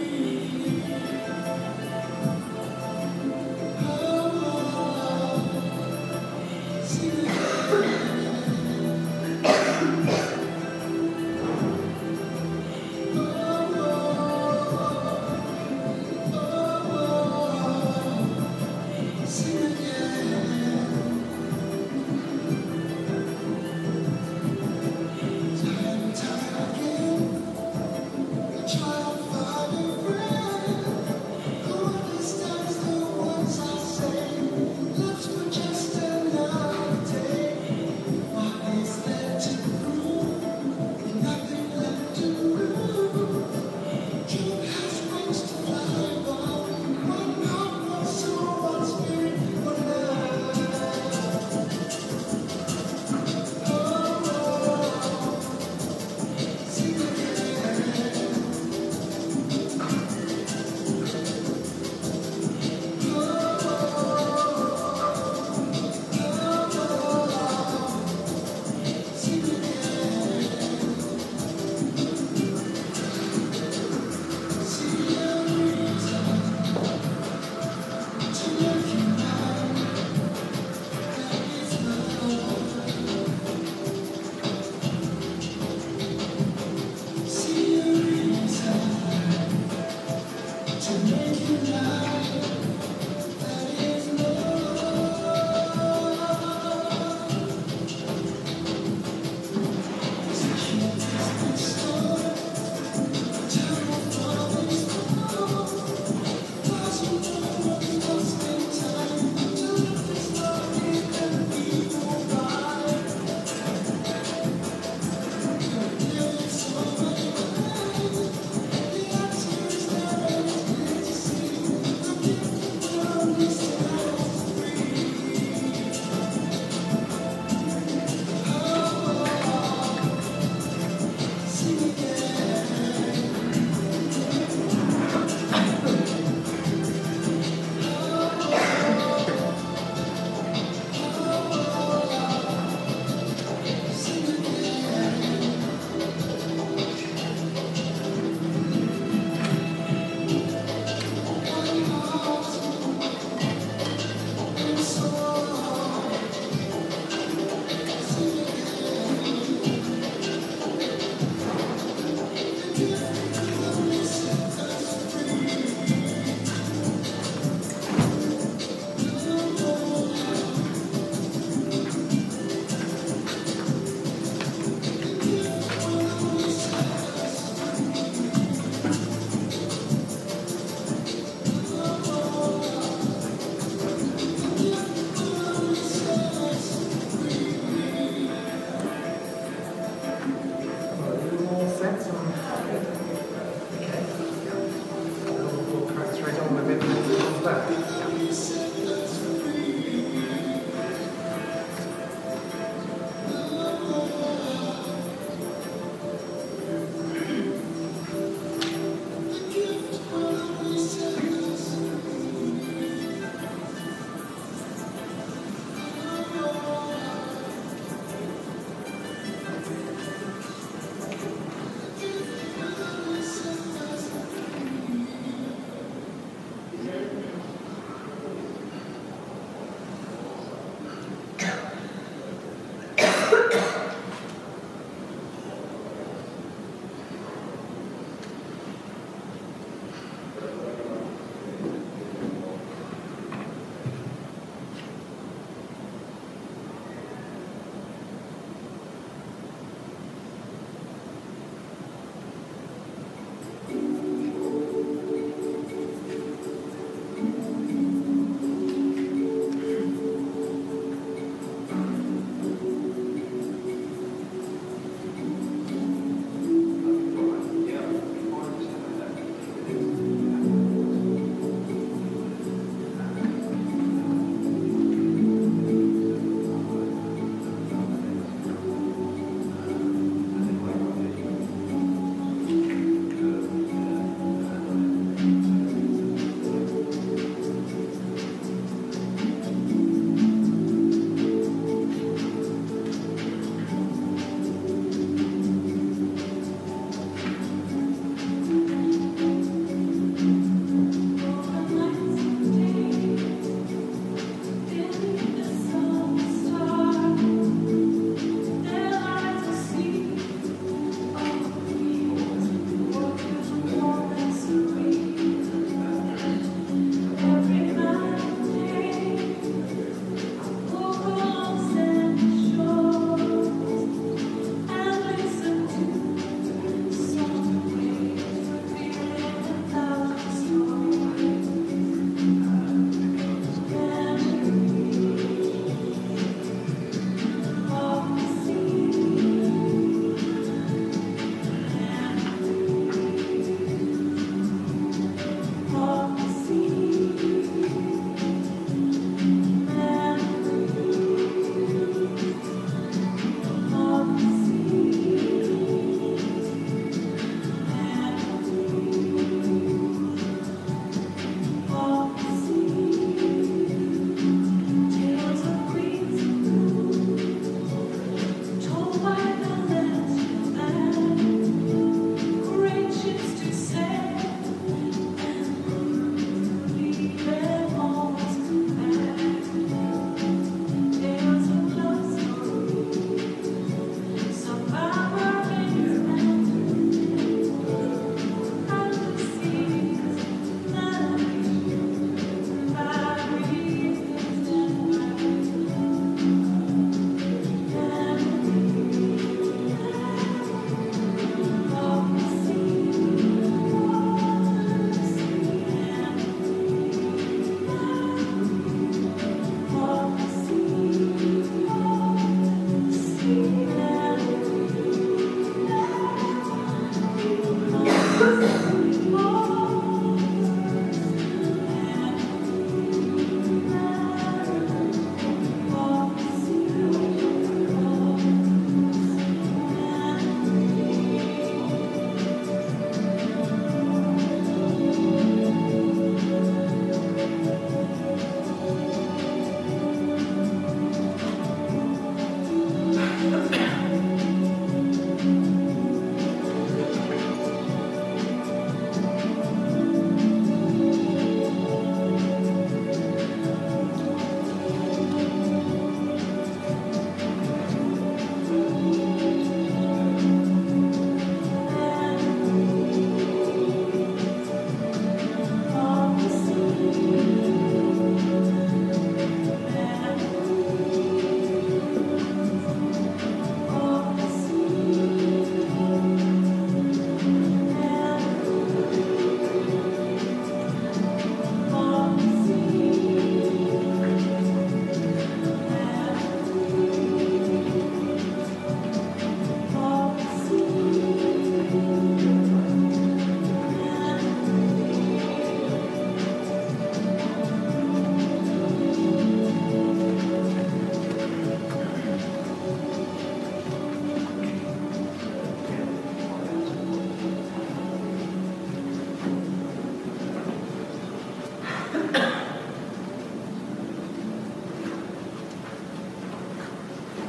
left.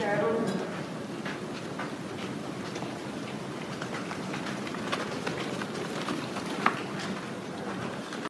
Carol.